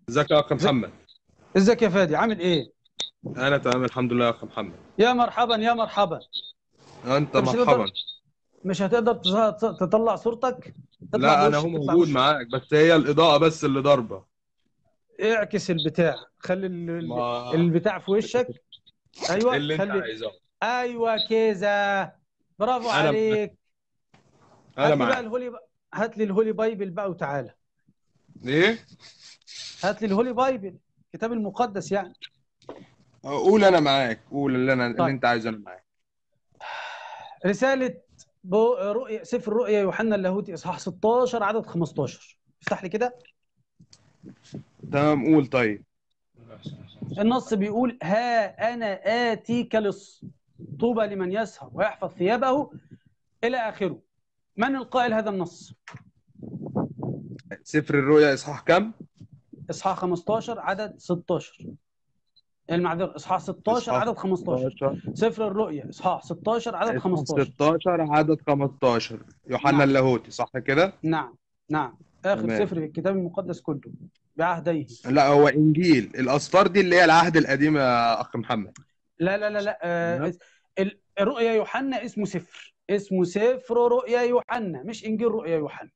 ازيك يا اخ ازيك محمد؟ ازيك يا فادي، عامل ايه؟ انا تمام الحمد لله يا اخ محمد. يا مرحبا يا مرحبا. انت انت مرحبا. مش هتقدر تطلع صورتك، تطلع لا انا هو بوشك، اطلع موجود بوشك. معاك، بس هي الاضاءة بس اللي ضاربة. اعكس البتاع، خلي ما البتاع في وشك. ايوه اللي انت خلي. عايزه. ايوه كذا. برافو انا معاك. عليك. انا هات لي بقى معاك. هات لي الهولي بايبل بقى وتعالى. ايه؟ هات لي الهولي بايبل، الكتاب المقدس يعني. قول انا معاك، قول اللي طيب، انت عايزه انا معاك. رسالة رؤيا، سفر الرؤيا يوحنا اللاهوتي اصحاح 16 عدد 15. افتح لي كده. تمام قول طيب. النص بيقول: ها أنا آتيك لص، طوبى لمن يسهر ويحفظ ثيابه، إلى آخره. من القائل هذا النص؟ سفر الرؤيا اصحاح كام؟ إصحاح 15 عدد 16. المعذرة، إصحاح 16 اصحاح عدد 15. 16. سفر الرؤيا إصحاح 16 عدد اصحاح 15. 16 عدد 15 يوحنا نعم اللاهوتي صح كده؟ نعم نعم. آخر تمام. سفر في الكتاب المقدس كله بعهديه. لا هو انجيل الاصفار دي اللي هي العهد القديم يا اخ محمد. لا تمام. الرؤيا يوحنا اسمه سفر، اسمه سفر رؤيا يوحنا، مش إنجيل رؤيا يوحنا.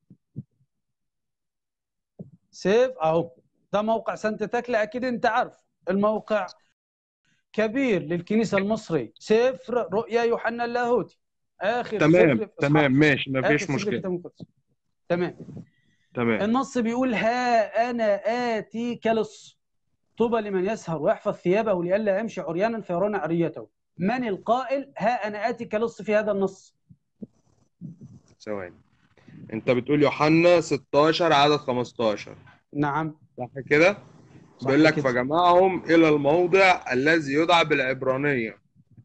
سيف اهو. ده موقع سانت تكلا، اكيد انت عارف الموقع. كبير للكنيسه المصريه، سفر رؤيا يوحنا اللاهوتي. اخر تمام سفر في تمام اصحاح، ماشي اخر مفيش سفر في مشكلة. الكتاب المقدس. تمام. تمام. النص بيقول: ها انا اتيك لص، طوبى لمن يسهر ويحفظ ثيابه لئلا يمشي عريانا فيرون عريته. من القائل ها انا اتيك لص في هذا النص؟ ثواني. انت بتقول يوحنا 16 عدد 15 نعم. صح كده؟ بيقول صح لك كده. فجمعهم الى الموضع الذي يدعى بالعبرانية.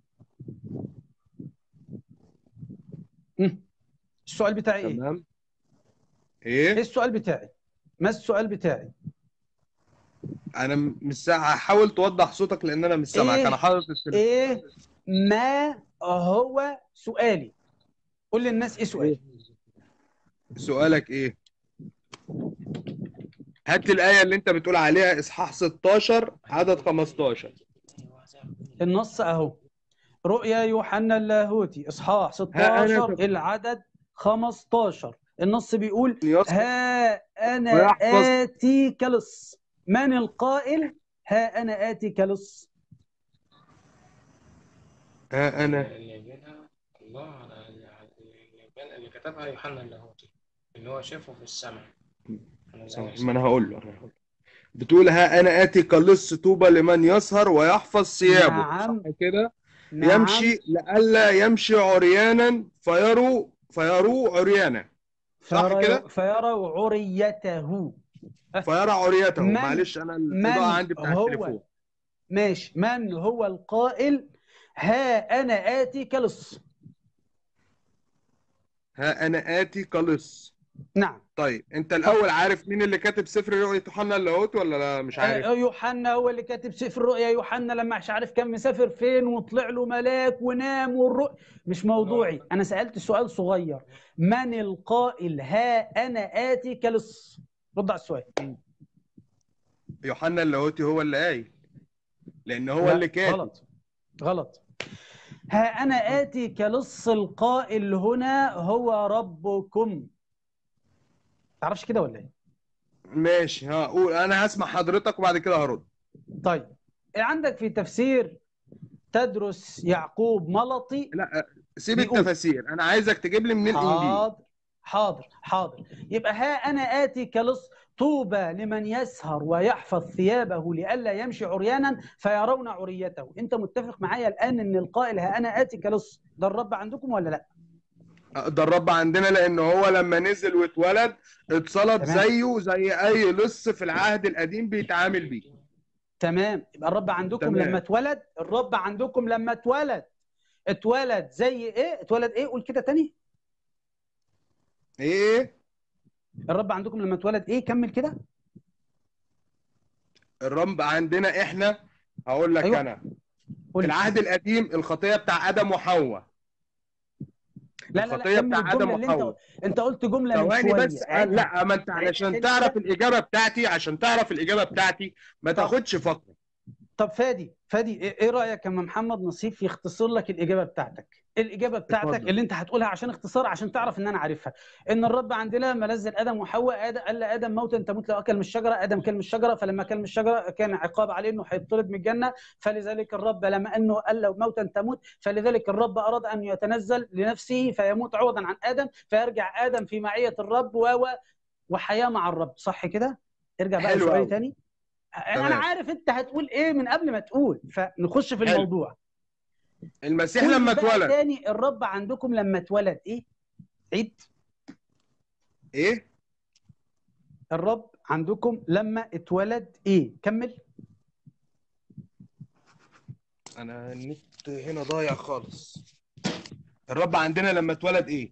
مم. السؤال بتاعي ايه؟ تمام. ايه ايه؟ السؤال بتاعي؟ ما السؤال بتاعي؟ انا مش هحاول توضح صوتك لان انا مش سامعك، انا ايه حاطط التليفون. ايه ما هو سؤالي؟ قول للناس ايه ايه سؤالي. سؤالك ايه؟ هات لي الآية اللي انت بتقول عليها اصحاح 16 عدد 15. النص اهو. رؤيا يوحنا اللاهوتي اصحاح ها انا 16 العدد 15. النص بيقول: يسهر ها انا ويحفظ. آتيك لص. من القائل ها انا آتيك لص؟ ها انا. اللي يبينها الله اللي كتبها يوحنا اللاهوتي، اللي هو شافه في السماء. أنا زي ما انا سمع. هقول له. بتقول ها انا اتي كلص طوبى لمن يسهر ويحفظ ثيابه صح نعم كده؟ نعم. يمشي لئلا يمشي عريانا فيروا عريانا صح كده؟ فيرى عريته. فيرى عريته، من معلش انا الاضاءه من عندي بتاع هو؟ التليفون. ماشي، من هو القائل ها أنا آتيك لص؟ ها انا اتي كلص. نعم. طيب انت اتفضل. الاول عارف مين اللي كاتب سفر رؤيا يوحنا اللاهوت ولا لا مش عارف؟ يوحنا هو اللي كاتب سفر الرؤيا. يوحنا لما مش عارف كان مسافر فين وطلع له ملاك ونام مش موضوعي، أنا سألت سؤال صغير. من القائل ها أنا آتيك لص؟ رد على السؤال. يوحنا اللاهوتي هو اللي قايل، لان هو اللي لا كاتب. غلط. غلط. ها أنا آتيك لص، القائل هنا هو ربكم. تعرفش كده ولا إيه؟ ماشي هقول، انا هسمع حضرتك وبعد كده هرد. طيب. عندك في تفسير تدرس يعقوب ملطي لا سيب بيقول: التفاسير، انا عايزك تجيب لي من الانجيل. حاضر حاضر حاضر. يبقى ها أنا آتي كلص، طوبى لمن يسهر ويحفظ ثيابه لئلا يمشي عريانا فيرون عريته. أنت متفق معايا الآن أن القائل ها أنا آتي كلص ده الرب عندكم ولا لا؟ ده الرب عندنا، لان هو لما نزل واتولد اتصلب تمام. زيه زي اي لص في العهد القديم بيتعامل بيه. تمام، يبقى الرب عندكم لما تمام. اتولد، الرب عندكم لما اتولد، اتولد زي ايه؟ اتولد ايه؟ قول كده تاني. ايه؟ الرب عندكم لما اتولد ايه؟ كمل كده. الرب عندنا احنا، هقول لك ايوه انا. قول في لي. العهد القديم الخطيه بتاع ادم وحواء، لا لا لا، الخطيه كمل بتاع ادم الجمله اللي وحواء. انت قلت جمله من ثواني شويه، بس. عيدها لا، ما انت عيدها علشان تاني تعرف كده. الاجابه بتاعتي، ما طب تاخدش فتره. طب فادي إيه رايك اما محمد نصيف يختصر لك الاجابه بتاعتك؟ الاجابه بتاعتك اتفضل. اللي انت هتقولها عشان اختصار، عشان تعرف ان انا عارفها. ان الرب عندنا لما نزل ادم وحواء، قال لادم موتا تموت لو اكل من الشجره. ادم كل من الشجره، فلما كل من الشجره كان عقاب عليه انه هيطرد من الجنه. فلذلك الرب لما انه قال له موتا تموت، فلذلك الرب اراد ان يتنزل لنفسه فيموت عوضا عن ادم، فيرجع ادم في معيه الرب وحياه مع الرب. صح كده؟ ارجع بقى حلو لسؤالي قوي. تاني. انا تمام. عارف انت هتقول ايه من قبل ما تقول، فنخش في حلو. الموضوع. المسيح قول لما لي بقى اتولد تاني، الرب عندكم لما اتولد ايه؟ عيد. ايه؟ الرب عندكم لما اتولد ايه؟ كمل. انا النت هنا ضايع خالص. الرب عندنا لما اتولد ايه؟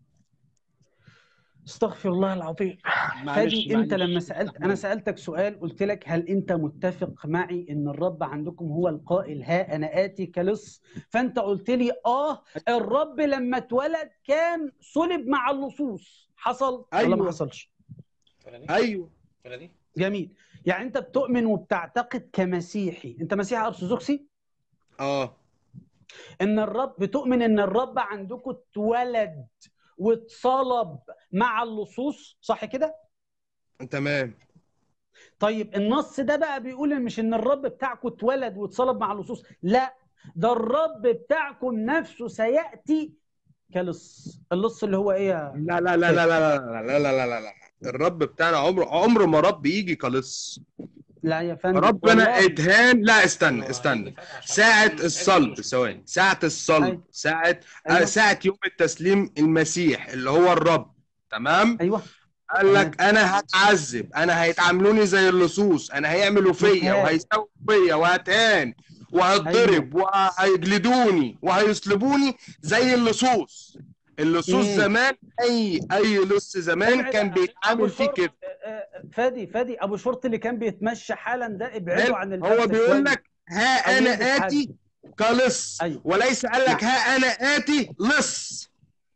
استغفر الله العظيم. معلش فادي، انت لما معلش سالت، انا استحمل. سالتك سؤال، قلت لك هل انت متفق معي ان الرب عندكم هو القائل ها انا اتي كلص؟ فانت قلت لي الرب لما اتولد كان صلب مع اللصوص. حصل ولا ما ايوه حصلش؟ فلدي ايوه. فلدي جميل. يعني انت بتؤمن وبتعتقد كمسيحي، انت مسيحي ارثوذكسي، اه ان الرب، بتؤمن ان الرب عندكم اتولد واتصلب مع اللصوص، صح كده؟ تمام. طيب النص ده بقى بيقول إن مش ان الرب بتاعكم اتولد واتصلب مع اللصوص، لا، ده الرب بتاعكم نفسه سياتي كلص. اللص اللي هو ايه يا لا لا لا لا فادي؟ لا لا لا لا لا لا لا. الرب بتاعنا عمره ما رب يجي كلص. لا يا فندم ربنا والله. اتهان. لا استنى هو هيجي استنى. فجأة عشان ساعة يتعلم الصلب، مش ثواني، ساعة الصلب، ايوه ايوه ساعة يوم التسليم المسيح اللي هو الرب. تمام. ايوه. قال تمام. لك انا هتعذب، انا هيتعاملوني زي اللصوص، انا هيعملوا فيا متهان. وهيسووا فيا وهتهان ايوه. وهتضرب وهيجلدوني وهيصلبوني زي اللصوص. اللصوص امم زمان، اي لص زمان ابعد. كان ابو بيتعامل فيه شرط، كده. فادي ابو شرط اللي كان بيتمشى حالا ده، ابعدوا حلو. عن هو الهبسه بيقول شويه. لك ها او انا يلبس حاجه. اتي كلص، ايوه. وليس قال لك نعم. ها انا اتي لص،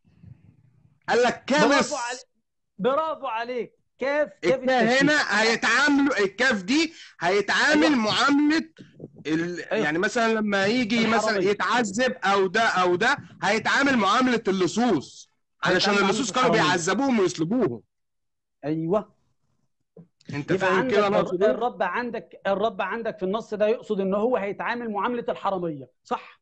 قال لك برافو كلص. عليك، برافو عليك. كاف الكاف التشبيه. هنا هيتعاملوا، الكاف دي هيتعامل ايوه معاملة ايوه. يعني مثلا لما يجي مثلا الحراميه. يتعذب او ده هيتعامل معاملة اللصوص، علشان هيتعامل معامله اللصوص كانوا الحراميه. بيعذبوهم ويصلبوهم. ايوه. انت يبقى فاهم كده عندك انا اقصد ايه؟ الرب عندك في النص ده يقصد ان هو هيتعامل معامله الحراميه، صح؟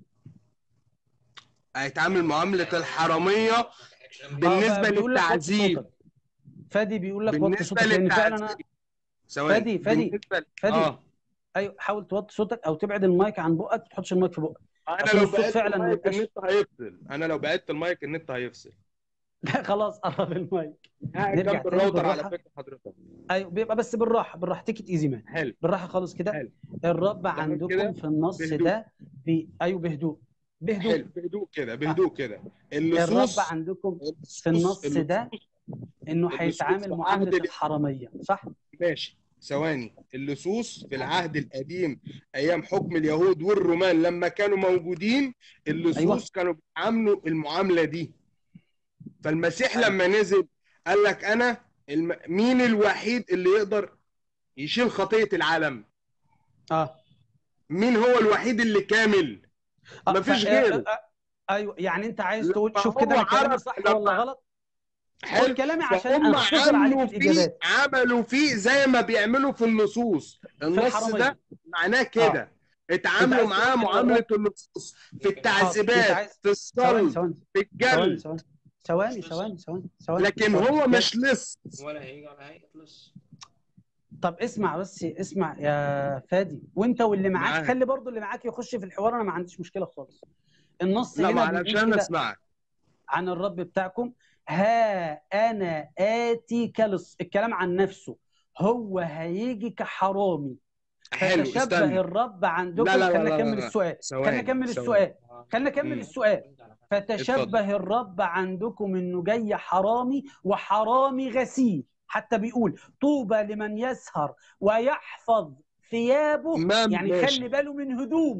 هيتعامل معاملة الحرامية بالنسبة بيقول لك وطي للتعذيب. صوتك. فادي بيقول لك وطي بالنسبة صوتك، لان فعلا للتعذيب. انا. ثواني. فادي بالنسبة فادي ايوه، حاول توطي صوتك او تبعد المايك عن بقك، ما تحطش المايك في بقك انا عشان لو الصوت بعدت فعلا ما المايك يبقاش. النت هيفصل، انا لو بعدت المايك النت هيفصل. لا خلاص، قرب المايك. قاعد نرجع جنب تاني الراوتر على بالراحه. فكرة حضرتك. ايوه، بيبقى بس بالراحه، بالراحه، تيك ايزي مان. حلو. بالراحه خالص كده. حلو. الرب تمام عندكم كده. في النص بهدوء. ده ايوه، بهدوء بهدوء. حلو. بهدوء كده، آه. بهدوء كده. الرب اللصوص عندكم في اللصوص النص اللصوص ده انه اللصوص هيتعامل في عهد معامله الحراميه، صح؟ ماشي ثواني. اللصوص في العهد القديم ايام حكم اليهود والرومان لما كانوا موجودين، ايوه اللصوص كانوا بيعاملوا المعاملة دي. فالمسيح ايوه. لما نزل قال لك انا مين الوحيد اللي يقدر يشيل خطية العالم؟ اه مين هو الوحيد اللي كامل؟ مفيش غيره. ايوه، يعني انت عايز تقول، لما شوف هو كده انا كلامي عرف صح ولا لما غلط؟ قول حلو. كلامي عشان فهم اختصر عليك عملوا فيه الاجابات. عملوا فيه زي ما بيعملوا في النصوص. في النص الحراميه. ده معناه اه. كده. انت اتعاملوا عايز تقول معاه ان معاملة الرب. النصوص في حاضر، انت التعذيبات، عايز. في ثواني الصلب، ثواني في ثواني الجلد. ثواني مش ثواني لص ثواني ثواني ثواني لكن ثواني هو يا. مش لص. ولا هيجي على هيئة لص. طب اسمع بس، اسمع يا فادي، وانت واللي معاك معاك. خلي برضو اللي معاك يخش في الحوار، انا ما عنديش مشكله خالص. النص لا، ما هنا بيقول علشان كده اسمعك. عن الرب بتاعكم: ها انا اتي كلص. الكلام عن نفسه، هو هيجي كحرامي. حلو. فتشبه استنى. الرب لا عندكم. لا لا خلينا لا نكمل لا لا. السؤال، خلينا ثواني نكمل ثواني. السؤال، خلينا نكمل امم السؤال. اتفضل. فتشبه الرب عندكم انه جاي حرامي، وحرامي غسيل. حتى بيقول طوبى لمن يسهر ويحفظ ثيابه، تمام يعني ماشي. خلي باله من هدومه،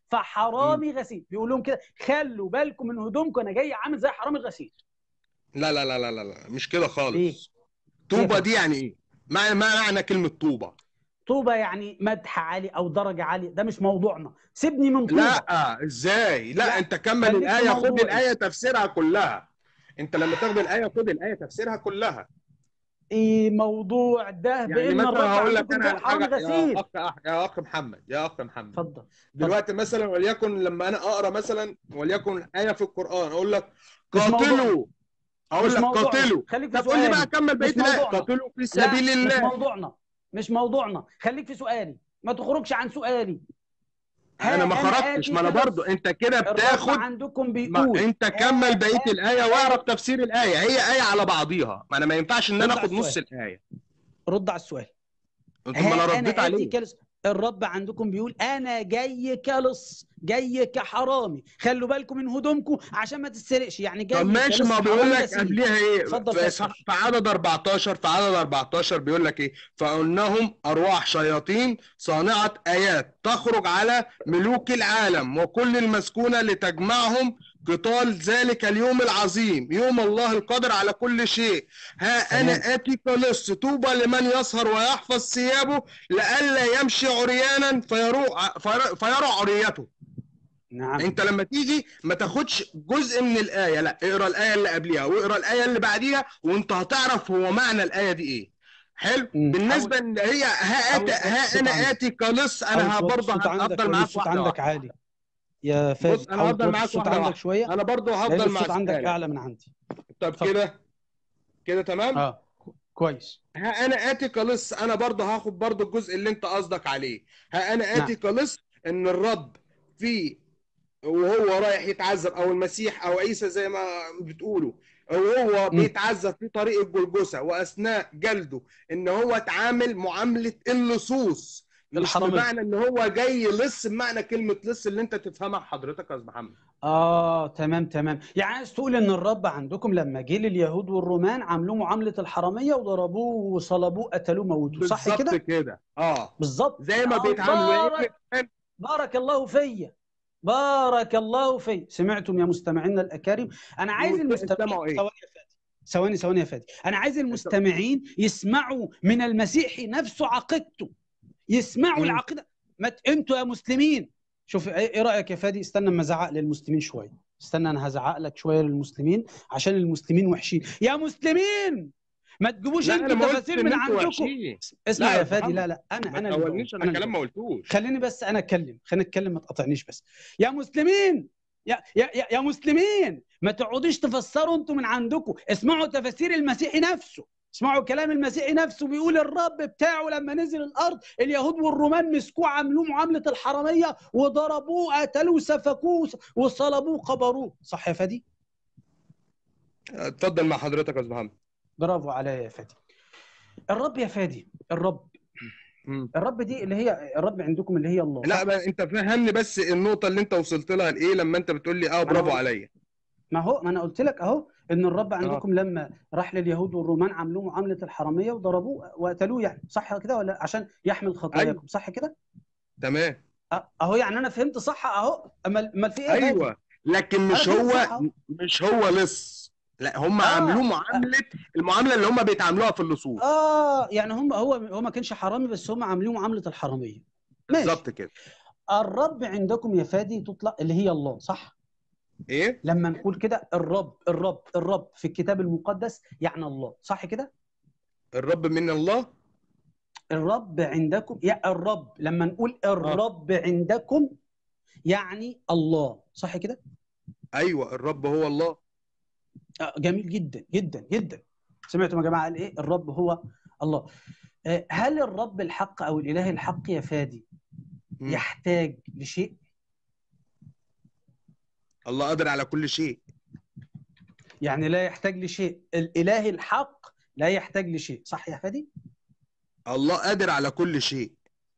فحرامي غسيل. بيقول لهم كده خلوا بالكم من هدومكم، انا جاي عامل زي حرامي غسيل. لا لا لا لا لا لا، مش كده ليه؟ خالص. ليه يا طوبة فندم؟ دي يعني ايه؟ معنى كلمة طوبة. طوبة يعني مدح عالي او درجة عالية، ده مش موضوعنا، سيبني من طوبة. لا ازاي؟ لا لا انت كمل خليك في الآية، خد موضوعي. الآية تفسيرها كلها. انت لما تاخد الآية خد الآية تفسيرها كلها. ايه موضوع ده يعني بان مثلا الرب هقول لك عندكم انا زي على حرامي حاجة غسيل؟ يا اخ محمد، يا اخ محمد. اتفضل. دلوقتي مثلا وليكن لما انا اقرا مثلا وليكن آية في القرآن اقول لك مش موضوعنا، قاتلوا، اقول مش لك موضوعنا، قاتلوا. خليك في طب قول لي بقى سؤالي. كمل بقية مش الآية. موضوعنا. قاتلوا في لا سبيل مش الله. موضوعنا، مش موضوعنا، خليك في سؤالي، ما تخرجش عن سؤالي. انا ما ها انا خرجتش، آتي ما انا برضو كلص. انت كده الرب بتاخد. عندكم ما بيقول انت كمل ها بقيه الايه واعرف آتي. تفسير الايه، هي ايه على بعضيها، ما انا ما ينفعش ان انا رد على اخد نص السؤال، الايه. رد على السؤال. طب ما انا ها رديت انا آتي عليه. كلص. الرب عندكم بيقول انا جاي كلص، جاي كحرامي، خلوا بالكم من هدومكم عشان ما تتسرقش، يعني طب جاي ماشي، كلص ما بيقول حرامي لك غسيل. قبليها ايه؟ اتفضل في فسر. عدد 14، في عدد 14 بيقول لك ايه؟ فانهم ارواح شياطين صانعه ايات تخرج على ملوك العالم وكل المسكونه لتجمعهم قتال ذلك اليوم العظيم، يوم الله القادر على كل شيء. ها تمام. انا اتي كلص، طوبى لمن يسهر ويحفظ ثيابه لئلا يمشي عريانا فيرى عريته. نعم. انت لما تيجي ما تاخدش جزء من الايه، لا اقرا الايه اللي قبليها واقرا الايه اللي بعديها وانت هتعرف هو معنى الايه دي ايه. حلو. بالنسبه ان هي ها الصوت انا عندك، اتي كلص، حاول انا توطي برضه الصوت عندك هفضل لان معاك الصوت واحده عندك واحده. عالي يا بص فادي. انا حاول هفضل توطي معاك الصوت واحده عندك واحده، شويه انا برضه لان هفضل مع الصوت عندك سؤالك. اعلى من عندي. طب اتفضل. كده تمام. اه كويس. ها انا اتي كلص، انا برضه هاخد برضه الجزء اللي انت قصدك عليه. ها انا اتي نعم. كلص ان الرب في وهو رايح يتعذب، او المسيح او عيسى زي ما بتقولوا، وهو مم. بيتعذب في طريق الجلجسة واثناء جلده، ان هو اتعامل معاملة اللصوص، مش الحراميه. بمعنى ان هو جاي لص بمعنى كلمة لص اللي انت تفهمها حضرتك يا استاذ محمد. تمام تمام، يعني عايز تقول ان الرب عندكم لما جه لليهود والرومان عاملوه معامله الحراميه وضربوه وصلبوه قتلوه موتوه، صح بالظبط كده؟ كده بالظبط. زي ما بيتعاملوا بارك، بارك الله فيا، بارك الله فيا. سمعتم يا مستمعينا الاكارم؟ انا عايز المستمعين، استمعوا ايه؟ ثواني يا فادي، ثواني يا فادي، انا عايز المستمعين يسمعوا من المسيحي نفسه عقيدته، يسمعوا مم. العقيده. ما انتوا يا مسلمين، شوف ايه رايك يا فادي؟ استنى اما ازعق للمسلمين شويه، استنى انا هزعق لك شويه للمسلمين عشان المسلمين وحشين يا مسلمين. ما تجيبوش لا انا انتوا ما قلتش تفاسير ان من انتوا عندكم. وحشين. اسمع لا يا يا استاذ فادي، محمد، لا ما انا اللي بقول، تقولنيش، انا انا اللي كلام بقول. ما قلتوش. خليني بس انا اتكلم، خليني اتكلم، ما تقاطعنيش بس. يا مسلمين، يا مسلمين، ما تقعدوش تفسروا انتوا من عندكم، اسمعوا تفاسير المسيحي نفسه، اسمعوا كلام المسيحي نفسه. بيقول الرب بتاعه لما نزل الارض اليهود والرومان مسكوه عملوه معامله الحراميه وضربوه قتلوه سفكوه وصلبوه قبروه، صح يا فادي؟ اتفضل مع حضرتك يا استاذ محمد. برافو عليا يا فادي. الرب يا فادي، مم. الرب دي اللي هي الرب عندكم اللي هي الله، لا صح؟ بقى انت فهمني بس النقطة اللي انت وصلت لها لايه لما انت بتقول لي برافو عليا. ما انا قلت لك اهو ان الرب اه عندكم لما راح لليهود والرومان عملوه معامله الحراميه وضربوه وقتلوه، يعني صح كده ولا عشان يحمل ايوه خطاياكم، صح كده؟ تمام. اهو يعني انا فهمت صح اهو. امال في ايه يا فادي؟ ايوه لكن انا مش فهمت هو، صح اهو. مش هو لص، لا هم عاملوه معاملة، المعاملة اللي هم بيتعاملوها في اللصوص. يعني هو ما كانش حرامي بس هم عاملوه معامله الحراميه. بالظبط ماشي. كده. الرب عندكم يا فادي تطلق اللي هي الله، صح؟ ايه؟ لما نقول كده الرب في الكتاب المقدس يعني الله، صح كده؟ الرب من الله. الرب عندكم، يا الرب لما نقول اه الرب عندكم يعني الله، صح كده؟ ايوه الرب هو الله. جميل جدا جدا جدا. سمعتوا يا جماعه قال ايه؟ الرب هو الله. هل الرب الحق او الاله الحق يا فادي يحتاج لشيء؟ الله قادر على كل شيء. يعني لا يحتاج لشيء، الاله الحق لا يحتاج لشيء، صح يا فادي؟ الله قادر على كل شيء.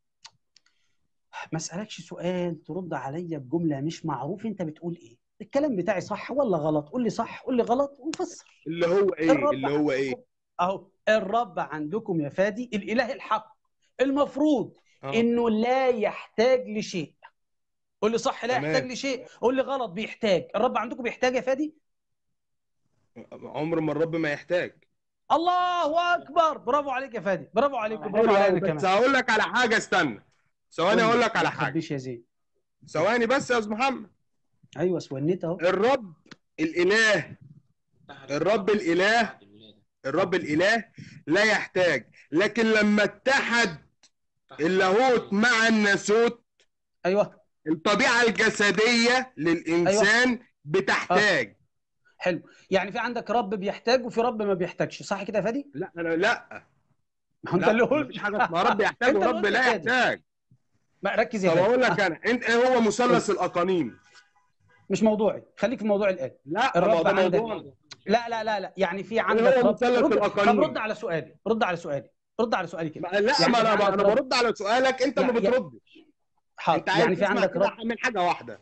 ما اسالكش سؤال ترد عليا بجمله مش معروف انت بتقول ايه؟ الكلام بتاعي صح ولا غلط؟ قول لي صح، قول لي غلط ونفسر. اللي هو ايه؟ الرب اللي هو ايه؟ عندكم اهو، الرب عندكم يا فادي الاله الحق المفروض انه لا يحتاج لشيء. قول لي صح لا تمام. يحتاج لشيء، قول لي غلط بيحتاج. الرب عندكم بيحتاج يا فادي؟ عمر ما الرب ما يحتاج. الله اكبر، برافو عليك يا فادي، برافو عليك وبرافو حلو عليا قوي، انا بس كمان. هقول لك على حاجه، استنى ثواني قول اقول لي لك ما على حاجه. تخبيش يا زين. ثواني بس يا استاذ محمد. ايوه سونيت اهو. الرب الاله، الرب الاله، الرب الاله لا يحتاج، لكن لما اتحد اللاهوت مع الناسوت ايوه الطبيعه الجسديه للانسان اه بتحتاج. حلو. يعني في عندك رب بيحتاج وفي رب ما بيحتاجش، صح كده يا فادي؟ لا انا لا، ما هو انت اللي مفيش قلت. حاجه اسمها رب يحتاج انت اللي ورب قلت يا لا فادي. يحتاج. ما ركز يا طب فادي اقول لك انا، انت ايه هو قول. مثلث الاقانيم؟ مش موضوعي، خليك في موضوع الآن. لا ما هو الرب ده عندك، موضوعنا. لا يعني في ايه عندك هو رب، مثلث رد. طب رد الاقانيم؟ على سؤالي، رد على سؤالي، رد على سؤالي كده. لا يعني ما انت في انا عندك انا رب، برد على سؤالك، انت ما بتردش. حاضر. انت عايز يعني في تسمع عندك كده رب، من حاجه واحده.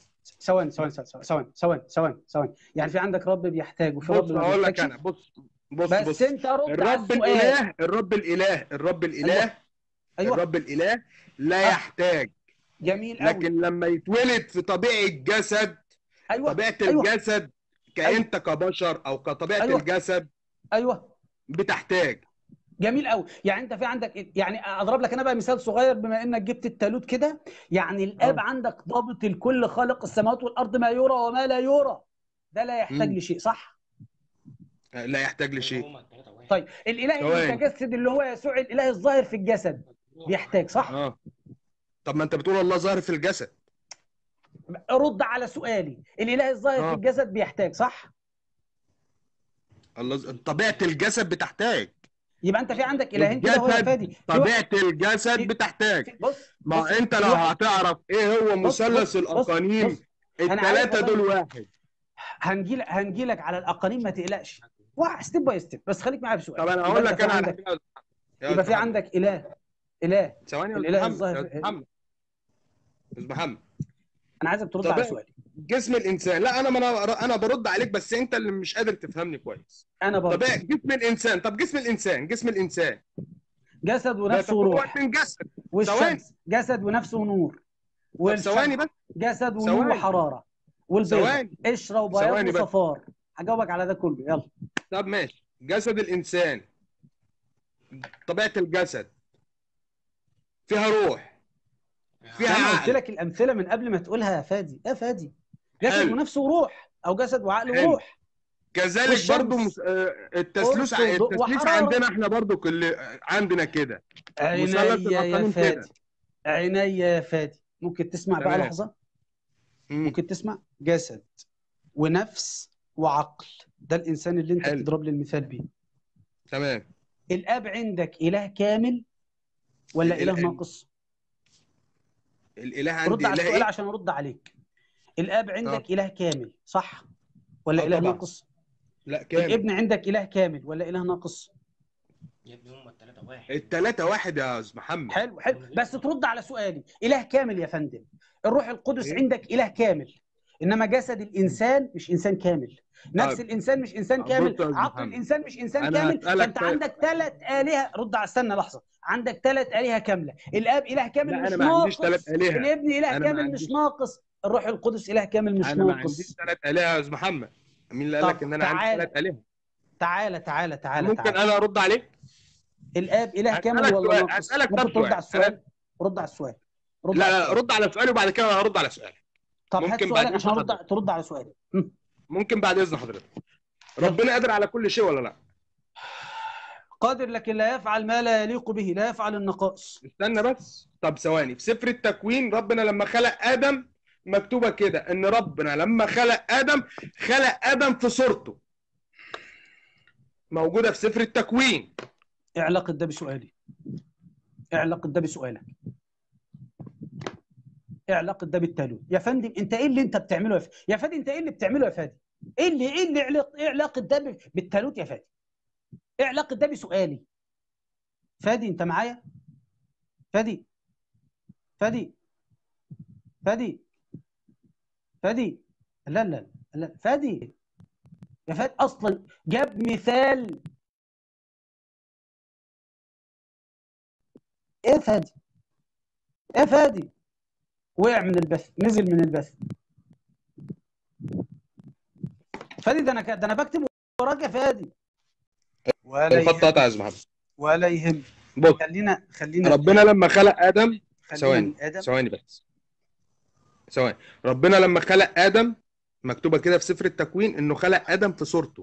ثواني. يعني في عندك رب بيحتاج وفي رب بص ما هقول لك بيحتاجش. انا، بص بس انت رد على الرب السؤال. الاله، الرب الاله، الرب الاله، ايوه ايوه الرب الاله لا اه يحتاج، جميل قوي. لكن لما يتولد في طبيعه الجسد، ايوه طبيعه ايوه الجسد ايوه كأنت كبشر او كطبيعه ايوه الجسد ايوه بتحتاج. جميل قوي. يعني انت في عندك، يعني اضرب لك انا بقى مثال صغير بما انك جبت التالوت كده. يعني الاب اه. عندك ضابط الكل، خالق السماوات والارض، ما يرى وما لا يرى، ده لا يحتاج مم. لشيء، صح؟ لا يحتاج لشيء. طيب الاله ثواني. المتجسد اللي هو يسوع الاله الظاهر في الجسد بيحتاج، صح؟ اه. طب ما انت بتقول الله ظاهر في الجسد. رد على سؤالي، الاله الظاهر في اه. الجسد بيحتاج، صح؟ طبيعه الجسد بتحتاج. يبقى انت في عندك الهين كده هو يا الجسد، فادي، في واحد طبيعه الجسد في, بتحتاج. بص ما انت في لو واحد، هتعرف ايه هو مثلث بص الاقانيم، انا عارف الثلاثه والله. دول واحد. هنجي لك على الاقانيم ما تقلقش، واحد ستيب باي ستيب، بس خليك معايا في سؤال. طب انا يبقى هقول انت لك في انا على عندك، حاجه يا يبقى استاذ في محمد. عندك اله ثواني يا استاذ الاله محمد، الظاهر يا استاذ محمد، استاذ محمد. انا عايزك ترد على طبيعه سؤالي. جسم الانسان، لا انا، ما انا برد عليك بس انت اللي مش قادر تفهمني كويس. انا برضه طبيعه جسم الانسان، طب جسم الانسان، جسم الانسان جسد ونفس بيتكون وروح، من جسد. ثواني. والشمس جسد ونفس ونور، طب ثواني والشمس بس. جسد ونور ثواني. وحراره، والبيضه ثواني. قشره وبياض ثواني بس. وصفار. هجاوبك على ده كله، يلا. طب ماشي، جسد الانسان، طبيعه الجسد فيها روح، فيها ما انا قلت عقل. لك الامثله من قبل ما تقولها يا فادي، يا فادي. جسد حلو. ونفس وروح، او جسد وعقل حلو. وروح. كذلك برضو والشمس التسليس، قرص وضوء التسليس وحراره. عندنا احنا برضو كل عندنا كده مثلث عينيا يا الاقانيم كده. فادي، عينيا يا فادي. ممكن تسمع بقى تمام. لحظه؟ مم. ممكن تسمع؟ جسد ونفس وعقل، ده الانسان اللي انت حلو. بتضرب لي المثال بيه. تمام. الاب عندك اله كامل ولا اله ال- ناقص؟ الاله رد عندي على اله السؤال ايه؟ عشان ارد عليك. الاب اه. عندك اله كامل، صح ولا اه اله طبعا. ناقص؟ لا كامل. الابن عندك اله كامل ولا اله ناقص؟ يا ابني هم الثلاثة واحد. التلاتة واحد يا استاذ محمد. حلو، بس ترد على سؤالي. اله كامل يا فندم، الروح القدس ايه؟ عندك اله كامل، انما جسد الانسان مش انسان كامل، نفس طيب الانسان مش انسان بص يا كامل، استاذ عقل محمد، الانسان مش انسان انا كامل. هسألك فانت عندك ثلاث الهه. رد على، استنى لحظه. عندك ثلاث الهه كامله. الاب اله كامل لا انا مش ما عنديش ثلاث ناقص، آلهة. الابن اله انا ما كامل مش عنديش ناقص، الروح القدس اله كامل مش انا ما عنديش ناقص. ثلاث آلهة يا استاذ محمد. مين اللي قال لك طب ان انا عندي ثلاث تعالى آلهة؟ ممكن تعالى. انا ارد عليك؟ الاب اله كامل هسألك ولا سؤال، ناقص؟ هسألك ممكن طب ترد على سؤال السؤال؟ رد على السؤال، رد على لا لا السؤال. رد على سؤالي وبعد كده انا هرد على سؤالك. طب هات ممكن بعد سؤالك اذن عشان حضرتك. ترد على سؤالي. ممكن بعد اذن حضرتك. يلا. ربنا قادر على كل شيء ولا لا؟ قادر، لكن لا يفعل ما لا يليق به، لا يفعل النقائص. استنى بس. طب ثواني، في سفر التكوين ربنا لما خلق ادم مكتوبه كده ان ربنا لما خلق ادم خلق ادم في صورته، موجوده في سفر التكوين. ايه علاقه ده بسؤالي؟ ايه علاقه ده بسؤالك؟ ايه علاقه ده بالتالوت يا فندم؟ انت ايه اللي انت بتعمله يا فادي؟ انت ايه اللي بتعمله يا فادي؟ ايه علاقه ده بالتالوت يا فادي؟ ايه علاقه ده بسؤالي؟ فادي انت معايا؟ فادي فادي فادي فادي لا فادي يا فادي اصلا جاب مثال. ايه فادي؟ ايه فادي؟ وقع من البث، نزل من البث. فادي ده انا بكتب وراك يا فادي. ولا الخط قطع يا يهم، استاذ محمد. ولا يهم. بص، خلينا ربنا لما خلق ادم، خلينا ادم. ثواني بس، ثواني. ربنا لما خلق ادم، مكتوبه كده في سفر التكوين انه خلق ادم في صورته.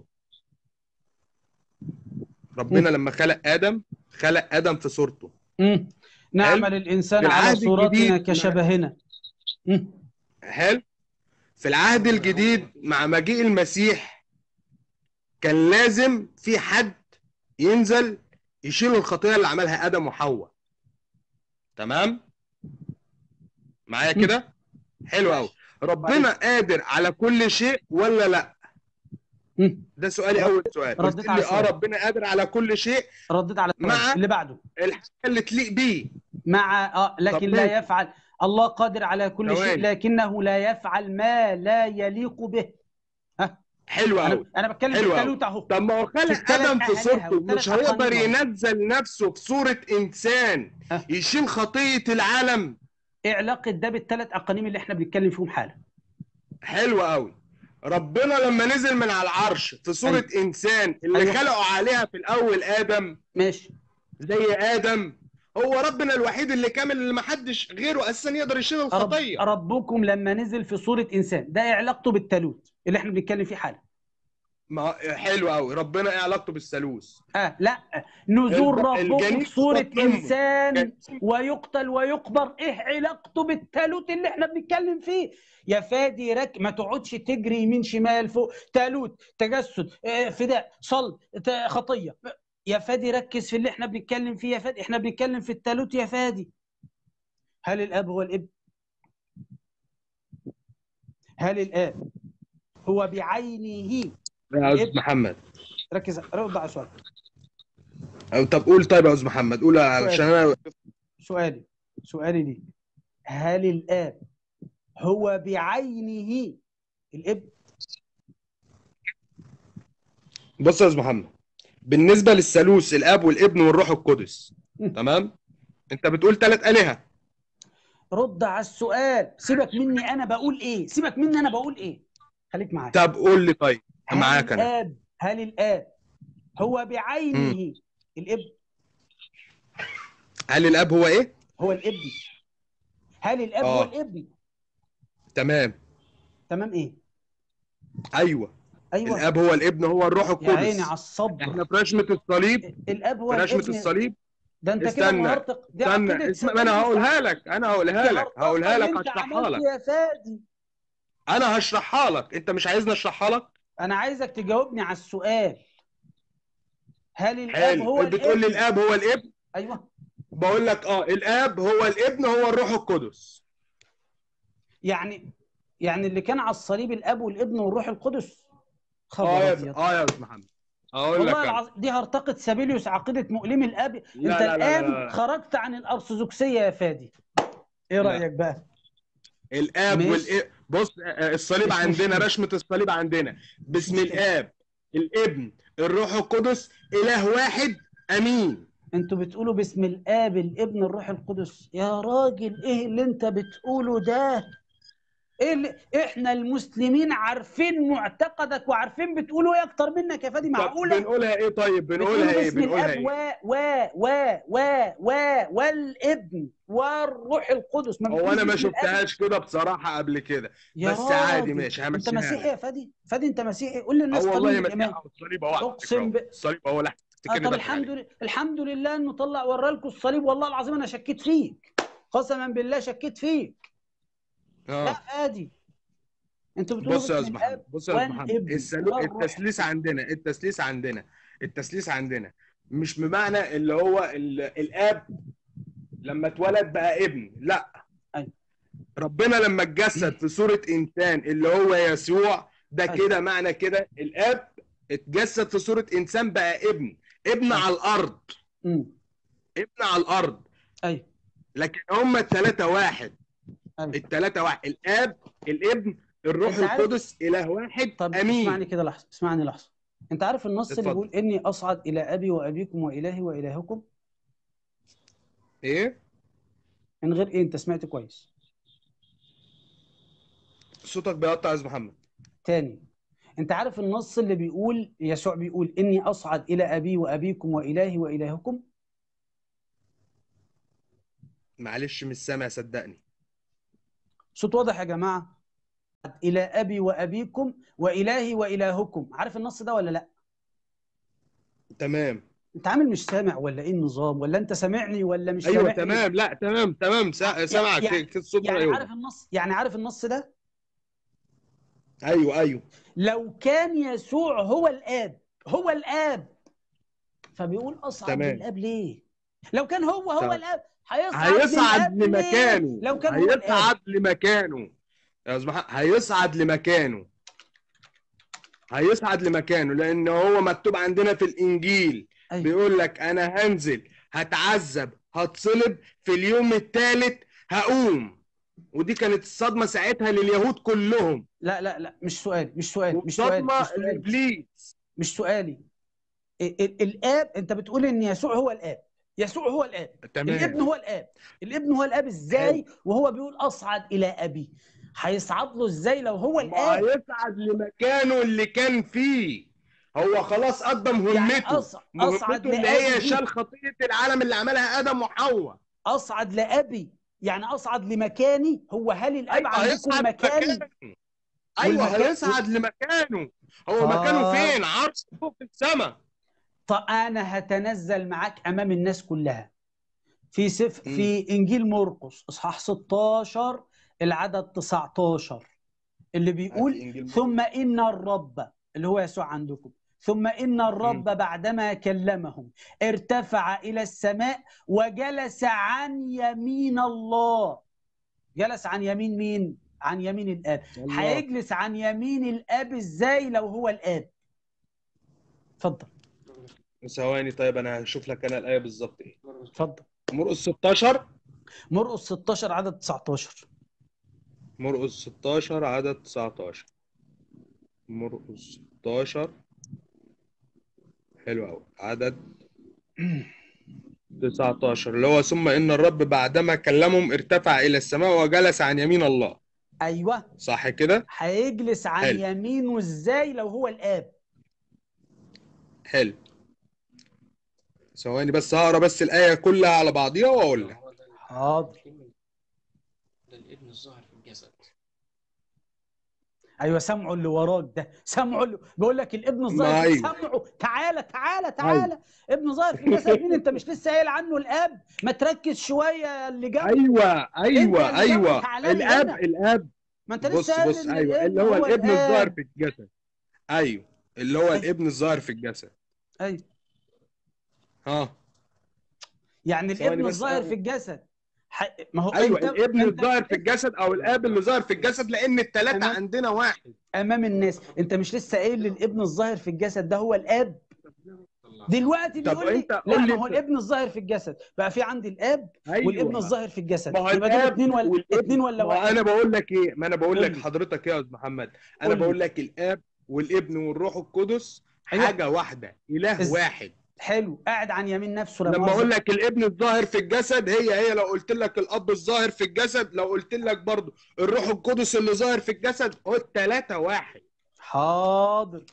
ربنا لما خلق ادم في صورته. نعمل الانسان في على العهد صورتنا الجديد كشبهنا. حلو. في العهد الجديد مع مجيء المسيح كان لازم في حد ينزل يشيل الخطيه اللي عملها ادم وحواء. تمام معايا كده؟ حلو قوي. ربنا قادر على كل شيء ولا لا؟ ده سؤالي. اول سؤال قلت لي ربنا قادر على كل شيء. رديت على السؤال مع اللي بعده الحاجه اللي تليق بيه. مع لكن لا يفعل. الله قادر على كل شيء لكنه لا يفعل ما لا يليق به. حلو قوي. انا بتكلم في الثالوث اهو. طب ما هو خلق ادم في صورته، مش هيقدر ينزل نفسه في صوره انسان يشيل خطيه العالم؟ ايه علاقه ده بالثلاث اقانيم اللي احنا بنتكلم فيهم حالا؟ حلو قوي. ربنا لما نزل من على العرش في صوره انسان اللي خلقوا عليها في الاول ادم، ماشي، زي ادم، هو ربنا الوحيد اللي كامل اللي ما حدش غيره اساسا يقدر يشيل الخطيه. ربكم لما نزل في صوره انسان، ده ايه علاقته بالثالوث اللي احنا بنتكلم فيه حالا؟ ما حلو قوي. ربنا ايه علاقته بالثالوث؟ لا، نزول ربكم في صوره انسان ويقتل ويقبر، ايه علاقته بالثالوث اللي احنا بنتكلم فيه؟ يا فادي ما تقعدش تجري يمين شمال فوق، ثالوث، تجسد، فداء، صلب، خطيه. يا فادي ركز في اللي احنا بنتكلم فيه يا فادي. احنا بنتكلم في الثالوث يا فادي. هل الاب هو الابن؟ هل الاب هو بعينه يا استاذ محمد؟ ركز، رد على سؤالك. طب قول. طيب يا استاذ محمد قول عشان انا سؤالي ليك، هل الاب هو بعينه الابن؟ بص يا استاذ محمد، بالنسبه للثالوث الاب والابن والروح القدس، تمام؟ انت بتقول 3 آلهة. رد على السؤال. سيبك مني انا بقول ايه، سيبك مني انا بقول ايه، خليك معايا. طب قول لي. طيب معاك انا. هل الاب هو بعينه الابن؟ هل الاب هو ايه؟ هو الابن. هل الاب هو الابن؟ تمام ايه؟ ايوه الاب هو الابن، هو الروح القدس. يا عيني على الصبر. احنا في رشمه الصليب. الاب هو في رشمه الصليب. ده انت كده منهارتك. دي عقيده. اسمع، انا هقولها لك هشرحها لك يا فادي. انا هشرحها لك. انت مش عايزني اشرحها لك؟ انا عايزك تجاوبني على السؤال. هل الاب هو الابن؟ بتقول لي الاب هو الابن. ايوه، بقول لك الاب هو الابن، هو الروح القدس. يعني اللي كان على الصليب الاب والابن والروح القدس. يا استاذ محمد اقول لك والله دي هرطقه سابيليوس، عقيده مؤلم الاب. انت الان خرجت عن الارثوذكسيه يا فادي. ايه رايك بقى؟ الاب والابن. بص، الصليب عندنا، رشمه الصليب عندنا باسم الاب الابن الروح القدس، اله واحد امين. انتوا بتقولوا باسم الاب الابن الروح القدس. يا راجل ايه اللي انت بتقوله ده؟ ايه اللي احنا المسلمين عارفين معتقدك وعارفين بتقولوا ايه اكتر منك يا فادي؟ معقوله؟ بنقولها ايه؟ طيب بنقولها ايه؟ والابن والروح القدس. هو انا ما شفتهاش كده بصراحه قبل كده، بس عادي ماشي همشيها. انت مسيحي يا فادي؟ انت مسيحي؟ قول للناس والله مسيحي. الصليب اهو، الصليب اهو. طب الحمد لله انه طلع ورا لكم الصليب. والله العظيم انا شكيت فيك، قسما بالله شكيت فيك. لا فادي، انتوا بتقولوا بص يا استاذ محمد، التثليث عندنا مش بمعنى اللي هو الاب لما اتولد بقى ابن، لا. ربنا لما اتجسد في صورة انسان اللي هو يسوع ده، كده معنى كده الاب اتجسد في صورة انسان بقى ابن على الارض. ابن على الارض. لكن هم الثلاثة واحد. الثلاثة واحد، الاب الابن الروح القدس، اله واحد. طب امين. اسمعني لحظة. انت عارف النص اللي بيقول اني اصعد الى ابي وابيكم والهي والهكم؟ ايه؟ من غير ايه؟ انت سمعت كويس. صوتك بيقطع يا استاذ محمد. تاني، انت عارف النص اللي بيقول يسوع بيقول اني اصعد الى ابي وابيكم والهي والهكم؟ معلش مش سامع صدقني. صوت واضح يا جماعه؟ الى ابي وابيكم والهي والهكم، عارف النص ده ولا لا؟ تمام. انت عامل مش سامع ولا ايه النظام؟ ولا انت سامعني ولا مش ايوه سامعني؟ تمام، لا تمام تمام، سامعك يعني الصوت يعني ايوه. عارف النص، يعني عارف النص ده؟ ايوه ايوه. لو كان يسوع هو الاب، هو الاب، فبيقول اصعد تمام. للاب ليه؟ لو كان هو تمام. الاب هيصعد هيصعد للاب ليه؟ لمكانه، لو كان هو الاب هيصعد لمكانه يا استاذ محمد، هيصعد لمكانه، هيصعد لمكانه، لان هو مكتوب عندنا في الانجيل. أيوة. بيقول لك انا هنزل، هتعذب، هتصلب، في اليوم الثالث هقوم. ودي كانت الصدمه ساعتها لليهود كلهم، لا لا لا، مش سؤالي مش سؤالي مش سؤالي وصدمه مش سؤالي لابليس. مش سؤالي. الاب، انت بتقول ان يسوع هو الاب، يسوع هو الاب، تمام. الابن هو الاب، الابن هو الاب حلو. ازاي وهو بيقول اصعد الى ابي؟ هيصعد له ازاي لو هو ما الاب؟ هيصعد لمكانه اللي كان فيه. هو خلاص قدم يعني مهمته، اصعد مهمته اللي لابي هي دي، شال خطيه العالم اللي عملها ادم وحواء. اصعد لابي يعني اصعد لمكاني. هو هل الاب ايوه عندكم هيصعد مكاني؟ لمكانه. ايوه والمكان هيصعد لمكانه. هو مكانه طب فين؟ عرش فوق في السماء. طب انا هتنزل معاك امام الناس كلها امم في انجيل مرقس اصحاح 16 العدد 19 اللي هات لي بيقول انجيل ثم ان الرب، اللي هو يسوع عندكم، ثم ان الرب امم بعدما كلمهم ارتفع الى السماء وجلس عن يمين الله. جلس عن يمين مين؟ عن يمين الاب. الله. هيجلس عن يمين الاب ازاي لو هو الاب؟ اتفضل. ثواني طيب، انا هشوف لك انا الايه بالظبط ايه. اتفضل. مرقس 16. مرقس 16 عدد 19. مرقس 16 عدد 19. مرقس 16. حلو قوي. عدد 19 اللي هو ثم إن الرب بعدما كلمهم ارتفع إلى السماء وجلس عن يمين الله. ايوه، صح كده؟ هيجلس عن حلو. يمينه ازاي لو هو الاب؟ حلو. ثواني بس هقرا بس الآية كلها على بعضيها وأقول لك. هو ده حاضر. ده الابن الظاهر في الجسد. ايوه، سمعه اللي وراك ده، سمعه اللي بيقول لك الابن الظاهر ما في أيوه. سمعه. تعالى تعالى أيوه. تعالى، ابن ظاهر في الجسد مين؟ انت مش لسه قايل عنه الاب؟ ما تركز شويه اللي جنبه. أيوه انت أيوه اللي جنبه أيوه. تعالى لي الآب هنا. الآب. ما انت لسه بص قايل بص ان أيوه، اللي الابن هو هو الابن الظاهر الاب. في الجسد. أيوه، اللي هو ايوه الابن الظاهر في الجسد. ايوه، ها. يعني ثواني الابن بس الظاهر في الجسد. ما هو ايوه، انت الابن انت الظاهر مش في لسه الجسد او الاب اللي ظاهر في الجسد، لان الثلاثه امام عندنا واحد. امام الناس، انت مش لسه قايل الابن الظاهر في الجسد ده هو الاب؟ دلوقتي طب بيقول لي انت لا، قول ما لي هو انت. الابن الظاهر في الجسد بقى في عندي الاب والابن ايوه، الظاهر في الجسد، ما هو يبقى دول الاب اتنين والابن، ولا ما هو واحد؟ انا بقول لك ايه، ما انا بقول قول لك لي حضرتك ايه يا استاذ محمد. انا قول بقول لي. لك الاب والابن والروح القدس ايوه، حاجه واحده، اله واحد. حلو، قاعد عن يمين نفسه لا لما اقول مؤاخذه. لك الابن الظاهر في الجسد، هي لو قلت لك الاب الظاهر في الجسد، لو قلت لك برضه الروح القدس اللي ظاهر في الجسد، هو الثلاثه واحد. حاضر.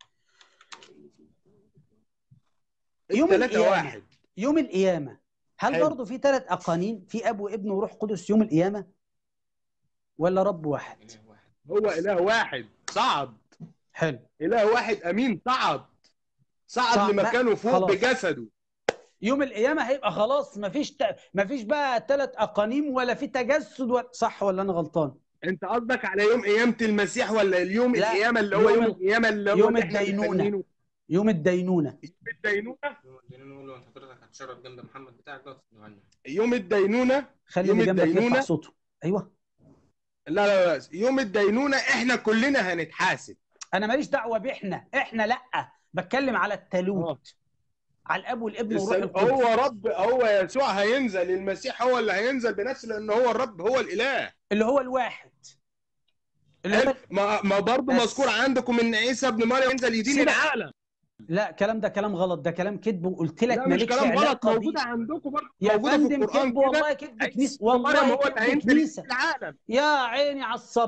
يوم الثلاثه القيامه، واحد. يوم القيامه، هل حلو. برضه في ثلاث اقانيم، في اب وابن وروح قدس يوم القيامه، ولا رب واحد؟ إله واحد. هو اله واحد صعد. حلو. اله واحد امين صعد صح بقى، لمكانه فوق خلاص. بجسده. يوم القيامه هيبقى خلاص مفيش بقى ثلاث اقانيم ولا في تجسد صح ولا انا غلطان؟ انت قصدك على يوم قيامه المسيح، ولا اليوم لا، القيامه اللي هو يوم القيامه اللي هو يوم اللي احنا الدينونه، مستنيينه؟ يوم الدينونه. يوم الدينونه. نقول له حضرتك هتشرب جنب محمد بتاعك دوت في الجهنم. يوم الدينونه. خلي يوم اللي جنبك يرفع الدينونه. صوته. ايوه. لا لا لا، يوم الدينونه احنا كلنا هنتحاسب. انا ماليش دعوه باحنا لا، بتكلم على التالوت، على الاب والابن والروح القدس. هو رب، هو يسوع هينزل، المسيح هو اللي هينزل بنفسه، لان هو الرب، هو الاله اللي هو الواحد، اللي هو ما برضه بس. مذكور عندكم ان عيسى ابن مريم ينزل يدين سيبك. العالم. لا، الكلام ده كلام غلط، ده كلام كذب، وقلت لك لا مش مالكش كلام غلط، علاقه بيه. موجوده عندكم برضه، يا موجوده في فندم القران كذب، كده. والله كذب عيسى كنيسه، ابن مريم والله هو اللي كذب هينزل كنيسه. العالم. يا عيني على الصبر،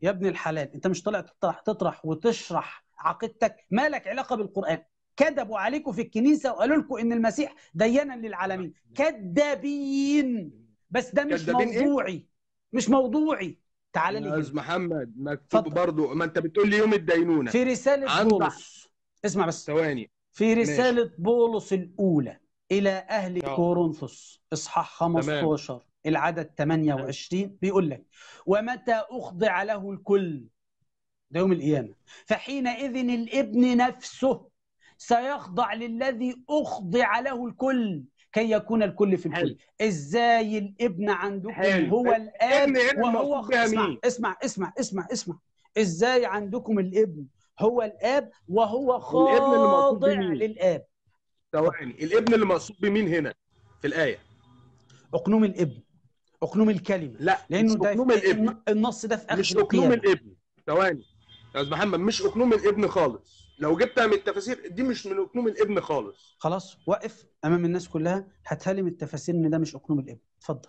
يا ابن الحلال، انت مش طالع تطرح وتشرح عقيدتك؟ مالك علاقه بالقران؟ كذبوا عليكم في الكنيسه وقالوا لكم ان المسيح ديانا للعالمين. كذابين. بس ده مش كدابين ايه؟ موضوعي، مش موضوعي. تعال لي يا هنا. استاذ محمد مكتوب اتفضل. برضو، ما انت بتقول لي يوم الدينونه. في رساله عندك بولس، اسمع بس، ثواني. في ماشي. رساله بولس الاولى الى اهل اه كورنثوس اصحاح تمام. 15 العدد 28 بيقول لك: ومتى اخضع له الكل، ده يوم القيامة، فحينئذ الابن نفسه سيخضع للذي أخضع له الكل كي يكون الكل في الكل. حلو. إزاي الابن عندكم حلو. هو الآب الابن هنا وهو المقصود بها اسمع مين؟ اسمع اسمع اسمع اسمع. إزاي عندكم الابن هو الآب وهو الابن اللي مقصود خاضع بمين؟ للآب؟ ثواني، الابن اللي مقصود بمين هنا في الآية؟ أقنوم الابن، أقنوم الكلمة، لا لأنه مش ده أقنوم الابن. النص ده في آخر مش أقنوم القيامة. الابن. ثواني يا أستاذ محمد، مش أقنوم الابن خالص. لو جبتها من التفاسير دي مش من أقنوم الابن خالص. خلاص وقف أمام الناس كلها، هاتها لي من التفاسير إن ده مش أقنوم الابن. اتفضل.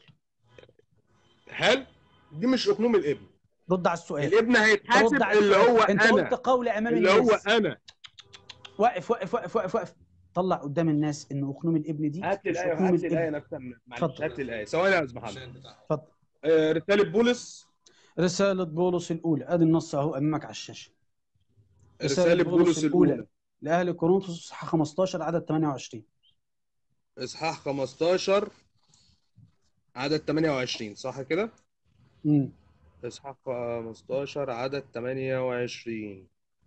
هل دي مش أقنوم الابن؟ رد على السؤال. الابن هيتحاسب رد على اللي السؤال. هو انت أنا. قلت قول امام اللي الناس. هو أنا. وقف وقف وقف وقف وقف. طلع قدام الناس ان اقنوم الابن دي هات لي مش الآية، اقنوم هات لي الآية الابن. نفسها. معلش اتفضل. هات لي الآية. ثواني يا أستاذ محمد. اتفضل. رسالة بولس. رسالة بولس الأولى، ادي النص اهو امامك على الشاشة. رسالة بولس الأولى لأهل كورنثوس اصحاح 15 عدد 28. إصحاح 15 عدد 28 صح كده؟ إصحاح 15 عدد 28.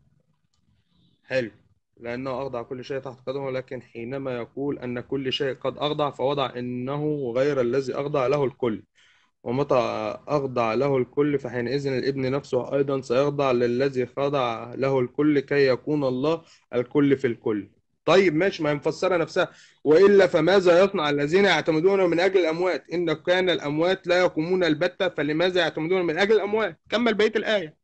حلو. لأنه أخضع كل شيء تحت قدمه، لكن حينما يقول أن كل شيء قد أخضع فوضع إنه غير الذي أخضع له الكل. ومتى أخضع له الكل فحينئذ الابن نفسه أيضا سيخضع للذي خضع له الكل كي يكون الله الكل في الكل. طيب ماشي، ما هي مفسرة نفسها. وإلا فماذا يصنع الذين يعتمدون من أجل الأموات؟ إن كان الأموات لا يقومون البتة فلماذا يعتمدون من أجل الأموات؟ كمل بقية الآية.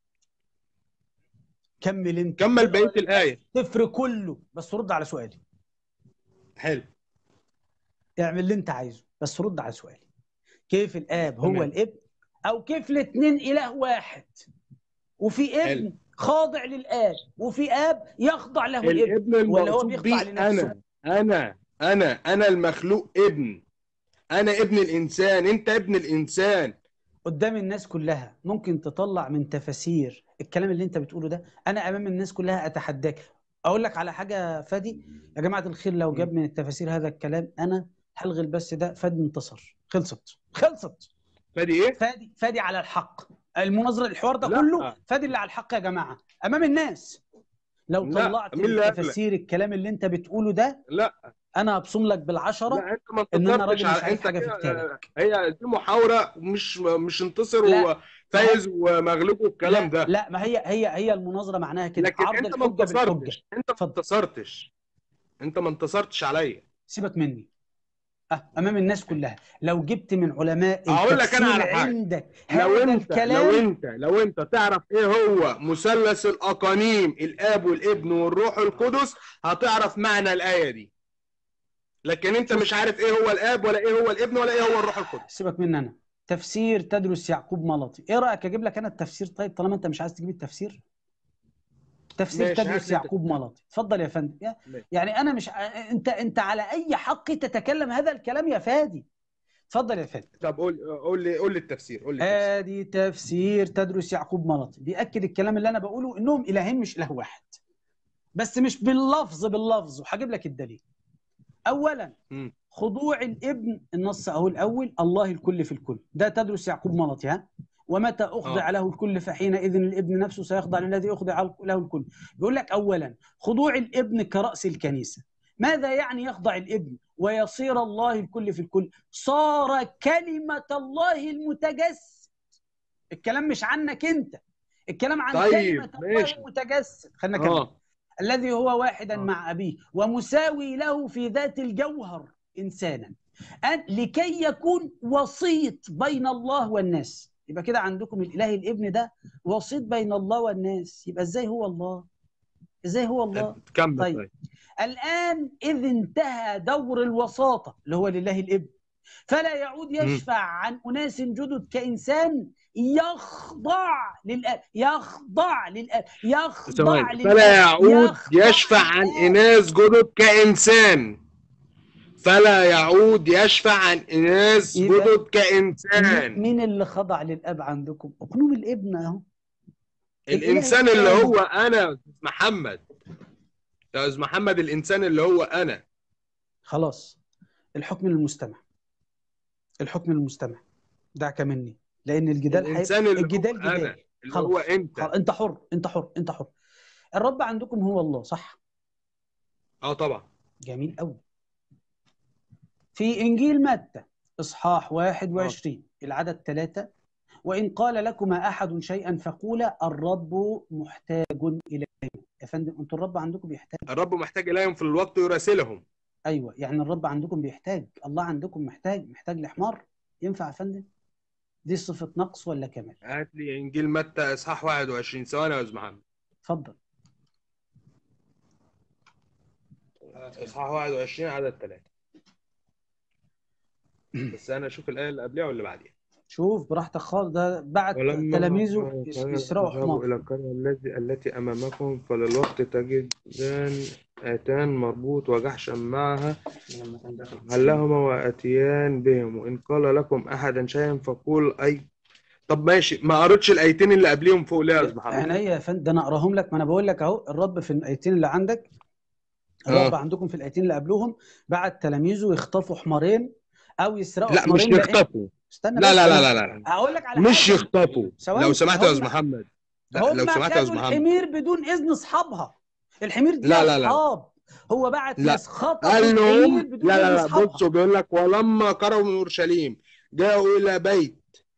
كمل انت. كمل بقية الآية. صفر كله، بس رد على سؤالي. حلو. اعمل اللي انت عايزه بس رد على سؤالي. كيف الآب هو تمام. الابن؟ أو كيف الاثنين إله واحد وفي ابن حلو. خاضع للآب وفي آب يخضع له الابن، الابن ولا هو المقصود بيخضع بيه لنفسه؟ أنا المخلوق ابن. أنا ابن الإنسان، أنت ابن الإنسان. قدام الناس كلها ممكن تطلع من تفاسير الكلام اللي انت بتقوله ده؟ أنا أمام الناس كلها أتحداك. أقول لك على حاجة فادي يا جماعة الخير، لو جاب من التفاسير هذا الكلام أنا هلغي البث ده. فادي انتصر، خلصت. فادي إيه؟ فادي على الحق. المناظرة الحوار ده لا. كله فادي اللي على الحق يا جماعة أمام الناس. لو لا. طلعت مين من اللي قال لك؟ تفاسير الكلام اللي انت بتقوله ده لا انا هبصم لك بالعشرة لا، انت ما ان انا انتصرتش راجل مش على عارف انت حاجة في كده. كتابك. هي دي محاورة، مش انتصر لا. وفايز ومغلوب والكلام ده. لا، ما هي المناظرة معناها كده، لكن عرض انت ما الحجة بالحجة. انتصرتش. انت ما اتفضل. انتصرتش. انت ما انتصرتش عليا. سيبك مني. امام الناس كلها لو جبت من علماء اقول لك انا على التفسير حاجة. عندك لو هذا انت الكلام. لو انت تعرف ايه هو مثلث الاقانيم، الاب والابن والروح القدس، هتعرف معنى الآية دي. لكن انت مش عارف ايه هو الاب ولا ايه هو الابن ولا ايه هو الروح القدس. سيبك مني انا. تفسير تدرس يعقوب ملطي، ايه رايك اجيب لك انا التفسير؟ طيب طالما انت مش عايز تجيب التفسير، تفسير ماشي، تدرس هات لي يعقوب ملطي. اتفضل يا فندم. ماشي. يعني انا مش انت على اي حق تتكلم هذا الكلام يا فادي؟ اتفضل يا فادي. طب قول لي التفسير. ادي تفسير تدرس يعقوب ملطي بيأكد الكلام اللي انا بقوله، انهم الهين مش اله واحد، بس مش باللفظ وهجيب لك الدليل. اولا خضوع الابن، النص اهو الاول: الله الكل في الكل، ده تدرس يعقوب ملطي. ها؟ ومتى أخضع له الكل فحينئذ الابن نفسه سيخضع للذي أخضع له الكل. بيقول لك أولا خضوع الابن كرأس الكنيسة. ماذا يعني يخضع الابن ويصير الله الكل في الكل؟ صار كلمة الله المتجسد. الكلام مش عنك أنت، الكلام عن كلمة الله المتجسد. خلينا نكمل. الذي هو واحدا مع أبيه ومساوي له في ذات الجوهر إنسانا، لكي يكون وسيط بين الله والناس. يبقى كده عندكم الإله الابن ده وسيط بين الله والناس. يبقى ازاي هو الله؟ ازاي هو الله؟ طيب الآن إذ انتهى دور الوساطة اللي هو لله الابن، فلا يعود يشفع عن أناس جدد كإنسان يخضع للآب، يخضع للآب، يخضع للآب، فلا يعود يخضع يشفع عن للآب. إناس جدد كإنسان. فلا يعود يشفع عن إناس يبقى جدد كإنسان. مين اللي خضع للآب عندكم؟ أقنوم الابن أهو. الإنسان الإله اللي الثاني. هو أنا يا أستاذ محمد. يا أستاذ محمد، الإنسان اللي هو أنا. خلاص، الحكم للمستمع، الحكم للمستمع، دعك مني، لأن الجدال الإنسان اللي الجدال هو أنا، جدال. اللي هو خلاص أنت. أنت حر، أنت حر، أنت حر. الرب عندكم هو الله، صح؟ طبعا. جميل قوي. في إنجيل متى إصحاح 21 العدد 3: وإن قال لكما أحد شيئا فقولا الرب محتاج إليكم. يا فندم، أنتوا الرب عندكم بيحتاج. الرب محتاج إليهم في الوقت يراسلهم. أيوه، يعني الرب عندكم بيحتاج، الله عندكم محتاج لحمار؟ ينفع يا فندم؟ دي صفة نقص ولا كمال؟ هات لي إنجيل متى إصحاح 21. ثواني يا أستاذ محمد. اتفضل. إصحاح 21 عدد 3. بس أنا أشوف الآية اللي قبلها واللي بعديها. شوف براحتك خالص، ده بعت ولما تلاميذه يسرقوا اذهبوا حمار. إلى القرية التي أمامكم فللوقت تجدان آتان مربوط وجحشا معها هلهما وآتيان بهم، وإن قال لكم أحدا شيئا فقول أي. طب ماشي، ما قريتش الآيتين اللي قبليهم فوق ليه يا أستاذ محمد؟ عينيا يا فندم، ده انا اقراهم لك، ما انا بقول لك اهو. الرب في الايتين اللي عندك، الرب عندكم في الايتين اللي قبلهم بعت تلاميذه يخطفوا حمارين او يسرقوا لا، مش حمارين. يخطفوا. استنى لا بس، لا لا لا لا، هقول لك على مش حاجه. يخطفوا. ثواني، لو سمحت يا أستاذ محمد. لا، لو هم سمحت يا خدوا أستاذ محمد. الحمير بدون اذن اصحابها. الحمير دي لا لا لا اصحاب. هو بعت لا، ناس خطفوا قال الحمير لهم بدون لا اذن لا لا. اصحابها. بصوا، بيقول لك ولما قربوا من اورشليم جاءوا الى بيت.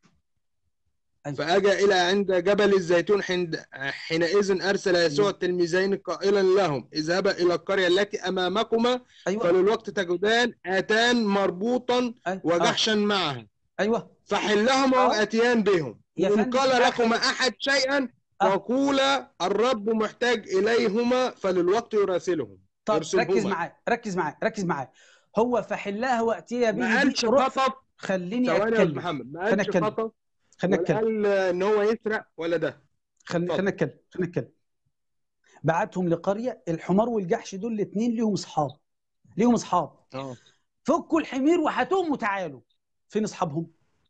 أيوة. فاجى الى عند جبل الزيتون. حينئذ ارسل يسوع التلميذين قائلا لهم اذهبا الى القريه التي امامكما. أيوة. فللوقت تجدان اتان مربوطا أيوة. وجحشا معها. ايوه، فحلهما واتيان بهم. يا وان فندم، قال لكما احد شيئا فقولا الرب محتاج اليهما فللوقت يراسلهم. طب يرسلهما. ركز معايا. هو فحلها واتي به. ما قالش خطف. خليني ثواني يا اتكلم. أستاذ محمد، ما قالش خطف خلينا ولا نتكلم. قال ان هو يسرق ولا ده. خلينا نتكلم. بعتهم لقريه، الحمار والجحش دول الاثنين ليهم اصحاب. فكوا الحمير وهاتوهم وتعالوا. فين اصحابهم؟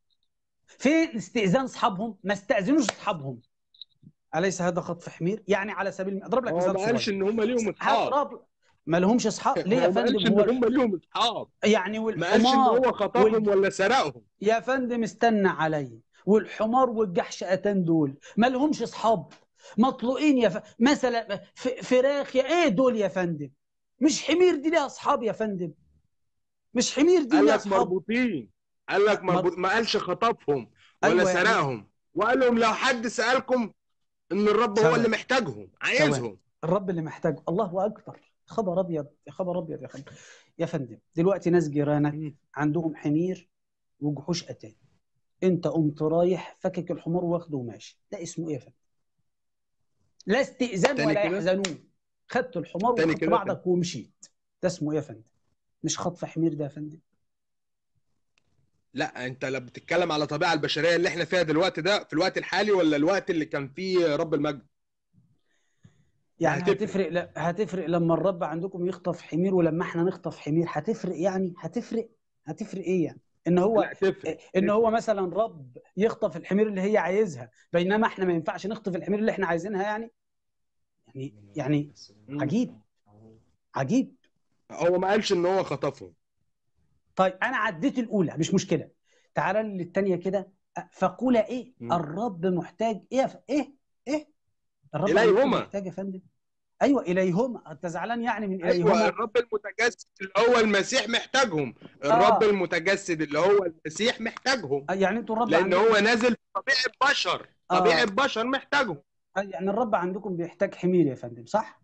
فين استئذان اصحابهم؟ ما استاذنوش اصحابهم. اليس هذا خطف حمير؟ يعني على سبيل اضرب لك مثال صغير. هو ما قالش ان هم ليهم اصحاب. ما لهمش اصحاب ليه يا فندم؟ ما قالش ان هم ليهم اصحاب. يعني ما قالش ان هو خطفهم ولا سرقهم. يا فندم استنى علي. والحمار والجحش اتان دول ما لهمش اصحاب، مطلوقين مثلا فراخ ايه دول يا فندم؟ مش حمير دي ليها اصحاب يا فندم؟ مش حمير دي ليها اصحاب؟ مربوطين. قال لك مربوط. ما قالش خطفهم ولا أيوة سرقهم. يعني. وقال لهم لو حد سالكم ان الرب هو اللي محتاجهم، عايزهم. الرب اللي محتاج. الله اكبر. خبر ابيض يا خبر ابيض يا فندم. يا فندم دلوقتي ناس جيرانك عندهم حمير وجحوش اتان، انت قمت رايح فكك الحمار واخده وماشي، ده اسمه ايه يا فندم؟ لا استئذان ولا يحزنون. خدت الحمار وخدت بعضك ومشيت، ده اسمه ايه يا فندم؟ مش خطف حمير ده يا فندم؟ لا، انت لا بتتكلم على الطبيعه البشريه اللي احنا فيها دلوقتي ده في الوقت الحالي، ولا الوقت اللي كان فيه رب المجد؟ يعني هتفرق. لا، هتفرق لما الرب عندكم يخطف حمير ولما احنا نخطف حمير. هتفرق يعني؟ هتفرق ايه يعني؟ ان هو مثلا رب يخطف الحمير اللي هي عايزها بينما احنا ما ينفعش نخطف الحمير اللي احنا عايزينها يعني عجيب. هو ما قالش ان هو خطفهم. طيب انا عديت الاولى مش مشكله، تعالى للثانيه كده. فقول ايه؟ الرب محتاج ايه الرب اليهما محتاج يا فندم. ايوه اليهما. انت زعلان يعني من اليهما؟ ايوه، الرب المتجسد اللي هو المسيح محتاجهم. الرب المتجسد اللي هو المسيح محتاجهم. يعني انتوا الرب لان هو نازل طبيعه بشر. طبيعه بشر محتاجهم. يعني الرب عندكم بيحتاج حمير يا فندم، صح؟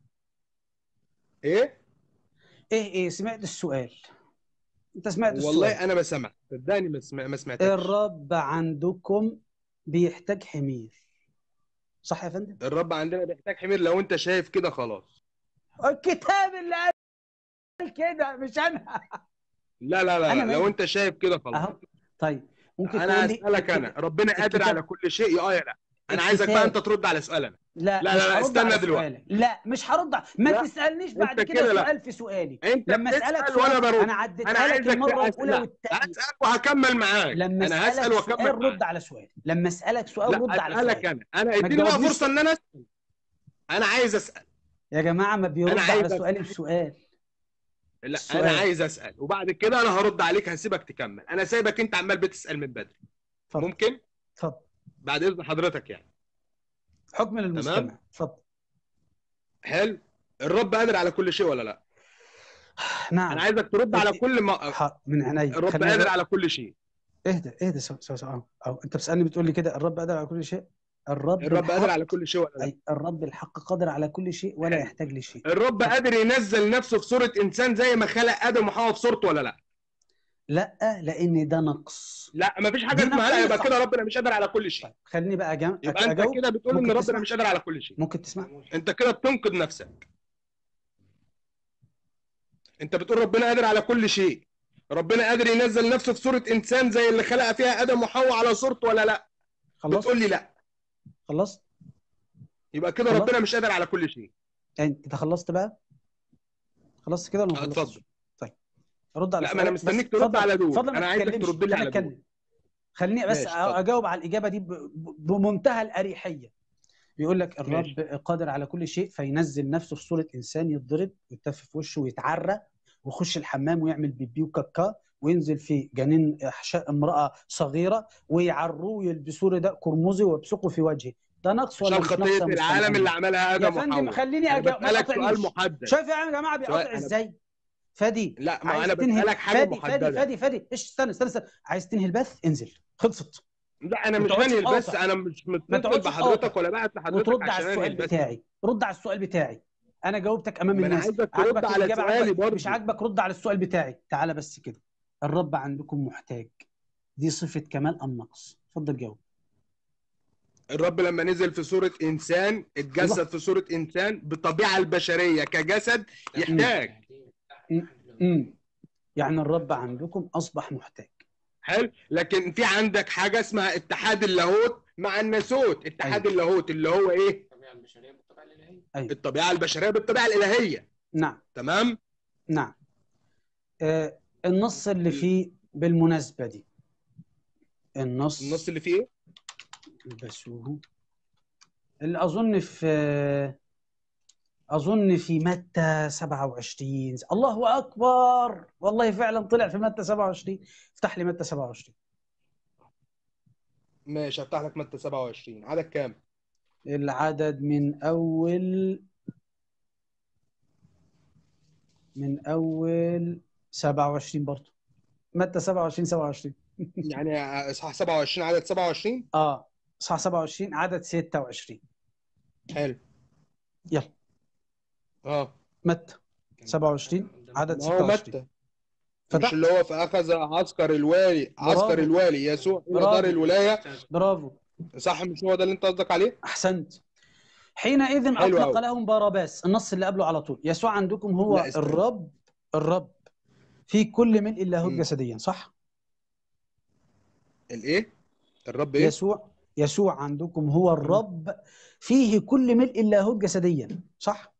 ايه سمعت السؤال؟ انت سمعت السؤال؟ والله انا ما سمعت، صدقني ما سمعتش. الرب عندكم بيحتاج حمير، صح يا فندم؟ الرب عندنا بيحتاج حمير. لو انت شايف كده خلاص. الكتاب اللي قال كده مش انا. لا لا لا انا لا، لو مالي انت شايف كده خلاص. اهو. طيب ممكن انا تقول لي هسالك، انا ربنا قادر على الكتاب كل شيء يا لا؟ انا عايزك بقى انت الكتاب ترد على سؤالنا. لا لا لا مش لا، هرد على استنى دلوقتي. سؤالك، لا مش هرد ما لا تسالنيش بعد انت كده كده لا، سؤال في سؤالي. انت لما اسالك بتسال وانا سؤال برد. انا انا عديتها لك عايزك المره الاولى لا، والثانيه. هسال وهكمل معاك. لما انا هسال اسالك واكمل سؤال رد معاك. على سؤالي، لما اسالك سؤال لا رد على اسالك، سؤالي. انا ما اديني بقى تجاوبنيش فرصه ان انا اسال. انا عايز اسال. يا جماعه ما انا بيرد عايز على سؤالي اسال. بسؤال. لا انا السؤال عايز اسال، وبعد كده انا هرد عليك، هسيبك تكمل. انا سايبك انت عمال بتسال من بدري. اتفضل ممكن اتفضل. بعد اذن حضرتك يعني؟ حكم تمام، للمستمع اتفضل. حلو. الرب قادر على كل شيء ولا لا؟ انا نعم. عايزك ترد على كل ما. من عينيا الرب خلينا قادر على كل شيء. اهدى اهدى أو انت بتسالني بتقول لي كده الرب قادر على كل شيء. الرب الرب قادر على الحق، كل شيء ولا لا؟ اي الرب الحق قادر على كل شيء ولا حلو. يحتاج لشيء. الرب اتفضل. قادر ينزل نفسه في صورة إنسان زي ما خلق آدم وحواء في صورته ولا لا؟ لا لان ده نقص. لا مفيش حاجة دي اسمها لا، يبقى نقيصه. كده ربنا مش قادر على كل شيء. طيب خليني بقى يبقى أنت اجاوب. كده بتقول إن ممكن ربنا تسمع؟ مش قادر على كل شيء. ممكن تسمع؟ أنت كده بتنقذ نفسك. أنت بتقول ربنا قادر على كل شيء. ربنا قادر ينزل نفسه في صورة إنسان زي اللي خلق فيها آدم وحواء على صورته ولا لا؟ خلصت؟ بتقول لي لا. خلصت؟ يبقى كده خلصت؟ ربنا مش قادر على كل شيء. يعني انت خلصت بقى؟ خلصت كده ولا ما خلصتش؟ اتفضل. طيب رد على لا ما أنا سؤالك بس مستنيك ترد اتفضل. على دول. اتفضل ما أنا عايزك تتكلمش، ترد لي انا على دول. اتكلم. خليني بس ماشي اتفضل. اجاوب على الاجابه دي بمنتهى الاريحيه. بيقول لك الرب ماشي. قادر على كل شيء، فينزل نفسه في صوره انسان يتضرب ويتف في وشه ويتعرى ويخش الحمام ويعمل بيبي وكاكا وينزل في جنين احشاء امراه صغيره ويعروه ويلبسوه رداء قرمزي ويبصقوا في وجهه. ده نقص ولا عشان مش نقص خطية يا العالم اللي مستمعين؟ عملها يا آدم فندم وحواء. خليني أنا ما بسألك سؤال تقاطعنيش. محدد. شايف يا جماعه بيقاطع ازاي؟ فادي لا ما عايز انا تنهي بسألك حاجة فادي محددة. ايش استنى عايز تنهي البث انزل خلصت. لا انا ما مش تقعدش هنهي البث، تقاطع. انا مش ما متصل تقعدش بحضرتك تقاطع ولا بعت لحضرتك وترد على عشان انهي السؤال البث. بتاعي. رد على السؤال بتاعي. انا جاوبتك امام ما انا الناس. عايزك ترد عاجبك على الاجابه؟ سؤالي عاجبك مش برضه. عاجبك رد على السؤال بتاعي. تعالى بس كده. الرب عندكم محتاج، دي صفه كمال ام نقص؟ اتفضل جاوب. الرب لما نزل في صورة انسان، اتجسد الله. في صورة انسان بالطبيعة البشرية كجسد يحتاج. يعني الرب عندكم اصبح محتاج. حلو. لكن في عندك حاجة اسمها اتحاد اللاهوت مع الناسوت. اتحاد أيوة. اللاهوت اللي هو ايه؟ الطبيعة البشرية بالطبيعة الإلهية. أيوة. الطبيعة البشرية بالطبيعة الإلهية. نعم تمام. نعم. النص اللي فيه بالمناسبة دي، النص اللي فيه ايه؟ البسوه اللي أظن في متى 27. الله أكبر، والله فعلا طلع في متى 27. افتح لي متى 27. ماشي هفتح لك متى 27. عدد كام؟ العدد من أول 27 برضه. متى 27 يعني اصحاح 27 عدد 27. صح 27 عدد 26. حلو. يلا متى 27 عدد ما هو 26. متى مش اللي هو فأخذ عسكر الوالي يسوع إلى دار الولاية. برافو. صح، مش هو ده اللي انت قصدك عليه؟ احسنت. حينئذ اطلق لهم باراباس. النص اللي قبله على طول. يسوع عندكم هو الرب في كل ملء اللاهوت جسديا، صح؟ الايه؟ الرب ايه؟ يسوع عندكم هو الرب فيه كل ملء اللاهوت جسديا، صح؟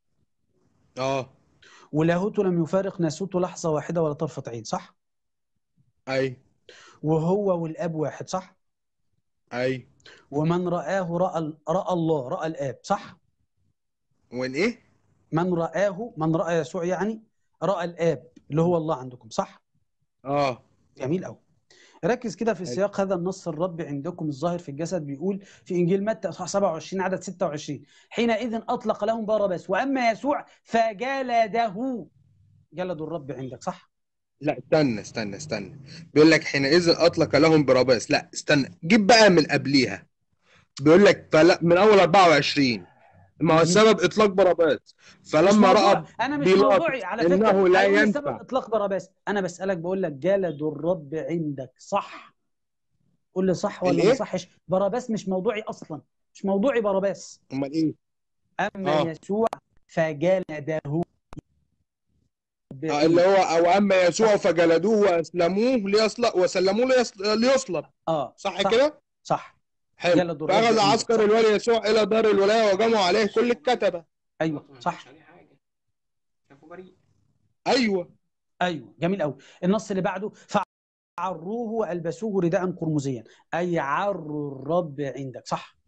ولاهوته لم يفارق ناسوته لحظة واحدة ولا طرفة عين، صح؟ اي. وهو والاب واحد، صح؟ اي. ومن رآه رأى الله، رأى الاب، صح؟ وين ايه؟ من رأى يسوع يعني رأى الاب اللي هو الله عندكم، صح؟ جميل قوي. ركز كده في سياق هذا النص. الرب عندكم الظاهر في الجسد بيقول في انجيل متى اصحاح 27 عدد 26 حينئذ اطلق لهم باراباس واما يسوع فجلده. جلدوا الرب عندك، صح؟ لا استنى بيقول لك حينئذ اطلق لهم باراباس. لا استنى، جيب بقى من قبليها. بيقول لك من اول 24 ما هو السبب اطلاق باراباس. فلما راى انا مش موضوعي على فكره انه لا هيقول ينفع سبب اطلاق باراباس. انا بسالك بقول لك جلدوا الرب عندك، صح؟ قول لي صح ولا ما صحش. باراباس مش موضوعي اصلا، مش موضوعي باراباس. امال ايه؟ اما يسوع فجلده اللي هو او اما يسوع فجلدوه واسلموه وسلموه ليصلب. صح كده؟ صح. حلو. جلدوا الرب فاخذ عندك. عسكر الولي يسوع الى دار الولايه وجمعوا عليه كل الكتبه. ايوه صح. شافوا بريء. ايوه جميل قوي. النص اللي بعده فعروه والبسوه رداء قرمزيا، اي عروا الرب عندك. صح.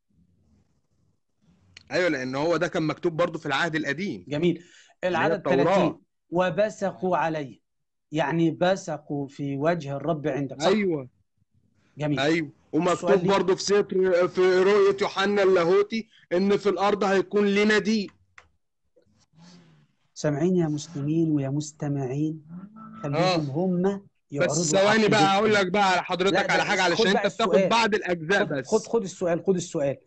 ايوه، لان هو ده كان مكتوب برضه في العهد القديم. جميل. العدد 30 وبسقوا عليه، يعني بسقوا في وجه الرب عندك. صح. ايوه جميل. ايوه، ومكتوب برضه في رؤية يوحنا اللاهوتي ان في الارض هيكون لنا ضيق. سامعين يا مسلمين ويا مستمعين؟ خليهم هم يعرضوا. بس ثواني بقى اقول لك بقى على حضرتك على حاجه، علشان انت بتاخد بعض الاجزاء. بس خد السؤال.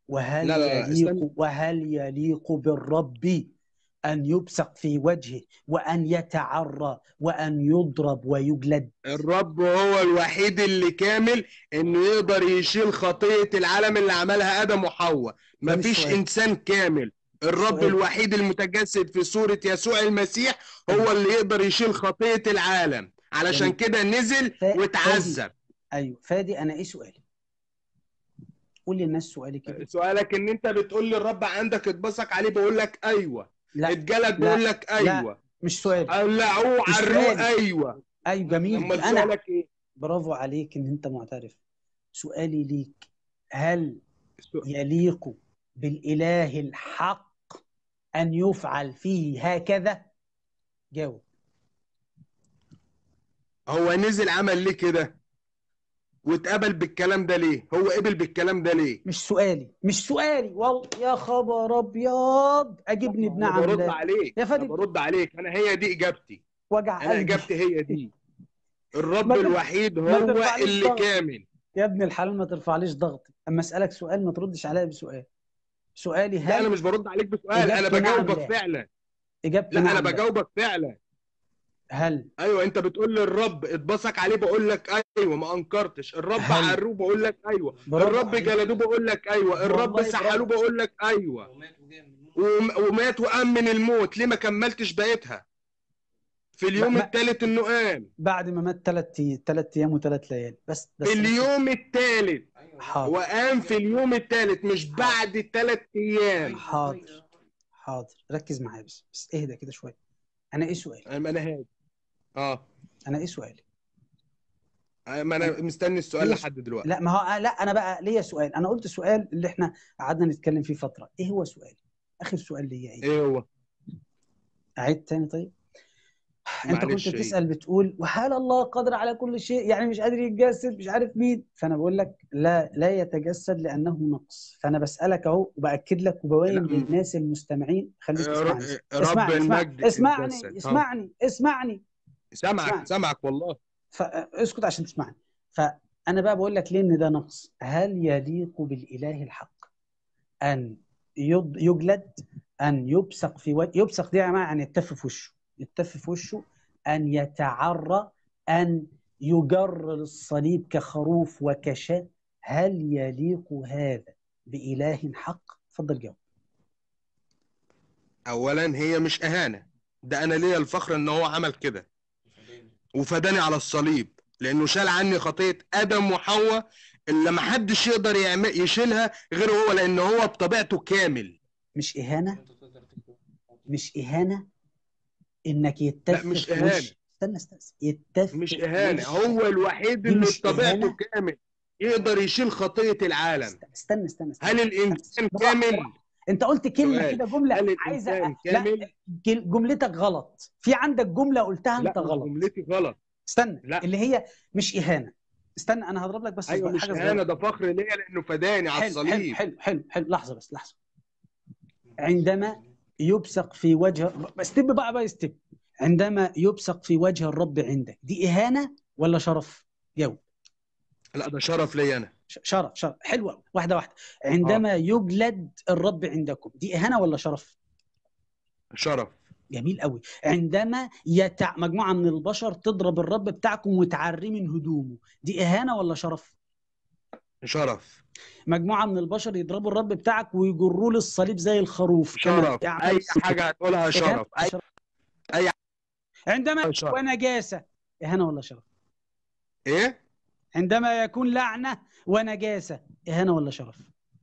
وهل يليق بالرب أن يبصق في وجهه وأن يتعرى وأن يضرب ويجلد؟ الرب هو الوحيد اللي كامل انه يقدر يشيل خطية العالم اللي عملها آدم وحواء. مفيش انسان كامل. الرب الوحيد المتجسد في صورة يسوع المسيح هو اللي يقدر يشيل خطية العالم، علشان كده نزل وتعذب. ايوه فادي، انا ايه سؤالي؟ قول للناس سؤالي كده. سؤالك ان انت بتقول لي الرب عندك اتبصق عليه، بقول لك ايوه. اتجلد، بقول لك ايوه. لا مش سؤالي. قلعوه عروه، ايوه. جميل. امال سؤالك ايه؟ برافو عليك ان انت معترف. سؤالي ليك، هل يليق بالاله الحق ان يفعل فيه هكذا؟ جاوب. هو نزل عمل ليه كده واتقبل بالكلام ده ليه؟ هو قبل بالكلام ده ليه؟ مش سؤالي والله. يا خبر ابيض، اجبني بنعم. برد عليك يا فادي، برد عليك. انا هي دي اجابتي. وجع انا قلبي. اجابتي هي دي. الرب الوحيد هو اللي كامل. يا ابن الحلال ما ترفعليش ضغطي. اما اسالك سؤال ما تردش عليا بسؤال. سؤالي هل... لا انا مش برد عليك بسؤال، انا بجاوبك فعلا. اجابتي لا انا بجاوبك فعلا. هل ايوه انت بتقول لي الرب اتبصق عليه، بقول لك ايوه، ما انكرتش. الرب عروه، بقول لك ايوه. الرب جلدوه، بقول لك ايوه. الرب سحلوه، بقول لك ايوه. ومات وقام من الموت. ليه ما كملتش بقيتها في اليوم الثالث انه قام؟ بعد ما مات 3 ايام و3 ليالي. بس في اليوم الثالث. حاضر. وقام في اليوم الثالث، مش بعد 3 ايام. حاضر. ركز معايا بس اهدى كده شويه. انا ايه سؤالي؟ انا هادي. انا ايه سؤالي؟ ما انا مستني السؤال لحد دلوقتي. لا ما هو لا، انا بقى ليا سؤال. انا قلت سؤال اللي احنا قعدنا نتكلم فيه فتره. ايه هو سؤالي؟ اخر سؤال ليا ايه هو؟ اعيد تاني طيب. انت كنت بتسال بتقول وهل الله قادر على كل شيء، يعني مش قادر يتجسد، مش عارف مين. فانا بقول لك لا يتجسد لانه نقص. فانا بسالك اهو وباكد لك وببين للناس المستمعين. خليك اسمعني. سامعك والله. فاسكت عشان تسمعني. فانا بقى بقول لك ليه ان ده نقص. هل يليق بالاله الحق ان يجلد، ان يبصق في وجه؟ يبصق دي يا جماعه يعني يتف في وشه، أن يتعرى، أن يجر للصليب كخروف وكشاة. هل يليق هذا بإله حق؟ اتفضل جاوب. أولا هي مش إهانة، ده أنا ليا الفخر إن هو عمل كده وفداني على الصليب، لأنه شال عني خطية آدم وحواء اللي ما حدش يقدر يشيلها غير هو، لأن هو بطبيعته كامل. مش إهانة انك يتف. لا مش اهانه. استنى يتف. مش اهانه، هو الوحيد اللي بطبيعته كامل يقدر يشيل خطيه العالم. استنى هل الانسان كامل؟ انت قلت كلمه كده، جمله عايزه. لا جملتك غلط. في عندك جمله قلتها انت غلط. جملتي غلط. استنى. لا. اللي هي مش اهانه. استنى انا هضرب لك بس. ايوه مش اهانه، ده فخر ليا لانه فداني على الصليب. حلو. لحظه. عندما يبصق في وجه، استب بقى يستب. عندما يبصق في وجه الرب عندك، دي إهانة ولا شرف؟ جاوب. لا ده شرف لي أنا. شرف. حلوة. واحدة. عندما يجلد الرب عندكم، دي إهانة ولا شرف؟ شرف. جميل قوي. عندما مجموعة من البشر تضرب الرب بتاعكم وتعريه من هدومه، دي إهانة ولا شرف؟ شرف. مجموعة من البشر يضربوا الرب بتاعك ويجروه للصليب زي الخروف. شرف. أي حاجة هتقولها شرف. أي عندما شرف. ونجاسة، إهانة ولا شرف؟ ايه؟ عندما يكون لعنة ونجاسة، إهانة ولا شرف؟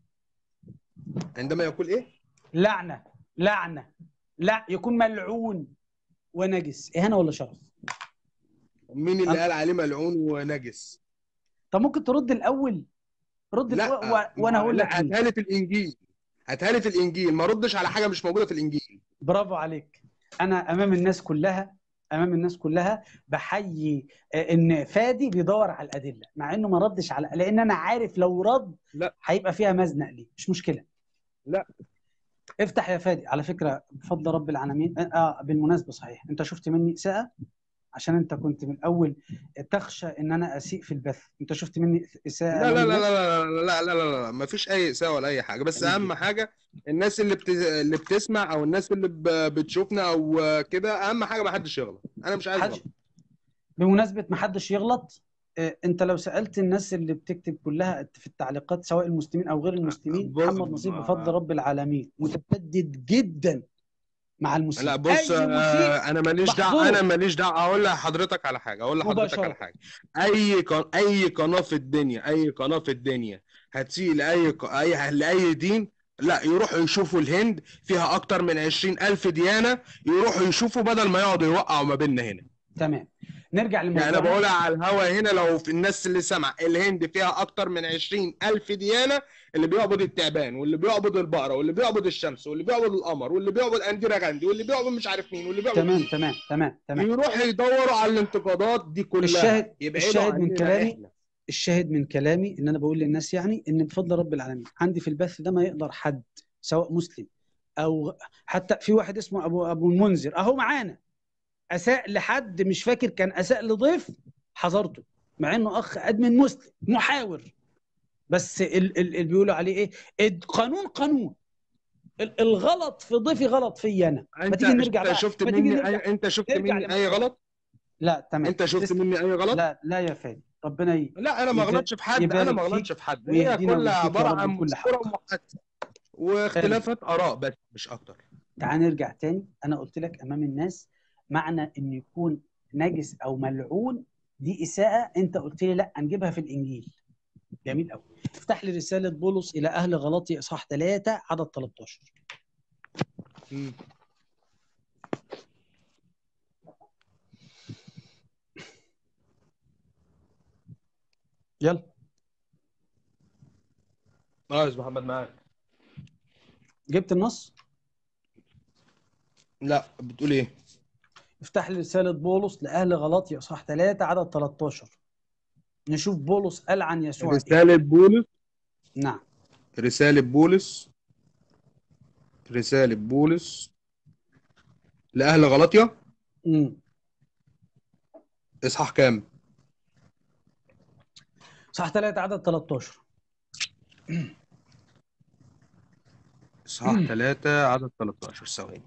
عندما يقول ايه؟ لعنة، لعنة، لا يكون ملعون ونجس، إهانة ولا شرف؟ مين اللي قال عليه ملعون ونجس؟ طب ممكن ترد الأول؟ رد لا وأنا هقول لك لا، ليه. هاتها لي في الانجيل، هاتها لي في الانجيل، ما ردش على حاجه مش موجوده في الانجيل. برافو عليك. أنا أمام الناس كلها، أمام الناس كلها بحيي إن فادي بيدور على الأدلة مع إنه ما ردش على، لأن أنا عارف لو رد لا هيبقى فيها مزنق ليه، مش مشكلة. لا افتح يا فادي. على فكرة بفضل رب العالمين، بالمناسبة صحيح أنت شفت مني إساءة عشان أنت كنت من الأول تخشى إن أنا أسيء في البث. أنت شفت مني إساءة لا أمام لا لا الناس؟ لا لا لا لا لا، ما فيش اي اساءه ولا اي حاجه، بس جميل اهم جدا. حاجه الناس اللي بتسمع او الناس اللي بتشوفنا او كده، اهم حاجه ما حدش يغلط، انا مش عايز حد... غلط. بمناسبة ما حدش يغلط، أنت لو سألت الناس اللي بتكتب كلها في التعليقات سواء المسلمين أو غير المسلمين، محمد نصيب بفضل رب العالمين متشدد جدا مع المسيء. لا بص، أي مسيء انا ماليش دعوه، بحظره انا ماليش دعوه. اقول لحضرتك على حاجه، اقول لحضرتك على مباشرة. حاجه. اي قناه في الدنيا، اي قناه في الدنيا هتسيء لاي دين، لا يروحوا يشوفوا الهند فيها اكتر من 20,000 ديانه، يروحوا يشوفوا بدل ما يقعدوا يوقعوا ما بيننا هنا. تمام، نرجع يعني انا لموضوعنا. بقولها على الهوا هنا، لو في الناس اللي سمع، الهند فيها اكتر من 20,000 ديانه، اللي بيعبد التعبان واللي بيعبد البقره واللي بيعبد الشمس واللي بيعبد القمر واللي بيعبد انديرا غاندي واللي بيعبد مش عارف مين واللي بيعبد تمام مين. تمام تمام تمام. يروحوا يدوروا على الانتقادات دي كلها، يبعدوا الشاهد من عننا كلامي، احنا. الشاهد من كلامي ان انا بقول للناس يعني ان بفضل رب العالمين عندي في البث ده ما يقدر حد سواء مسلم او حتى في واحد اسمه ابو المنذر اهو معانا اساء لحد، مش فاكر كان اساء لضيف، حذرته مع انه اخ ادمن مسلم محاور، بس اللي بيقولوا عليه ايه، القانون قانون، الغلط في ضيفي غلط في انا. ما تيجي نرجع انت بقى، شفت ما تيجي مني نرجع، انت شفت نرجع مني اي لموضوع. غلط؟ لا تمام، انت شفت تسلم. مني اي غلط؟ لا لا يا فادي، ربنا لا انا ما غلطش في حد، انا ما يبارك غلطش فيك في حد، هي ويهدينا كلها ويهديك يا عباره رب عن لكل مذكره حق. ومحادثه واختلافات اراء بس مش اكتر. تعال نرجع تاني. انا قلت لك امام الناس معنى ان يكون نجس او ملعون دي اساءه، انت قلت لي لا نجيبها في الانجيل. جميل قوي. افتح لي رساله بولس الى اهل غلاطي اصحاح 3 عدد 13. يلا. ناقص محمد معاك. جبت النص؟ لا بتقول ايه؟ افتح لي رساله بولس لاهل غلاطي اصحاح 3 عدد 13. نشوف بولس قال عن يسوع ايه. رسالة بولس. نعم. رسالة بولس، رسالة بولس لأهل غلاطيا. إصحاح كام؟ صح 3 عدد 13. إصحاح 3 عدد 13. ثواني.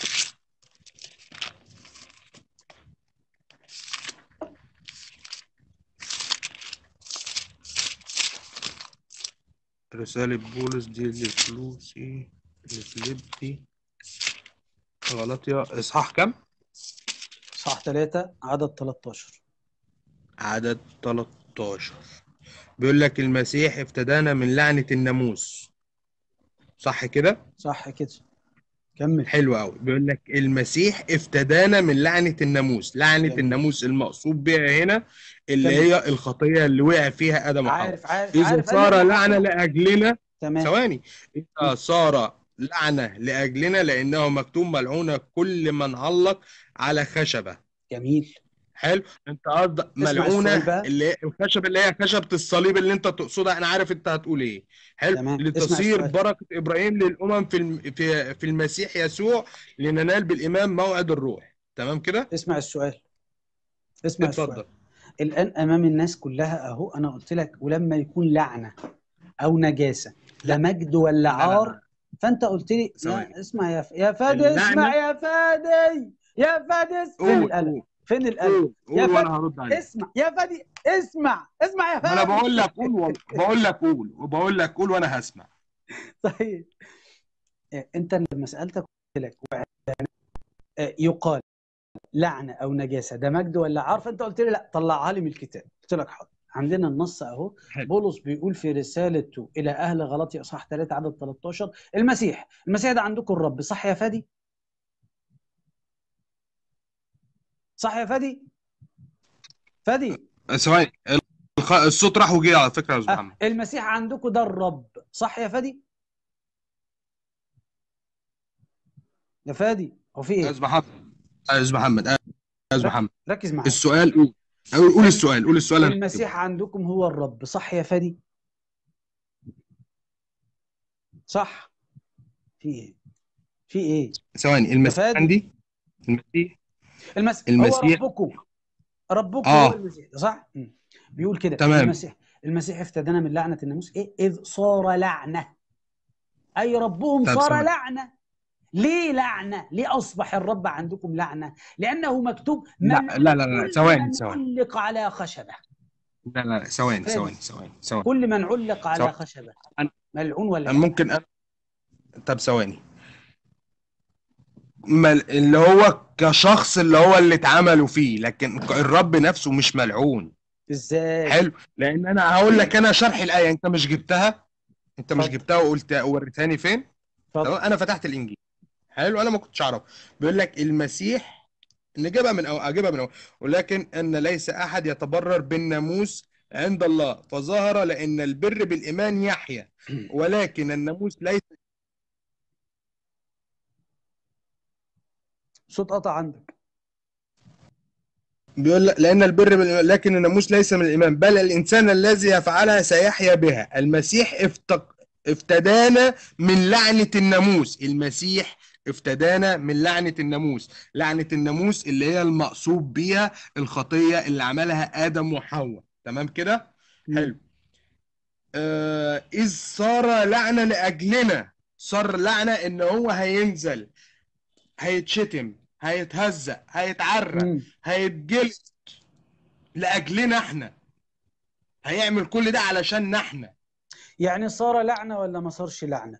رسالة بولس دي لفلوسي لفليبتي غلاطيا، إصحاح كام؟ صح 3 عدد 13. عدد 13 بيقول لك المسيح افتدانا من لعنة الناموس، صح كده؟ صح كده، كمل. حلو قوي. بيقول لك المسيح افتدانا من لعنة الناموس. لعنة جميل. الناموس المقصود بها هنا اللي كمل. هي الخطية اللي وقع فيها آدم وحواء. عارف إذا صار لعنة لأجلنا، تمام. ثواني، إذا صار لعنة لأجلنا لأنه مكتوب ملعونة كل من علق على خشبة. جميل. حلو. انت قصدك اسمع السؤال ملعونه بقى. اللي هي الخشب اللي هي خشبه الصليب اللي انت تقصدها، انا عارف انت هتقول ايه. حلو. تمام. اسمع لتصير السؤال. بركه ابراهيم للامم في المسيح يسوع لننال بالامام موعد الروح. تمام كده. اسمع السؤال. اسمع اتفضل. السؤال. الآن أمام الناس كلها أهو أنا قلت لك ولما يكون لعنة أو نجاسة ده مجد ولا عار؟ فأنت قلت لي لا اسمع يا فادي، اسمع يا فادي، يا فادي فين القلم؟ فين القلم؟ يا فادي هرد عليك. اسمع يا فادي، اسمع يا فادي. انا بقول لك قول، بقول لك قول وبقول لك قول وانا هسمع. طيب انت لما سالتك قلت لك يقال لعنه او نجاسه ده مجد ولا عار؟ فانت قلت لي لا، طلعها لي من الكتاب. قلت لك حاضر. عندنا النص اهو. حلو. بولس بيقول في رسالته الى اهل غلطي اصحاح 3 عدد 13 المسيح ده عندكم الرب، صح يا فادي؟ صح يا فادي؟ فادي ثواني، الصوت راح وجه على فكره يا استاذ محمد. المسيح عندكم ده الرب، صح يا فادي؟ يا فادي هو في يا ايه؟ استاذ محمد، يا استاذ محمد، يا استاذ محمد، ركز معايا. السؤال قول السؤال، قول السؤال. المسيح عندكم هو الرب، صح يا فادي؟ صح. في ايه؟ في ايه؟ ثواني، المسيح عندي، هو المسيح ربكم هو المسيح، صح؟ بيقول كده تمام. المسيح افتدانا من لعنة الناموس، ايه؟ إذ صار لعنة، أي ربهم صار لعنة. ليه لعنة؟ ليه أصبح الرب عندكم لعنة؟ لأنه مكتوب لا ثواني علق على خشبة. لا ثواني. كل من علق على خشبة ملعون ولا ممكن طب ثواني، اللي هو كشخص اللي هو اللي اتعملوا فيه، لكن الرب نفسه مش ملعون. ازاي؟ حلو، لان انا هقول لك انا شرح الايه، انت مش جبتها، وقلت وريتهاني فين؟ تمام، انا فتحت الانجيل. حلو، انا ما كنتش اعرف. بيقول لك المسيح، نجيبها من اجيبها من ولكن ان ليس احد يتبرر بالناموس عند الله، فظهر لان البر بالايمان يحيى، ولكن الناموس ليس. صوت قطع عندك. بيقول لأن البر لكن الناموس ليس من الإيمان، بل الإنسان الذي يفعلها سيحيا بها. المسيح افتدانا من لعنة الناموس. المسيح افتدانا من لعنة الناموس. لعنة الناموس اللي هي المقصود بيها الخطية اللي عملها آدم وحواء. تمام كده؟ حلو. إذ صار لعنة لأجلنا، صار لعنة إن هو هينزل، هيتشتم، هيتهزق، هيتعرى، هيتجلد لاجلنا احنا، هيعمل كل ده علشان احنا. يعني صار لعنه ولا ما صارش لعنه؟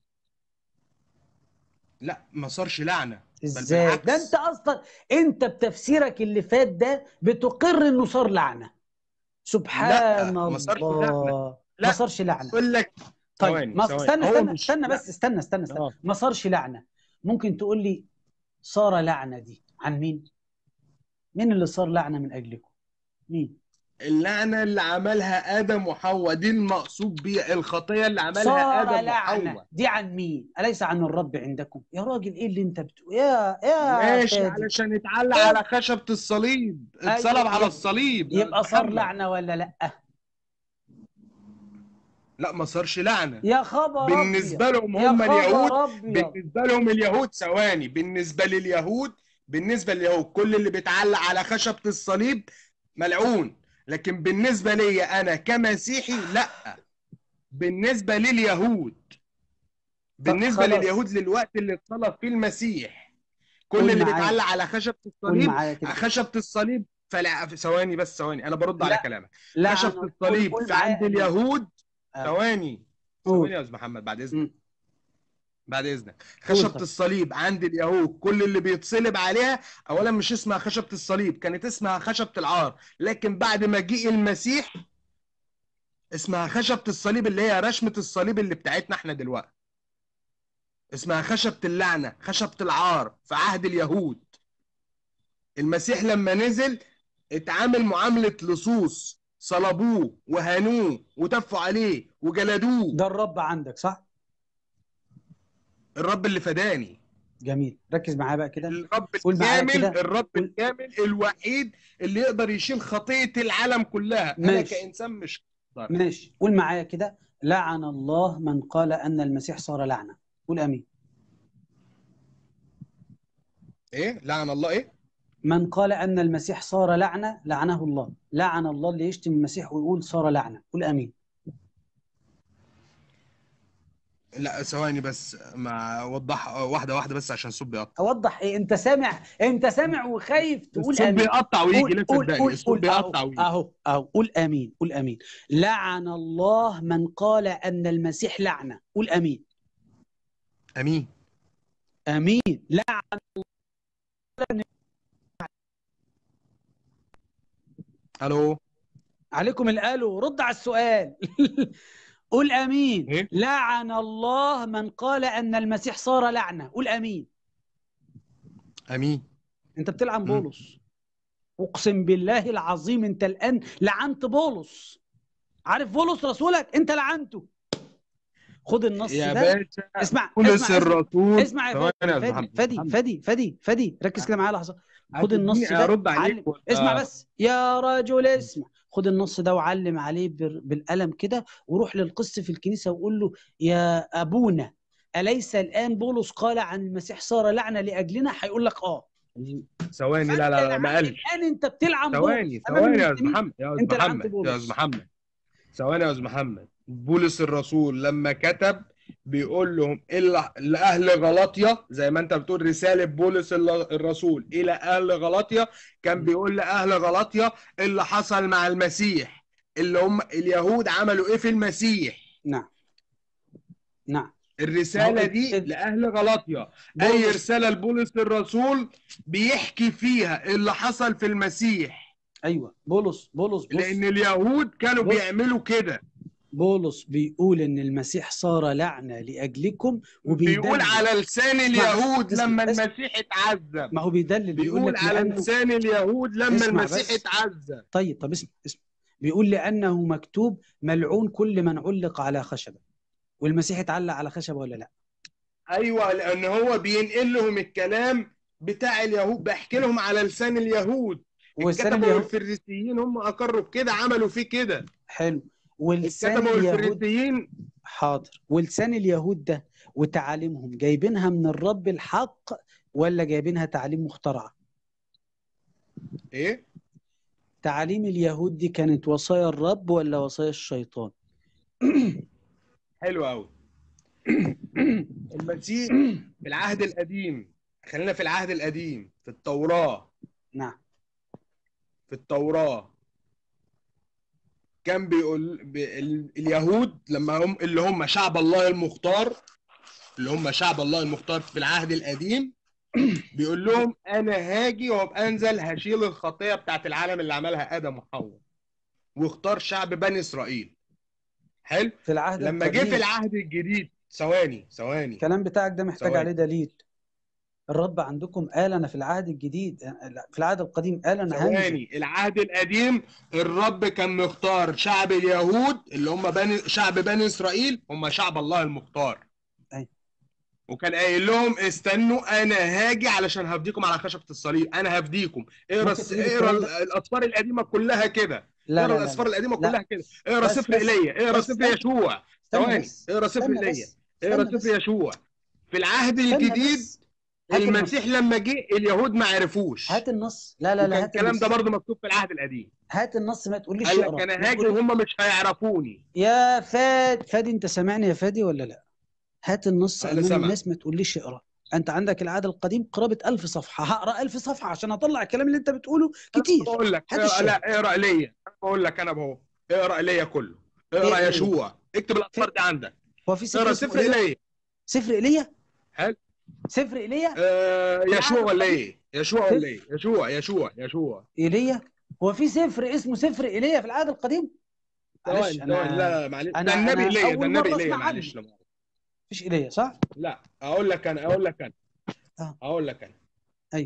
لا، ما صارش لعنه. ازاي؟ ده انت اصلا انت بتفسيرك اللي فات ده بتقر انه صار لعنه. سبحان الله. ما صارش لعنه. لا، ما صارش لعنه. اقول لك طيب استنى بس، استنى. ما صارش لعنه. ممكن تقول لي صار لعنه دي عن مين؟ مين اللي صار لعنه من اجلكم؟ مين؟ اللعنه اللي عملها ادم وحواء، دي المقصود بيها الخطيه اللي عملها صار ادم لعنة وحواء. دي عن مين؟ اليس عن الرب عندكم؟ يا راجل ايه اللي انت بتقول؟ يا ماشي، فادي. علشان اتعلق على خشبه الصليب، اتصلب على الصليب. يبقى صار لعنه ولا لا؟ لا، ما صارش لعنه. يا خبر بالنسبه لهم هم اليهود، بالنسبه لهم اليهود، ثواني، بالنسبه لليهود كل اللي بيتعلق على خشبه الصليب ملعون، لكن بالنسبه لي انا كمسيحي لا. بالنسبه لليهود، للوقت اللي اتصلب فيه المسيح، كل اللي بيتعلق على خشبه الصليب، ثواني بس، ثواني، انا برد على كلامك. خشبه الصليب في عند اليهود، ثواني يا استاذ محمد، بعد اذنك. خشبه الصليب عند اليهود كل اللي بيتصلب عليها اولا مش اسمها خشبه الصليب، كانت اسمها خشبه العار، لكن بعد ما جه المسيح اسمها خشبه الصليب، اللي هي رشمه الصليب اللي بتاعتنا احنا دلوقتي، اسمها خشبه اللعنه، خشبه العار في عهد اليهود. المسيح لما نزل اتعامل معامله لصوص، صلبوه وهانوه وتفوا عليه وجلدوه. ده الرب عندك صح؟ الرب اللي فداني. جميل، ركز معايا بقى كده. الرب الكامل الوحيد اللي يقدر يشيل خطية العالم كلها. ماشي. انا كإنسان مش هقدر. ماشي، قول معايا كده. لعن الله من قال أن المسيح صار لعنة. قول امين. ايه؟ لعن الله ايه؟ من قال أن المسيح صار لعنة لعنه الله. لعن الله اللي يشتم المسيح ويقول صار لعنة. قول امين. لا ثواني بس، ما وضح واحده واحده بس عشان الصوت بيقطع. اوضح ايه؟ انت سامع وخايف تقول امين. الصوت بيقطع ويجي، لا صدقني الصوت بيقطع ويجي. اهو قول امين. قول امين. لعن الله من قال ان المسيح لعنه. قول امين. امين. امين. لعن الله الو. عليكم الالو، رد على السؤال. قول امين. ايه؟ لعن الله من قال ان المسيح صار لعنه. قول امين. امين. انت بتلعن مم. بولس. اقسم بالله العظيم انت الان لعنت بولس. عارف بولس رسولك؟ انت لعنته. خد النص يا ده. باشا، اسمع بولس اسمع اسمع الرسول. اسمع يا ثواني فادي يا فادي محمد. فادي فادي فادي فادي، ركز كده معايا لحظه. خد النص هتديني ده ارد عليك علم. اسمع ولا؟ بس يا رجل اسمع. خد النص ده وعلم عليه بالقلم كده، وروح للقس في الكنيسه وقول له: يا ابونا، اليس الان بولس قال عن المسيح صار لعنه لاجلنا؟ هيقول لك اه. ثواني، لا فانت لا لا، ما قالش. الان انت بتلعن بولس ثواني امام ثواني يا استاذ المسلمين. محمد، يا استاذ انت لعنت محمد، يا استاذ بولس. محمد. ثواني يا استاذ محمد. بولس الرسول لما كتب بيقول لهم إلا لأهل غلاطيا، زي ما انت بتقول رسالة بولس الرسول إلى أهل غلاطيا، كان بيقول لأهل غلاطيا اللي حصل مع المسيح، اللي هم اليهود عملوا إيه في المسيح. نعم نعم. ما هو الرسالة دي لأهل غلاطيا. أي بولس. رسالة لبولس الرسول بيحكي فيها اللي حصل في المسيح، ايوه بولس بص. لأن اليهود كانوا بص، بيعملوا كده. بولس بيقول ان المسيح صار لعنه لاجلكم، بيقول وبيدلل. على لسان اسمع بس، اليهود اسمع لما اسمع. المسيح اتعذب. ما هو بيدلل، بيقول بيقول لك على لانه. لسان اليهود لما اسمع المسيح بس. اتعذب. طيب طب اسمع اسمع. بيقول لانه مكتوب: ملعون كل من علق على خشبه. والمسيح اتعلق على خشبه ولا لا؟ ايوه، لان هو بينقل لهم الكلام بتاع اليهود، بيحكي لهم على لسان اليهود. ولسان الكتبه اليهود. والفريسيين هم اقروا بكده، عملوا فيه كده. حلو. ولسان الكتبه اليهود. والفريسيين. حاضر. ولسان اليهود ده وتعاليمهم جايبينها من الرب الحق ولا جايبينها تعاليم مخترعه؟ ايه؟ تعاليم اليهود دي كانت وصايا الرب ولا وصايا الشيطان؟ حلو قوي. المسيح في العهد القديم، خلينا في العهد القديم، في التوراة. نعم. في التوراة كان بيقول اليهود لما هم اللي هم شعب الله المختار، اللي هم شعب الله المختار في العهد القديم، بيقول لهم انا هاجي وابقى انزل هشيل الخطيه بتاعت العالم اللي عملها ادم وحواء، واختار شعب بني اسرائيل. حلو. في العهد لما جه في القديم. العهد الجديد، ثواني. الكلام بتاعك ده محتاج ثواني. عليه دليل. الرب عندكم قال انا في العهد الجديد، في العهد القديم قال انا هنزل. ثواني. العهد القديم الرب كان مختار شعب اليهود اللي هم شعب بني اسرائيل، هم شعب الله المختار. أي. وكان قايل لهم استنوا انا هاجي علشان هفديكم على خشبة الصليب، انا هفديكم. اقرا ممكن تجيب الكلام ده؟ الاسفار القديمه كلها كده. لا اقرا لا لا الاسفار لا القديمه لا. كلها كده. اقرا بس سفر ايليا، اقرا بس سفر يشوع. استنى ثواني. بس. اقرا سفر استنى ايليا، بس. اقرا استنى سفر بس. يشوع. في العهد استنى الجديد بس. هات المسيح النص. لما جه اليهود ما عرفوش. هات النص. لا لا لا، وكان هات الكلام ده النص. برضه مكتوب في العهد القديم. هات النص، ما تقوليش قال لك اقرا. انا ما هاجي تقول... وهم مش هيعرفوني. يا فادي، انت سامعني يا فادي ولا لا؟ هات النص انا امام سامع. الناس، ما تقوليش اقرا. انت عندك العهد القديم قرابه 1000 صفحه، هقرا 1000 صفحه عشان اطلع الكلام اللي انت بتقوله كتير. بقول لك هات الشاهد. لا، اقرا ايليا. بقول لك انا اهو، اقرا ايليا كله، اقرا ايه يشوع، اكتب الاسفار دي عندك. هو في سفر اقرا اسمه سفر ايليا؟ ايليا. سفر ايليا؟ حلو. سفر ايليا؟ يشوع العهد ولا القديم؟ ايه؟ يشوع ولا ايه؟ يشوع. ايليا؟ هو في سفر اسمه سفر ايليا في العهد القديم؟ معلش ثواني لا لا، معلش، ده النبي انا ايليا، ده اول النبي مره ايليا، اسمع عنه. معلش. لا مفيش ايليا صح؟ لا، اقول لك انا ايوه.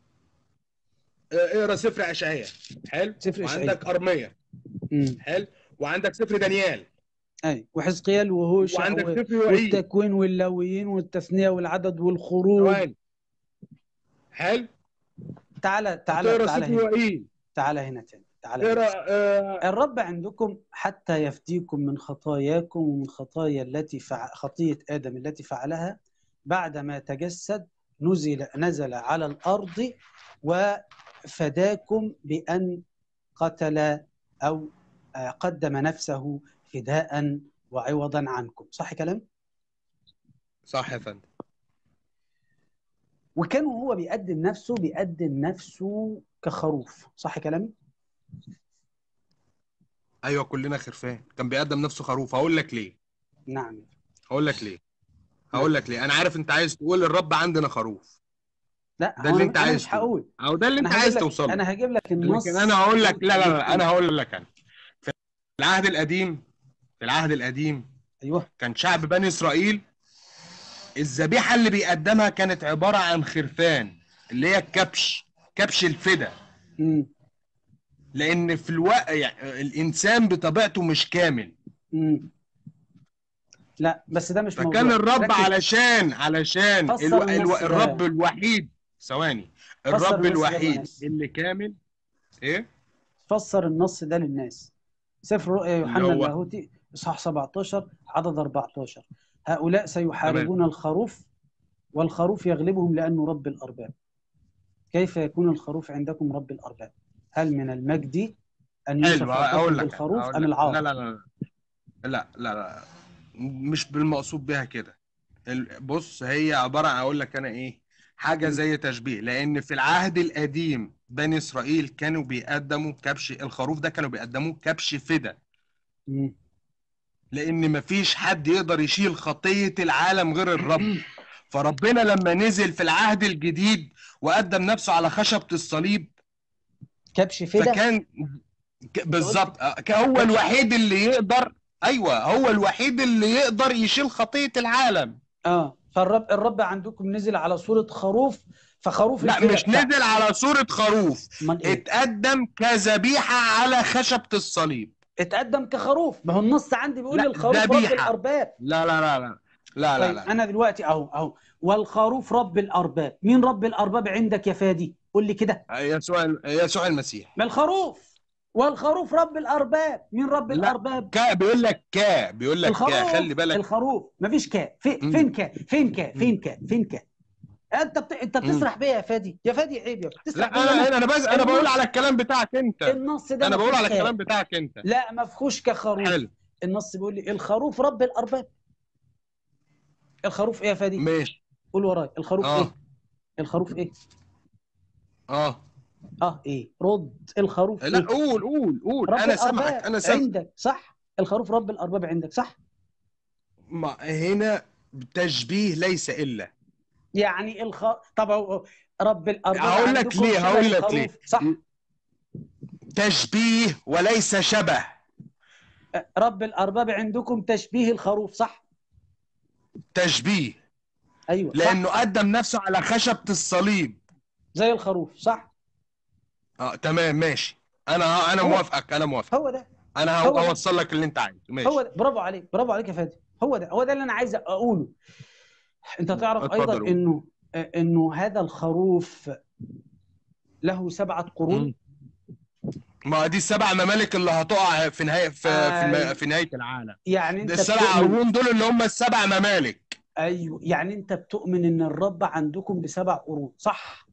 اقرا سفر اشعياء. حلو. سفر وعندك اشعياء. ارميا. حلو. وعندك سفر دانيال. ايوه، وحزقيال وهوشع وعندك سفر يوئيل. والتكوين واللاويين والتثنيه والعدد والخروج. ثواني. حلو. تعالى تقرا تعالى سفر هنا. يوئيل. تعالى هنا تاني. تعالى هنا. اقرا الرب عندكم حتى يفديكم من خطاياكم ومن خطايا خطية آدم التي فعلها بعدما تجسد، نزل على الأرض وفداكم بأن قتل أو قدم نفسه فداء وعوضا عنكم. صح كلام؟ صح يا فندم. وكان هو بيقدم نفسه كخروف. صح كلامي؟ ايوه، كلنا خرفان. كان بيقدم نفسه خروف. هقول لك ليه. نعم. هقول لك ليه. انا عارف انت عايز تقول الرب عندنا خروف. لا ده اللي انت انا عايز مش تقول، هقول. او ده اللي انت انا عايز هجيب لك توصل له. انا هجيب لك لكن النص انا هقول لك، اللي لا لا لا، بيقول. انا هقول لك انا في العهد القديم، في العهد القديم ايوه. كان شعب بني اسرائيل الذبيحه اللي بيقدمها كانت عباره عن خرفان، اللي هي الكبش، كبش الفدا. امم. لان في الوقت يعني الانسان بطبيعته مش كامل، امم. لا بس ده مش فكان موضوع، الرب ركز. علشان فسر النص الرب ده. الوحيد، ثواني، فسر الرب النص ده الوحيد للناس. اللي كامل. ايه فسر النص ده للناس. سفر رؤيا اللي يوحنا هو؟ اللاهوتي اصحاح 17 عدد 14. هؤلاء تمام. سيحاربون الخروف والخروف يغلبهم لأنه رب الأرباب. كيف يكون الخروف عندكم رب الأرباب؟ هل من المجد أن حلو، يوصف ربكم اقول لك انا بالخروف اقول أم لك لا العار؟ لا لا لا لا لا، مش بالمقصود بها كده. بص، هي عباره عن، اقول لك انا ايه، حاجه زي تشبيه. لان في العهد القديم بني اسرائيل كانوا بيقدموا كبش الخروف ده، كانوا بيقدموه كبش فدا، مم. لان مفيش حد يقدر يشيل خطيه العالم غير الرب. فربنا لما نزل في العهد الجديد وقدم نفسه على خشبة الصليب، كبش فدا. فكان أنت قلت بالظبط هو كبش. الوحيد اللي يقدر، ايوه هو الوحيد اللي يقدر يشيل خطية العالم. فالرب عندكم نزل على صورة خروف، فخروف لا، الفدا مش بتاعه. نزل على صورة خروف، امال ايه؟ اتقدم كذبيحة على خشبة الصليب. اتقدم كخروف. ما هو النص عندي بيقول لي لا، الخروف رب ذبيحة. الأرباب. لا لا لا لا لا لا طيب لا, لا. انا دلوقتي اهو والخروف رب الارباب. مين رب الارباب عندك يا فادي؟ قول لي كده. يسوع المسيح. ما الخروف. والخروف رب الارباب. مين رب لا، الارباب؟ بيقول لك خلي الخروف. بالك. الخروف مفيش كا. مم. فين كا؟ فين كا؟ مم. فين كا؟ فين كا؟ انت مم. بتسرح بيا يا فادي. يا فادي عيب، يا لا، بتسرح بيا انا. انا بقول على النص الكلام بتاعك انت. النص ده انا بقول مفهوش على كا. الكلام بتاعك انت. لا مفهوش كخروف. حلو. النص بيقول لي الخروف رب الارباب. الخروف ايه يا فادي؟ ماشي. قول وراي. الخروف ايه؟ اه الخروف ايه؟ اه ايه؟ رد. الخروف لا، ايه؟ قول، رب انا سامعك، الارباب انا سامع. عندك صح. الخروف رب الارباب عندك صح. ما هنا تشبيه ليس الا. يعني طب رب الارباب عندكم شبه هقول لك ليه. الخروف صح. تشبيه وليس شبه. رب الارباب عندكم تشبيه الخروف صح. تشبيه، ايوه لانه صح. قدم نفسه على خشبة الصليب. زي الخروف صح. تمام ماشي. انا هو موافقك، انا موافق. هو ده. انا هو ده. هوصل لك اللي انت عايزه، هو ماشي. ده. برافو عليك. برافو عليك يا فادي. هو ده اللي انا عايز اقوله. انت تعرف ايضا اتفضل قول. انه هذا الخروف له 7 قرون. مم. ما دي السبع ممالك اللي هتقع في نهاية في نهاية العالم. يعني ده انت السبع بتؤمن. قرون دول اللي هم السبع ممالك. ايوه يعني انت بتؤمن ان الرب عندكم ب7 قرون صح.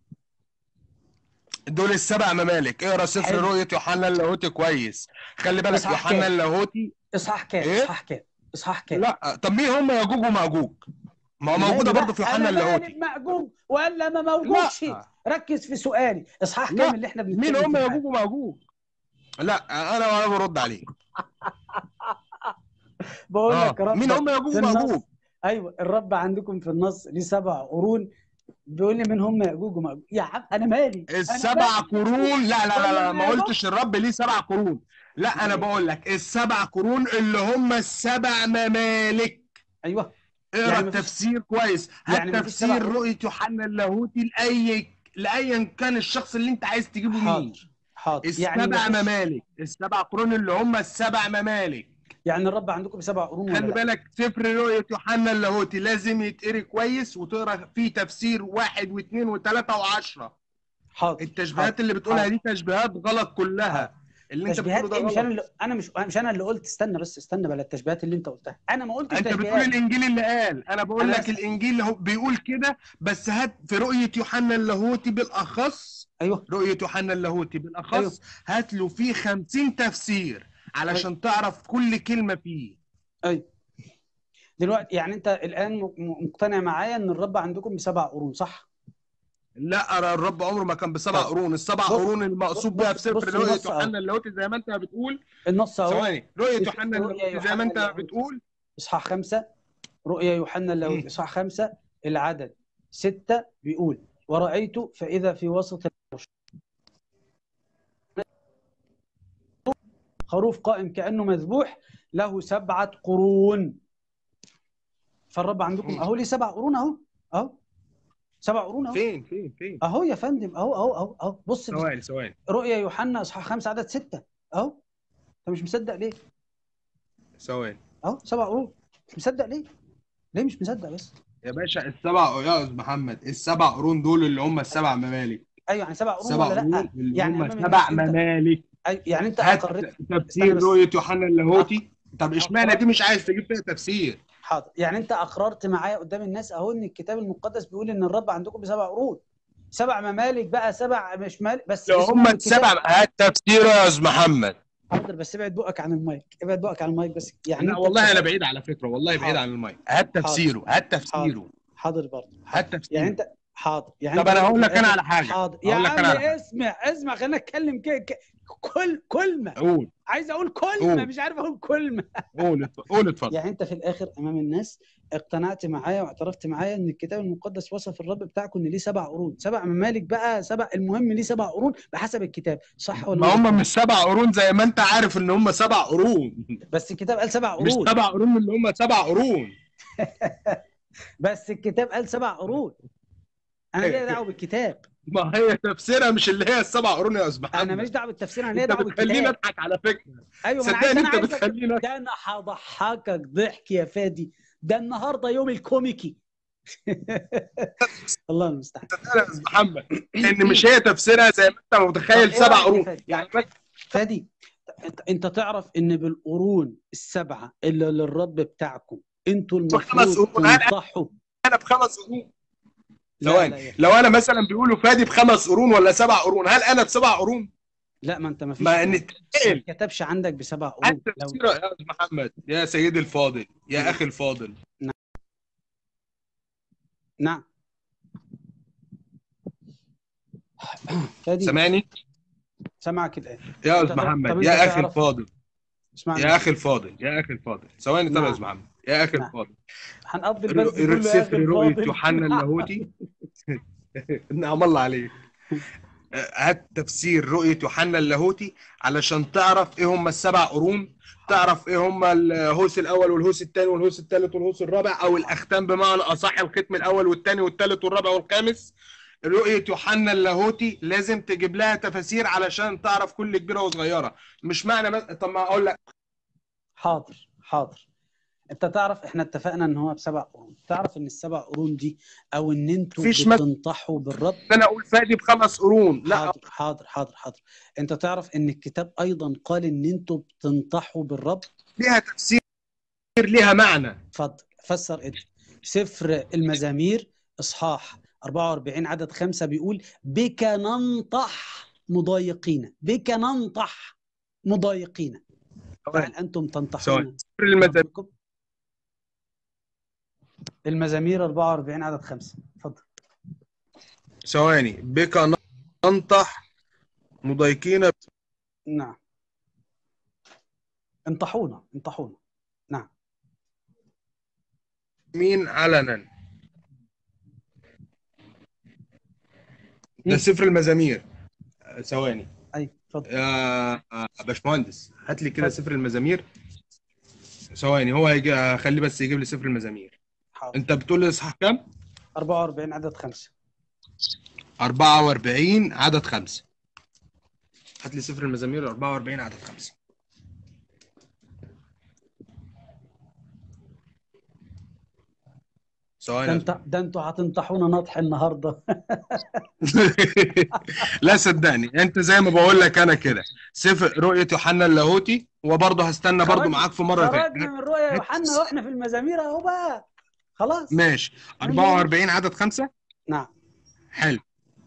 دول السبع ممالك. اقرا سفر حلو. رؤية يوحنا اللاهوتي كويس. خلي بالك اصحاح يوحنا كام؟ اللاهوتي. اصحاح كام؟ ايه؟ اصحاح كام؟ اصحاح كام؟ لا، طب مين هم ياجوج وماجوج؟ ما هو انا موجوده مالي برضه بقى. في يوحنا انا مالي اللاهوتي. بمأجوج ولا ما لا موجودش. ركز في سؤالي. اصحاح كام لا، اللي احنا مين بنتكلم هم فيه ياجوج حالا؟ وماجوج؟ لا، انا برد عليك. بقول لك مين هم ربك ياجوج في وماجوج؟ النص. ايوه الرب عندكم في النص ليه 7 قرون. بيقول لي من هم يأجوج ومأجوج. يا عم انا مالي. انا السبع مالي قرون. لا لا لا ولا لا، ما ما قلتش يأجوجش. الرب ليه 7 قرون. لا، انا بقول لك السبع قرون اللي هم السبع ممالك. ايوه اقرا يعني ما فيش. التفسير كويس. يعني هات ما فيش 7 تفسير قرون. رؤية يوحنا اللاهوتي لايا كان الشخص اللي انت عايز تجيبه مين. حاضر. حاضر يعني ما السبع فيش. ممالك، السبع قرون اللي هم السبع ممالك. يعني الرب عندكم ب7 قرون ولا خلي لا؟ بالك سفر رؤية يوحنا اللاهوتي لازم يتقري كويس وتقرا فيه تفسير 1 و2 و3 و10. حاضر. التشبيهات حاضر. اللي بتقولها حاضر. دي تشبيهات غلط حاضر. كلها. اللي انت بتقوله تشبيهات ده ايه؟ مش انا غلط. اللي مش انا اللي قلت. استنى بس استنى بلا التشبيهات اللي انت قلتها. انا ما قلتش انت بتقول تشبيهات. الانجيل اللي قال، انا بقول انا لك بس. الانجيل هو بيقول كده. بس هات في رؤية يوحنا اللاهوتي بالاخص. ايوه. رؤية يوحنا اللاهوتي ايوه. بالاخص هات له فيه 50 تفسير ايوه. علشان تعرف كل كلمة فيه. ايوه. دلوقتي يعني انت الان مقتنع معايا ان الرب عندكم ب7 قرون صح؟ لا، أنا الرب عمره ما كان بسبع طيب قرون. السبع بص. قرون المقصود بها بص في سفر بص رؤية النص اهو. يوحنا اللاهوتي زي ما انت بتقول. النص اهو. ثواني، رؤية في يوحنا سفر رؤيا اللاهوتي زي ما يوحنا انت اللاهوتي بتقول. اصحاح 5. رؤيا يوحنا اللاهوتي اصحاح 5 العدد 6 بيقول ورأيت فإذا في وسط العرش خروف قائم كأنه مذبوح له 7 قرون. فالرب عندكم اهو ليه 7 قرون اهو 7 قرون اهو فين اهو يا فندم اهو بص ثواني رؤيا يوحنا اصحاح 5 عدد 6 اهو. انت مش مصدق ليه؟ ثواني اهو 7 قرون. مش مصدق ليه؟ ليه مش مصدق بس؟ يا باشا السبع يا استاذ محمد، السبع قرون دول اللي هم السبع ممالك. ايوه يعني 7 قرون سبع ولا قرون لا؟ اللي يعني هم امام سبع الناس ممالك. يعني انت هات اقريت. تفسير رؤية يوحنا اللاهوتي. طب اشمعنى أقرأت. دي مش عايز تجيب فيها تفسير؟ حاضر، يعني انت اقررت معايا قدام الناس اهو ان الكتاب المقدس بيقول ان الرب عندكم ب7 قرون، 7 ممالك بقى، 7 مش مال بس لو اسمهم هم الكتاب. السبع، هات تفسير يا استاذ محمد. حاضر بس ابعد بقك عن المايك، ابعد بقك عن المايك بس. يعني لا انت والله انا اتفقت. بعيد على فكره، والله بعيد حاضر. عن المايك. هات تفسيره، هات تفسيره، حاضر برضه. هات يعني تفسيره. انت حاضر، يعني طب انت انا برضه هقول في لك انا الاخر. على حاجه. حاضر يا هقول لك عم، انا على حاجه. اسمع خلينا اتكلم كلمه. قول عايز اقول كلمه قول مش عارف اقول كلمه. قول اتفضل. يعني انت في الاخر امام الناس اقتنعت معايا واعترفت معايا ان الكتاب المقدس وصف الرب بتاعكم ان ليه 7 قرون، 7 ممالك بقى، 7 المهم ليه 7 قرون بحسب الكتاب، صح ولا ما لا؟ هم مش 7 قرون زي ما انت عارف ان هم 7 قرون. بس الكتاب قال 7 مش قرون. 7 قرون اللي هم 7 قرون. بس الكتاب قال 7 قرون. انا ليه دعوه بالكتاب؟ ما هي تفسيرها مش اللي هي ال7 قرون يا استاذ محمد. انا ماليش دعوه بالتفسير، انا ليه انت دعوه بتخليني بالكتاب. اضحك على فكره. ايوه ما انا صدقني عايز، انت بتخليني ده انا هضحكك ضحك يا فادي، ده النهارده يوم الكوميكي. الله المستعان. صدقني يا استاذ محمد ان مش هي تفسيرها زي ما انت متخيل. طب إيه 7 رأيك يا قرون فادي؟ يعني فادي انت تعرف ان بالقرون ال7 اللي للرب بتاعكم انتوا خمس المفروض قرون. تنصحوا. انا ب5 قرون. لا ثواني، لو انا مثلا بيقولوا فادي ب5 قرون ولا 7 قرون، هل انا ب7 قرون؟ لا ما انت ما فيش، ما ان ما كتبش عندك ب7 قرون. انت تفسير يا استاذ محمد يا سيدي الفاضل يا اخي الفاضل. نعم فادي سامعني؟ سامعك الان يا استاذ محمد يا اخي الفاضل، يا اخي الفاضل، يا اخي الفاضل. ثواني طب يا استاذ محمد يا اخي الفاضل. هنقضي البث كله يا سفر اخي رؤية الفاضل. يوحنا اللاهوتي. نعم الله عليك. هات تفسير رؤية يوحنا اللاهوتي علشان تعرف ايه هم ال7 قرون، تعرف ايه هم الهوس الاول والهوس الثاني والهوس الثالث والهوس الرابع، او الاختام بمعنى اصح، الختم الاول والثاني والثالث والرابع والخامس. رؤية يوحنا اللاهوتي لازم تجيب لها تفاسير علشان تعرف كل كبيرة وصغيرة. مش معنى طب ما اقول لك. حاضر. انت تعرف احنا اتفقنا ان هو ب7 قرون، تعرف ان ال7 قرون دي او ان انتوا بتنطحوا بالرب. انا اقول فادي ب5 قرون. لا حاضر. انت تعرف ان الكتاب ايضا قال ان انتوا بتنطحوا بالرب. ليها تفسير، ليها معنى. اتفضل فسر انت. سفر المزامير اصحاح 44 عدد 5 بيقول بك ننطح مضايقين، بك ننطح مضايقين. فهل انتم تنطحون؟ المزامير 44 عدد 5. اتفضل. ثواني. بك ننطح مضايقين. نعم. انطحونا. نعم. مين علنا؟ ده سفر المزامير. ثواني. ايوه اتفضل. يا باشمهندس هات لي كده سفر المزامير. ثواني هو هيجي، خليه بس يجيب لي سفر المزامير. حاضر. انت بتقول لي اصحاح كام؟ 44 عدد 5. 44 عدد 5. هات لي سفر المزامير 44 عدد 5. ده انتوا هتنطحونا نطح النهارده. لا صدقني انت زي ما بقول لك انا كده سفر رؤية يوحنا اللاهوتي، وبرضه هستنى برضه معاك في مره ثانيه. خرجنا من رؤية يوحنا واحنا في المزامير اهو بقى خلاص. ماشي. 44 عدد 5. نعم. حلو.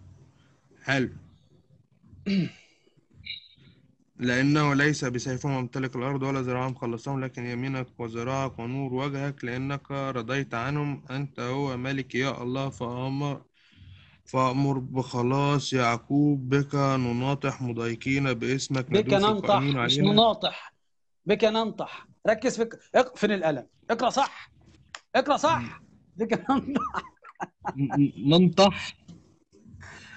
لأنه ليس بسيفهم يمتلك الأرض ولا ذراعهم خلصهم، لكن يمينك وذراعك ونور وجهك، لأنك رضيت عنهم. أنت هو ملك يا الله، فأمر بخلاص يعقوب. بك نناطح مضايقين باسمك. بك ننطح مش نناطح، بك ننطح. ركز اقفل القلم، اقرأ صح. بك ننطح. ننطح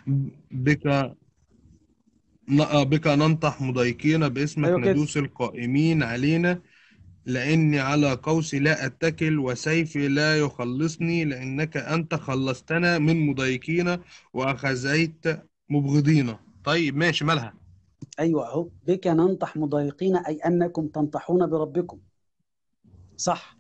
بك بك ننطح مضايقين باسمك ايوه كده. ندوس القائمين علينا، لأني على قوسي لا أتكل وسيفي لا يخلصني، لأنك أنت خلصتنا من مضايقين وأخزيت مبغضين. طيب ماشي، مالها؟ ايوه اهو، بك ننطح مضايقين اي انكم تنطحون بربكم. صح.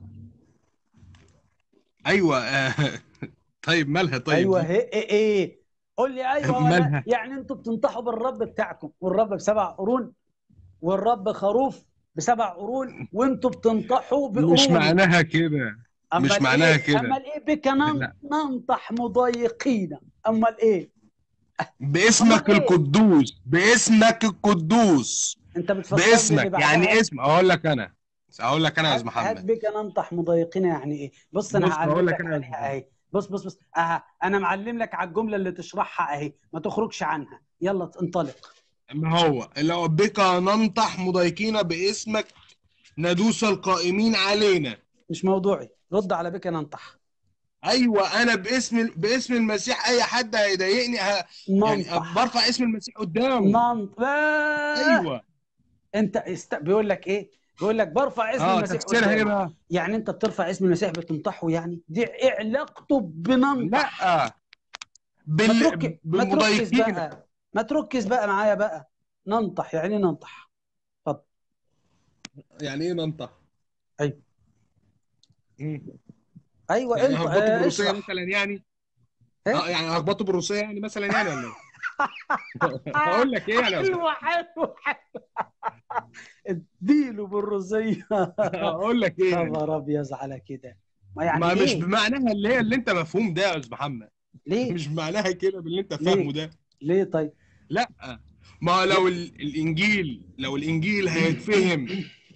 أيوة طيب مالها طيب ايوه دي؟ هي ايه. قول لي ايوه ولا مالها؟ يعني انتوا بتنطحوا بالرب بتاعكم، والرب بسبع قرون، والرب خروف بسبع قرون، وانتوا بتنطحوا مش بقرونه. معناها كده. مش امال معناها ايه، كده. امال ايه بك لا، ننطح مضايقين؟ امال ايه؟ امال باسمك ايه؟ القدوس، باسمك القدوس. انت بتفسر لي اللي باسمك يعني بعدها. اسم، اقول لك انا يا استاذ هات محمد. بك ننطح مضايقين يعني ايه؟ بص انا بص هقول هعلم لك لك انا يا استاذ عليها محمد. اهي. بص اها، انا معلم لك على الجمله اللي تشرحها اهي، ما تخرجش عنها، يلا انطلق. ما هو لو بك ننطح مضايقين باسمك ندوس القائمين علينا. مش موضوعي، رد على بك ننطح. ايوه، انا باسم المسيح اي حد هيضايقني يعني ننطح. برفع اسم المسيح قدامه. ايوه. انت بيقول لك ايه؟ بيقول لك برفع اسم اه، المسيح تفسيرها ايه قدامه. بقى؟ يعني انت بترفع اسم المسيح بتنطحه؟ يعني دي ايه علاقته لا، بننطح؟ ما تركز بالمضايقين. بقى، ما تركز بقى معايا بقى. ننطح يعني إيه ننطح؟ اتفضل. يعني ايه ننطح؟ ايوه. مم. ايوه يعني انت هخبطه بالروسيه اشرح. مثلا يعني؟ اه، ايه؟ يعني هخبطه بالروسيه يعني مثلا يعني ولا ايه؟ هقول لك ايه يعني يا استاذ؟ حلوه حلوه حلوه. اديله بالرزيه. هقول لك ايه يعني؟ خبر ابيض على كده. ما يعني ما مش ايه؟ بمعناها اللي هي اللي انت مفهوم ده يا استاذ محمد. ليه؟ مش معناها كده باللي انت فاهمه ليه؟ ده. ليه طيب؟ لا، ما لا. لو الانجيل هيتفهم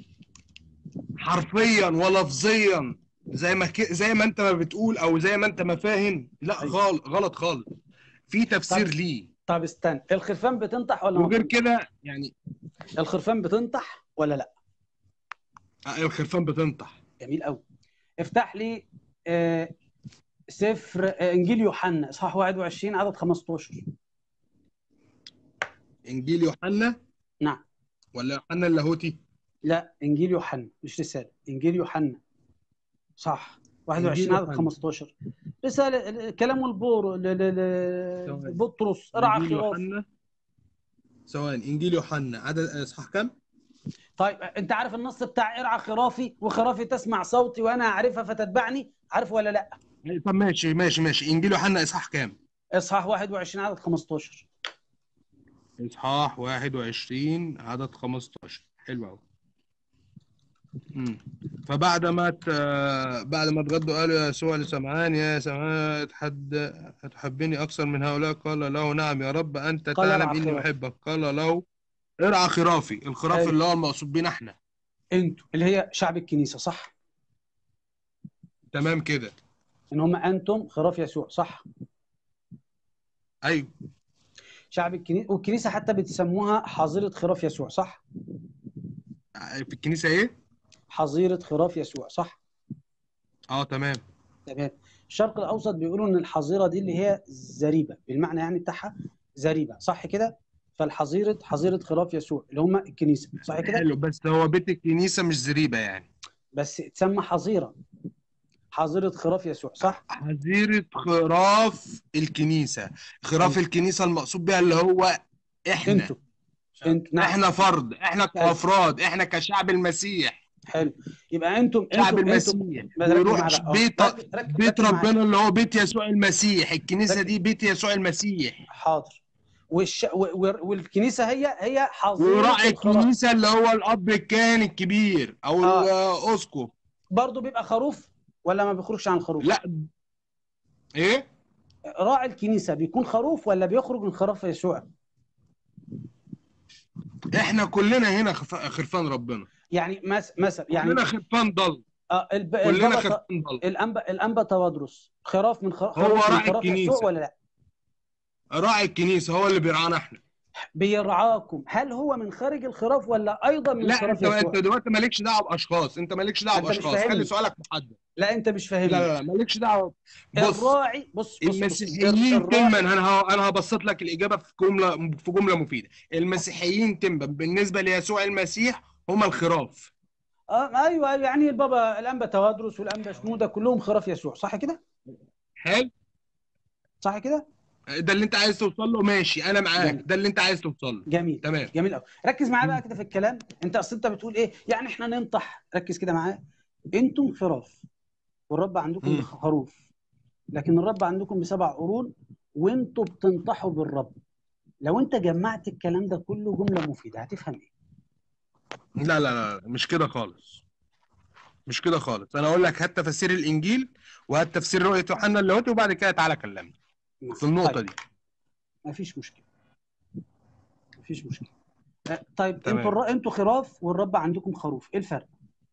حرفيا ولفظيا زي ما انت ما بتقول او زي ما انت ما فاهم، لا أيوة. غلط خالص. في تفسير طب ليه. طب استنى، الخرفان بتنطح ولا ما وغير بتنطحش؟ كده يعني الخرفان بتنطح ولا لا؟ الخرفان بتنطح. جميل قوي. افتح لي آه، سفر انجيل يوحنا اصحاح 21 عدد 15. انجيل يوحنا نعم. ولا يوحنا اللاهوتي؟ لا، انجيل يوحنا مش رساله، انجيل يوحنا صح. انجيل 21 عدد يوحنا. 15. رساله كلام البور ثواني. بطرس ارعى انجيل خرافي. يوحنا. ثواني، انجيل يوحنا عدد اصحاح كام؟ طيب انت عارف النص بتاع ارعى خرافي وخرافي تسمع صوتي وانا اعرفها فتتبعني، عارف ولا لا؟ طب ماشي، انجيل يوحنا اصحاح كام؟ اصحاح 21 عدد 15. اصحاح 21 عدد 15. حلو قوي. فبعد ما بعد ما اتغدوا قالوا يا يسوع لسمعان، يا سمعان أتحبني أكثر من هؤلاء؟ قال له نعم يا رب، أنت قال تعلم ارعى إني خرافي. أحبك. قال له ارعى خرافي. الخراف حلو. اللي هو المقصود بينا احنا. انتوا اللي هي شعب الكنيسه صح؟ تمام كده. ان هم انتم خراف يسوع صح؟ أيوه. شعب الكنيسه، والكنيسه حتى بتسموها حظيره خراف يسوع صح؟ في الكنيسة إيه؟ حظيره خراف يسوع صح؟ تمام. تمام. الشرق الاوسط بيقولوا ان الحظيره دي اللي هي زريبه، بالمعنى يعني بتاعها زريبه صح كده؟ فالحظيره حظيره خراف يسوع اللي هم الكنيسه صح كده؟ حلو، بس هو بيت الكنيسة مش زريبة يعني. بس تسمى حظيره، حظيره خراف يسوع صح؟ حظيرة خراف الكنيسة. خراف حلو. الكنيسة المقصود بها اللي هو إحنا. انتوا. انت نعم. احنا فرد، احنا حلو. كافراد، احنا كشعب المسيح. حلو. يبقى انتم شعب انتم المسيح بس ركز بيروح معايا بقى بيت بيت ركز معايا. ربنا اللي هو بيت يسوع المسيح. الكنيسة ركز. دي بيت يسوع المسيح. حاضر. والكنيسه هي حظيره وراعي الخراف. الكنيسة اللي هو الأب الكاهن الكبير أو اه الأسقف. برضه بيبقى خروف ولا ما بيخرجش عن الخروف؟ لا. إيه؟ راعي الكنيسه بيكون خروف ولا بيخرج من خراف يسوع؟ إحنا كلنا هنا خرفان ربنا. يعني مثلا يعني كلنا خرفان ضل. كلنا البابا خرفان ضل. الانبا توادرس خراف من هو خروف من راعي خراف يسوع الكنيسة. ولا لا؟ راعي الكنيسة هو اللي بيرعانا إحنا. بيرعاكم، هل هو من خارج الخراف ولا ايضا من لا، خراف انت يسوع؟ دلوقتي مالكش دعوه باشخاص، انت مالكش دعوه انت مش باشخاص، خلي فاهمني. سؤالك محدد. لا انت مش لا فاهمني. لا لا مالكش دعوه. بص، الراعي، بص المسيحيين تما، الراعي. انا هبسط لك الاجابه في جمله مفيده. المسيحيين تما بالنسبه ليسوع المسيح هم الخراف. ايوه ايوه، يعني البابا الانبا توادرس والانبا شنوده كلهم خراف يسوع، صح كده؟ حلو. صح كده؟ ده اللي انت عايز توصل له، ماشي انا معاك، جميل ده اللي انت عايز توصل له. جميل تمام. جميل قوي. ركز معايا بقى مم. كده في الكلام. انت اصل انت بتقول ايه يعني احنا ننطح، ركز كده معايا. انتم خراف والرب عندكم مم. بخروف، لكن الرب عندكم بسبع قرون، وانتوا بتنطحوا بالرب. لو انت جمعت الكلام ده كله جمله مفيده هتفهم ايه؟ لا لا لا مش كده خالص. مش كده خالص. انا اقول لك هات تفسير الانجيل وهات تفسير رؤيه يوحنا اللاهوتي، وبعد كده تعالى كلمني نعم. في النقطه طيب دي. مفيش مشكله، مفيش مشكله. طيب تمام. انتوا خراف والرب عندكم خروف، ايه الفرق؟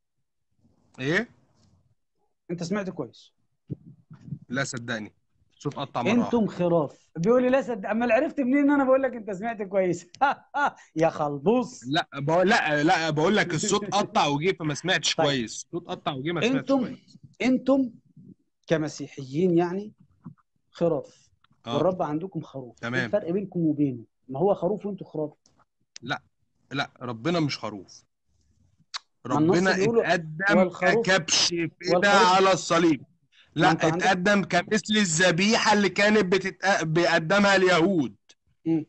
ايه؟ انت سمعت كويس. لا صدقني، صوت قطع مره انتم واحده. خراف، بيقول لي لا صدق، اما عرفت منين ان انا بقول لك انت سمعت كويس؟ يا خلبوس. لا بقول لك الصوت قطع وجه فما سمعتش طيب كويس. الصوت قطع وجه ما سمعتش انتم كويس. انتم كمسيحيين يعني خراف، اه. والرب عندكم خروف، ايه تمام. الفرق بينكم وبينه؟ ما هو خروف وانتوا خراف. لا لا ربنا مش خروف. ما النص ربنا بيقولوا اتقدم والخروف، ككبش فدا والخروف. على الصليب. ما لا، انت عندك. اتقدم كمثل الذبيحة اللي كانت بيقدمها اليهود. مم.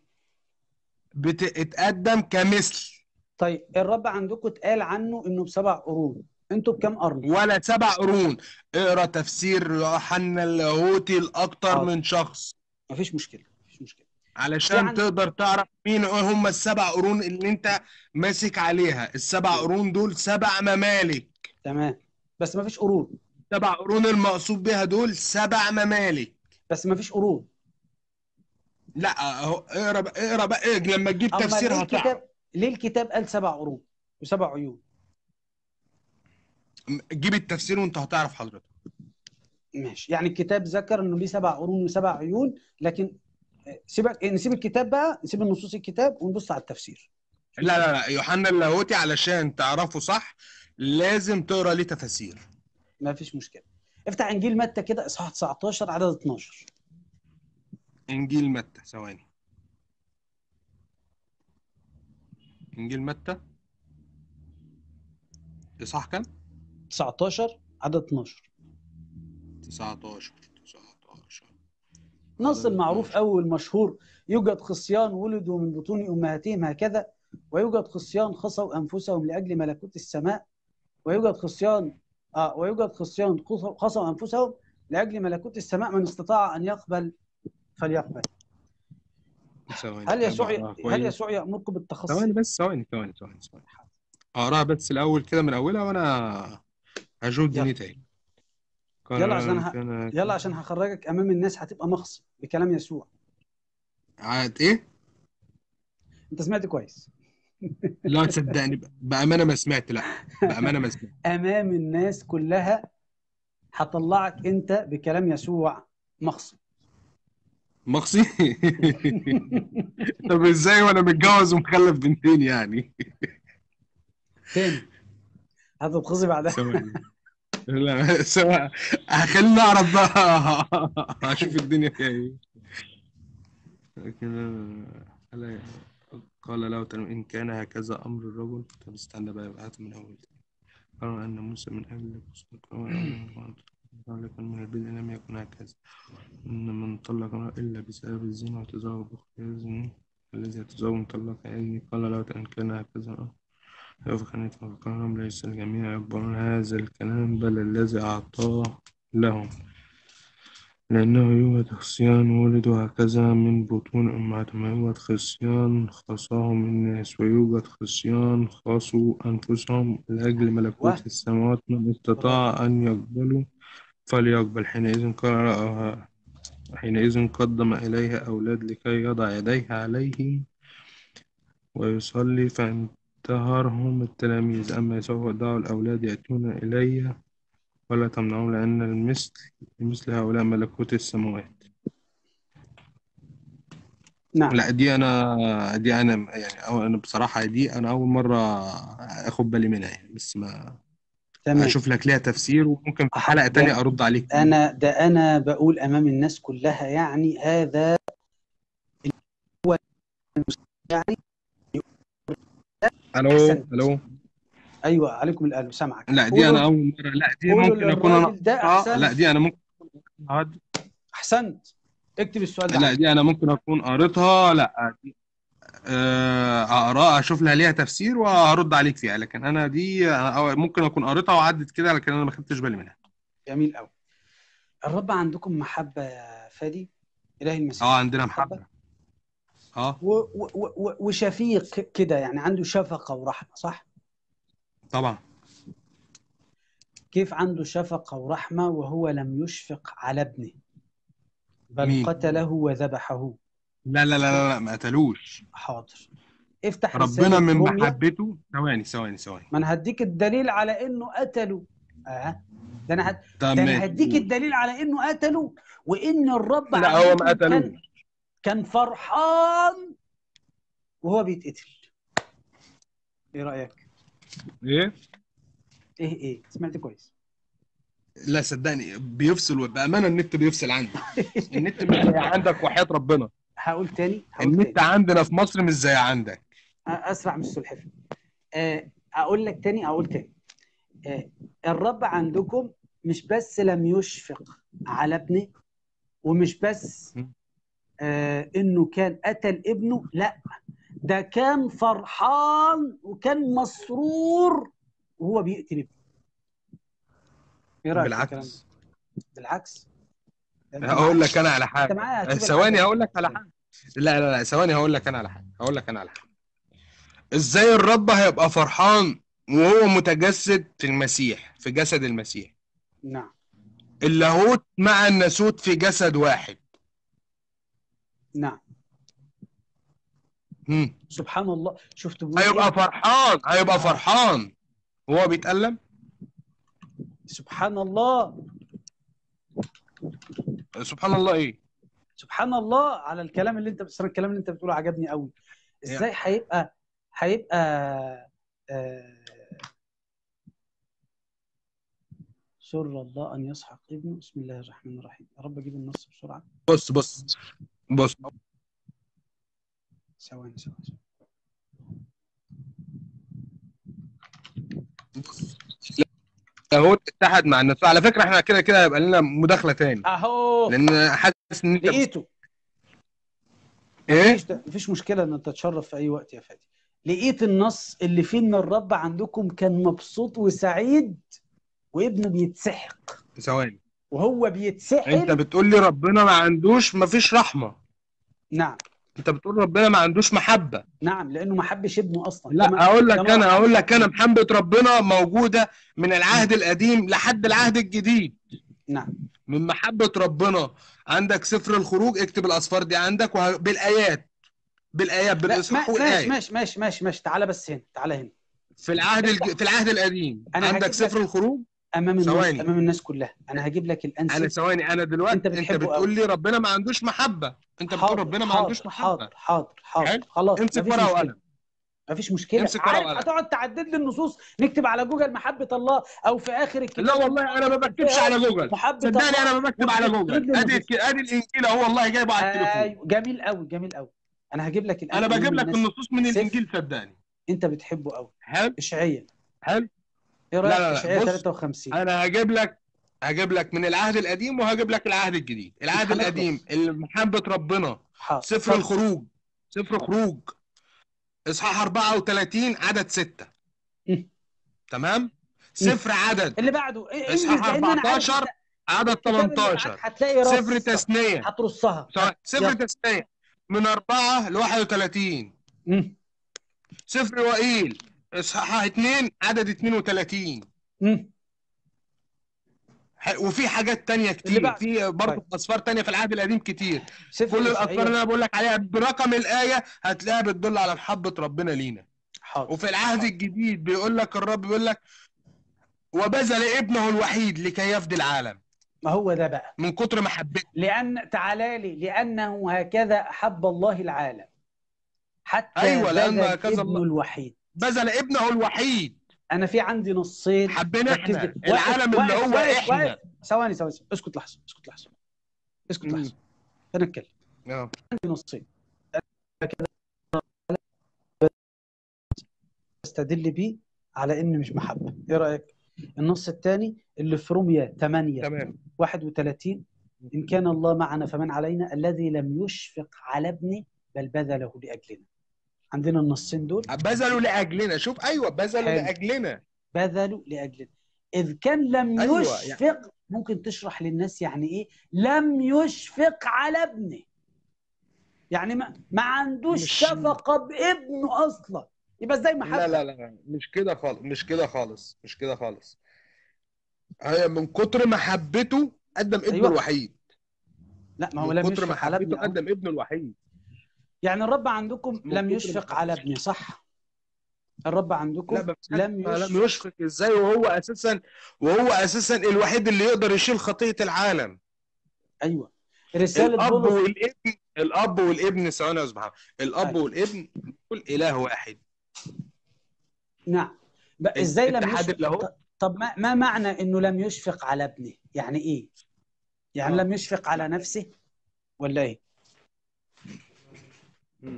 بتتقدم كمثل. طيب الرب عندكم اتقال عنه انه بسبع قرون، انتوا بكام قرن؟ ولا 7 قرون. اقرا تفسير يوحنا اللاهوتي لأكتر حاضر، من شخص مفيش مشكله مفيش مشكله. في علشان عند تقدر تعرف مين هم ال7 قرون اللي انت ماسك عليها. ال7 قرون دول 7 ممالك. تمام، بس مفيش قرون. 7 قرون المقصود بها دول 7 ممالك. بس مفيش قرون. لا اهو اقرا بقى، اقرا بقى، إيه لما تجيب اما ليه تفسير هتعرف. الكتاب قال سبع قرون وسبع عيون؟ جيب التفسير وانت هتعرف حضرتك. ماشي، يعني الكتاب ذكر انه ليه سبع قرون وسبع عيون، لكن سيبك، نسيب الكتاب بقى، نسيب النصوص الكتاب ونبص على التفسير. لا لا لا يوحنا اللاهوتي علشان تعرفه صح لازم تقرا ليه تفاسير. ما فيش مشكله. افتح انجيل متى كده اصحاح 19 عدد 12. انجيل متى، ثواني. انجيل متى اصحاح كام؟ 19 عدد 12. 19. نص عدد المعروف 12. أو المشهور: يوجد خصيان ولدوا من بطون أمهاتهم هكذا، ويوجد خصيان خصوا أنفسهم لأجل ملكوت السماء، ويوجد خصيان خصوا أنفسهم لأجل ملكوت السماء، من استطاع أن يقبل فليقبل. ثواني هل ابقى يسوع اقراها هل كويس. يسوع يأمركم ثواني بالتخصي؟ بس، ثواني. اقراها بس الاول كده من اولها وانا هشوف يلا دنيتي. يلا عشان قال كان. يلا عشان هخرجك أمام الناس، هتبقى مخصي بكلام يسوع. عاد ايه؟ أنت سمعت كويس. لا تصدقني، بامانه ما سمعت. لا بامانه ما سمعت. أمام الناس كلها هطلعك أنت بكلام يسوع مخصي. مخصي. طب ازاي وانا متجوز ومخلف بنتين يعني؟ تاني هتتخصي بعدها. ثواني. لا سواء. هخليني اعرف بقى. هشوف الدنيا فيها ايه. لكن قال له إن كان هكذا أمر الرجل. طب استنى بقى، هات من أول. قالوا أن موسى من أجل لكن من البدء لم يكن هكذا. إن من طلق إلا بسبب الزنا وتزوج بأختها الذي يتزوج مطلق يعني. قال له إن كان هكذا فكانت فقالهم ليس الجميع يقبلون هذا الكلام بل الذي أعطاه لهم، لأنه يوجد خصيان ولدوا هكذا من بطون أمهاتهم، يوجد خصيان خصاهم الناس، ويوجد خصيان خصوا أنفسهم لأجل ملكوت السماوات، من برافو استطاع عليك. أن يقبلوا فليقبل. حينئذ قدم إليها أولاد لكي يضع يديه عليهم ويصلي، فانتهرهم التلاميذ. أما يسوع دعوا الأولاد يأتون إلي ولا تمنعهم، لأن مثل هؤلاء ملكوت السماوات. نعم. لا دي انا يعني، أو انا بصراحه دي انا اول مره اخد بالي منها يعني، بس ما تمام. اشوف لك ليها تفسير، وممكن في حلقة تانية ارد عليك فيها. انا بقول امام الناس كلها، يعني هذا هو يعني. الو احسنت. الو. ايوه عليكم الالو، سامعك. لا دي قولوا انا اول مرة، لا دي قولوا ممكن اكون انا للراجل ده قريتها، لا احسنت. دي انا ممكن أكون احسنت. اكتب السؤال ده لا عندك. دي انا ممكن اكون قريتها، لا دي اقراها اشوف لها ليها تفسير وهرد عليك فيها، لكن انا دي ممكن اكون قريتها وعدت كده، لكن انا ما خدتش بالي منها. جميل قوي. الرب عندكم محبة يا فادي، إله المسيح عندنا محبة. وشفيق كده، يعني عنده شفقة ورحمة، صح؟ طبعا. كيف عنده شفقة ورحمة وهو لم يشفق على ابنه، بل مين؟ قتله وذبحه؟ لا لا لا لا, لا ما قتلوش. حاضر. افتح ربنا رسالة من روميا. محبته، ثواني ثواني ثواني. ما انا هديك الدليل على انه قتله. ده انا طب ده انا ماشي. هديك الدليل على انه قتله، وان الرب لا هو ما عندكم قتلوش. كان فرحان وهو بيتقتل. ايه رأيك؟ ايه؟ ايه سمعت كويس؟ لا صدقني بيفصل، بأمانة النت بيفصل عندي. النت مش زي عندك وحياة ربنا. هقول تاني النت عندنا في مصر مش زي عندك. اسرع من السلحفاه. اقول لك تاني، اقول تاني. الرب عندكم مش بس لم يشفق على ابنه، ومش بس انه كان قتل ابنه، لا ده كان فرحان وكان مسرور وهو بيقتل ابنه. ايه رايك في الكلام ده؟ بالعكس. هقول لك انا على انت حاجه، معايا هتشوف ثواني العجب. هقول لك على حاجه. لا لا لا ثواني هقول لك انا على حاجه، هقول لك انا على حاجه. ازاي الرب هيبقى فرحان وهو متجسد في المسيح، في جسد المسيح؟ نعم. اللاهوت مع الناسوت في جسد واحد. نعم. سبحان الله. شفت هيبقى فرحان، هيبقى فرحان وهو بيتألم. سبحان الله. سبحان الله ايه؟ سبحان الله على الكلام اللي انت الكلام اللي انت بتقوله عجبني قوي. ازاي هيبقى سر الله ان يسحق ابنه. بسم الله الرحمن الرحيم. يا رب اجيب النص بسرعه. بص ثواني. اللاهوت اتحد مع الناسوت. على فكره احنا كده كده هيبقى لنا مداخله تاني اهو، لان حاسس ان انت لقيته. ايه؟ مفيش مشكله ان انت تتشرف في اي وقت يا فادي. لقيت النص اللي فيه ان الرب عندكم كان مبسوط وسعيد وابنه بيتسحق. ثواني، وهو بيتسحل. انت بتقول لي ربنا ما عندوش، ما فيش رحمه. نعم. انت بتقول ربنا ما عندوش محبه. نعم، لانه ما حبش ابنه اصلا. لا اقول لك انا محبه ربنا موجوده من العهد القديم لحد العهد الجديد. نعم. من محبه ربنا عندك سفر الخروج، اكتب الاصفار دي عندك بالايات بالاصحاح والايه. ماشي. تعالى بس هنا، تعالى هنا. في العهد القديم عندك سفر الخروج امام الناس كلها. انا هجيب لك الانسب. انا ثواني، انا دلوقتي انت بتقول لي ربنا ما عندوش محبه. انت بتقول ربنا ما عندوش محبه. حاضر خلاص. امسك ورقه وقلم. مفيش مشكله. امسك ورقه وقلم. هتقعد تعدد لي النصوص، نكتب على جوجل محبه الله او في اخر الكتاب. لا والله انا ما بكتبش على جوجل، صدقني انا ما بكتب على جوجل. ادي الانجيل اهو والله جايبه على التليفون. ايوه جميل قوي. انا هجيب لك انا بجيب لك النصوص من الانجيل، صدقني انت بتحبه قوي. حلو. اشعياء. حلو. ايه رايك في اشعياء 53؟ انا هجيب لك من العهد القديم وهجيب لك العهد الجديد. العهد القديم محبه ربنا. سفر الخروج، سفر خروج اصحاح 34 عدد 6. تمام. سفر عدد اللي بعده اصحاح 14 عدد 18. هتلاقي سفر تثنية هترصها. سفر تثنية من 4 ل 31. سفر وائيل اصحاح 2 عدد 32. وفي حاجات تانية كتير، في برضه أسفار تانية في العهد القديم كتير. كل الأسفار اللي أنا بقول لك عليها برقم الآية هتلاقيها بتدل على محبة ربنا لينا. وفي العهد الجديد بيقول لك الرب بيقول لك وبذل ابنه الوحيد لكي يفدي العالم. ما هو ده بقى من كتر محبته. تعالى لي، لأنه هكذا أحب الله العالم حتى أيوة، بذل ابنه الوحيد. بذل ابنه الوحيد. انا في عندي نصين. حبينا ركز احنا لي. العالم اللي هو احنا. ثواني اسكت لحظه، اسكت مم. لحظه، انا اتكلم. اه عندي نصين استدل بيه على ان مش محبه. ايه رايك؟ النص الثاني اللي في روميا 8 تمام. 31، ان كان الله معنا فمن علينا، الذي لم يشفق على ابنه بل بذله لاجلنا. عندنا النصين دول. بذلوا لاجلنا. شوف، ايوه بذلوا حلو، لاجلنا. بذلوا لاجلنا. اذ كان لم ايوه يعني يشفق، ممكن تشرح للناس يعني ايه لم يشفق على ابنه؟ يعني ما عندوش مش شفقه بابنه اصلا، يبقى ازاي لا محبه؟ لا لا، مش كده خالص، مش كده خالص، مش كده خالص. هي من كتر محبته قدم ابنه ايوه، الوحيد. لا ما هو من لم كتر يشفق على محبته ابنه اهو. قدم ابنه الوحيد. يعني الرب عندكم من لم كتر يشفق على محبته. ابنه، صح؟ الرب لا، عندكم ما فيش حاجه لم اسمها لم يشفق. يشفق ازاي، وهو اساسا الوحيد اللي يقدر يشيل خطيه العالم. ايوه، رساله الاب بولس. والابن، الاب والابن، ثواني يا سبحان، الاب أيوة. والابن كل اله واحد. نعم. ازاي لم اتحاد يشفق؟ اللاهوت. طب ما معنى انه لم يشفق على ابنه؟ يعني ايه؟ يعني اه لم يشفق على نفسه ولا ايه؟ مم.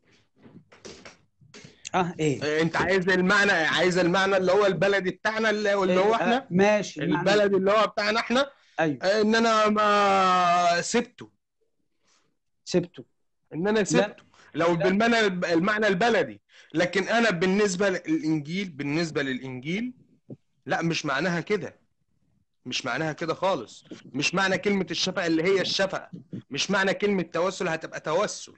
ايه؟ انت عايز المعنى اللي هو البلدي بتاعنا، اللي هو احنا ماشي، المعنى البلدي اللي هو بتاعنا احنا. ايوه، ان انا ما سبته، سبته. ان انا لا سبته لو المعنى البلدي. لكن انا بالنسبه للانجيل لا، مش معناها كده، مش معناها كده خالص. مش معنى كلمه الشفقه اللي هي الشفقه، مش معنى كلمه توسل هتبقى توسل.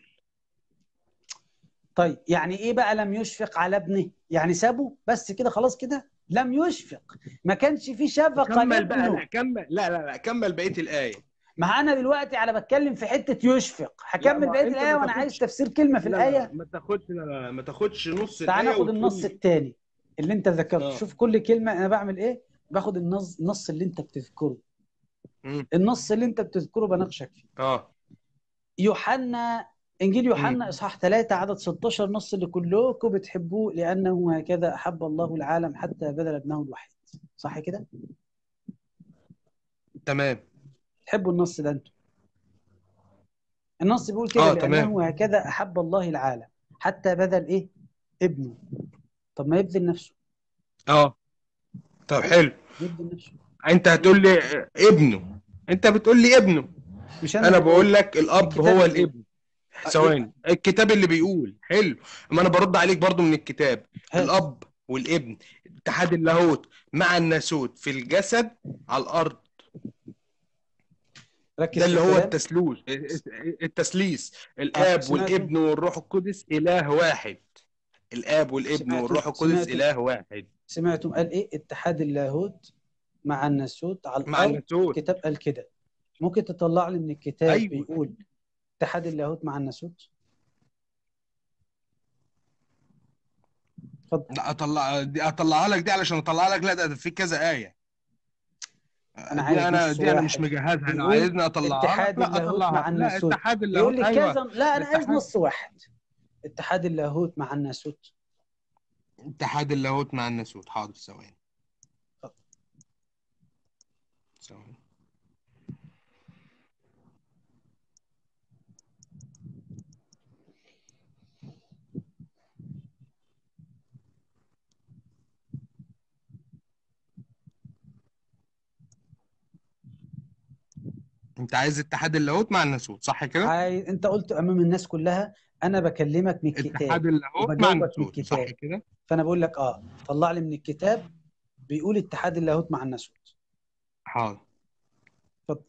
طيب يعني ايه بقى لم يشفق على ابنه؟ يعني سابه بس كده خلاص كده؟ لم يشفق، ما كانش في شفقة كمل بقى، لا لابنه. كمل، لا كمل بقيه الايه. ما انا دلوقتي على بتكلم في حتة يشفق، لا، هكمل بقية ما انت الآية ما وانا عايز تاخدش، تفسير كلمة في لا الآية. ما تاخدش، لا ما تاخدش نص تعال الايه ناخد وتقول النص لي. الثاني اللي انت ذكرته. اه. شوف كل كلمة انا بعمل ايه، باخد النص اللي انت بتذكره. مم. النص اللي انت بتذكره بناقشك فيه. اه. يوحنا، انجيل مم. يوحنا اصحاح 3 عدد 16، نص اللي كلكم بتحبوه، لانه هكذا احب الله العالم حتى بذل ابنه الوحيد. صح كده؟ تمام. تحبوا النص ده انتم؟ النص بيقول كده، اه تمام. لانه هكذا احب الله العالم حتى بذل ايه؟ ابنه. طب ما يبذل نفسه. اه طب ايوه، حلو. يبذل نفسه. انت هتقول لي ابنه، انت بتقول لي ابنه، مش انا انا اللي بقول، بقول لك الاب الكتاب هو اللي بيقول. الابن. يبقى ثواني، الكتاب اللي بيقول حلو. ما انا برد عليك برضو من الكتاب. هات. الاب والابن، اتحاد اللاهوت مع الناسوت في الجسد على الارض. ده ركز في اللي هو الكلام. التثليث. الاب سمعتوا؟ والابن والروح القدس اله واحد. الاب والابن سمعتوا والروح القدس سمعتوا اله واحد. سمعتم قال ايه؟ اتحاد اللاهوت مع الناسوت على مع الارض. الناسوت. الكتاب قال كده. ممكن تطلع لي من الكتاب ايوه. بيقول اتحاد اللاهوت مع الناسوت؟ اتفضل. لا، اطلعها لك دي علشان اطلعها لك. لا، ده في كذا آية. انا دي عايز انا نص دي انا مش واحد مجهزها، لو بيقول عايزني اطلعها لك اتحاد لا اللاهوت اطلعها. مع لا، الناسوت. اتحاد بيقول اللاهوت، لي ايوه. كذا، لا انا عايز الاتحاد نص واحد. اتحاد اللاهوت مع الناسوت. اتحاد اللاهوت مع الناسوت. حاضر، ثواني ثواني. انت عايز اتحاد اللاهوت مع الناسوت، صح كده؟ انت قلت امام الناس كلها انا بكلمك من الكتاب اتحاد اللاهوت مع وبجاوبك من الناسوت، صح الكتاب. كده؟ فانا بقول لك طلع لي من الكتاب بيقول اتحاد اللاهوت مع الناسوت. حاضر. اتفضل.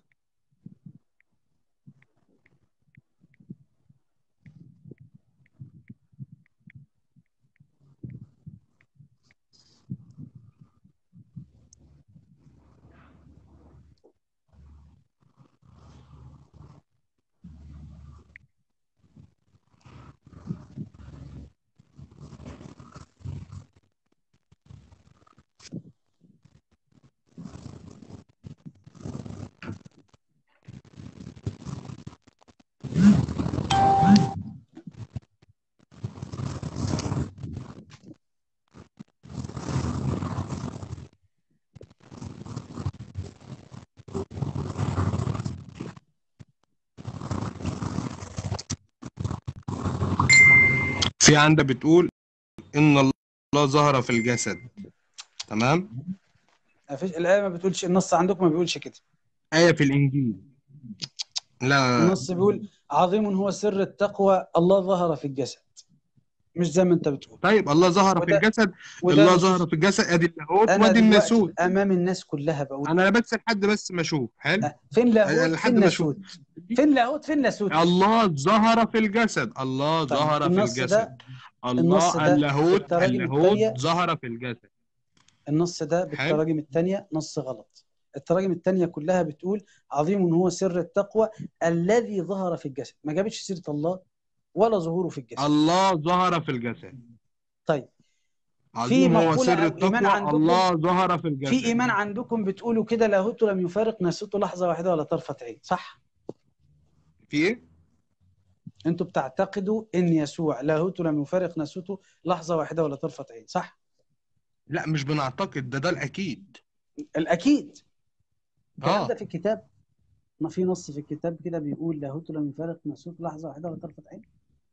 في عندك بتقول ان الله ظهر في الجسد. تمام. مفيش، الآية ما بتقولش، النص عندكم ما بيقولش كده. آية في الإنجيل. لا النص بيقول عظيم هو سر التقوى، الله ظهر في الجسد، مش زي ما انت بتقول. طيب الله ظهر في وده الجسد. وده الله نصوص. ظهر في الجسد، ادي اللاهوت انا وادي دلوقتي الناسوت. امام الناس كلها بقول انا بس لحد بس ما اشوف. حلو. فين لاهوت لحد فين ما اشوف. ناسوت؟ فين لاهوت فين ناسوت؟ الله ظهر في الجسد. الله طيب ظهر في الجسد. النص الله ده اللاهوت بالتراجم الثانية، ظهر في الجسد. النص ده حلو. بالتراجم الثانية نص غلط. التراجم الثانية كلها بتقول عظيم هو سر التقوى الذي ظهر في الجسد، ما جابتش سيرة الله ولا ظهوره في الجسد. الله ظهر في الجسد. طيب في عظيم هو مقولة سر أو إيمان التقوى، عندكم، الله ظهر في في الجسد. إيمان عندكم بتقولوا كده لاهوت لم يفارق ناسوته لحظة واحدة ولا طرفة عين، صح؟ في ايه؟ أنتوا بتعتقدوا إن يسوع لاهوت لم يفارق ناسوته لحظة واحدة ولا طرفة عين، صح؟ لا مش بنعتقد، ده الاكيد. الأكيد. الكلام ده اه في الكتاب، ما في نص في الكتاب كده بيقول لاهوت لم يفارق ناسوته لحظة واحدة ولا طرفة عين؟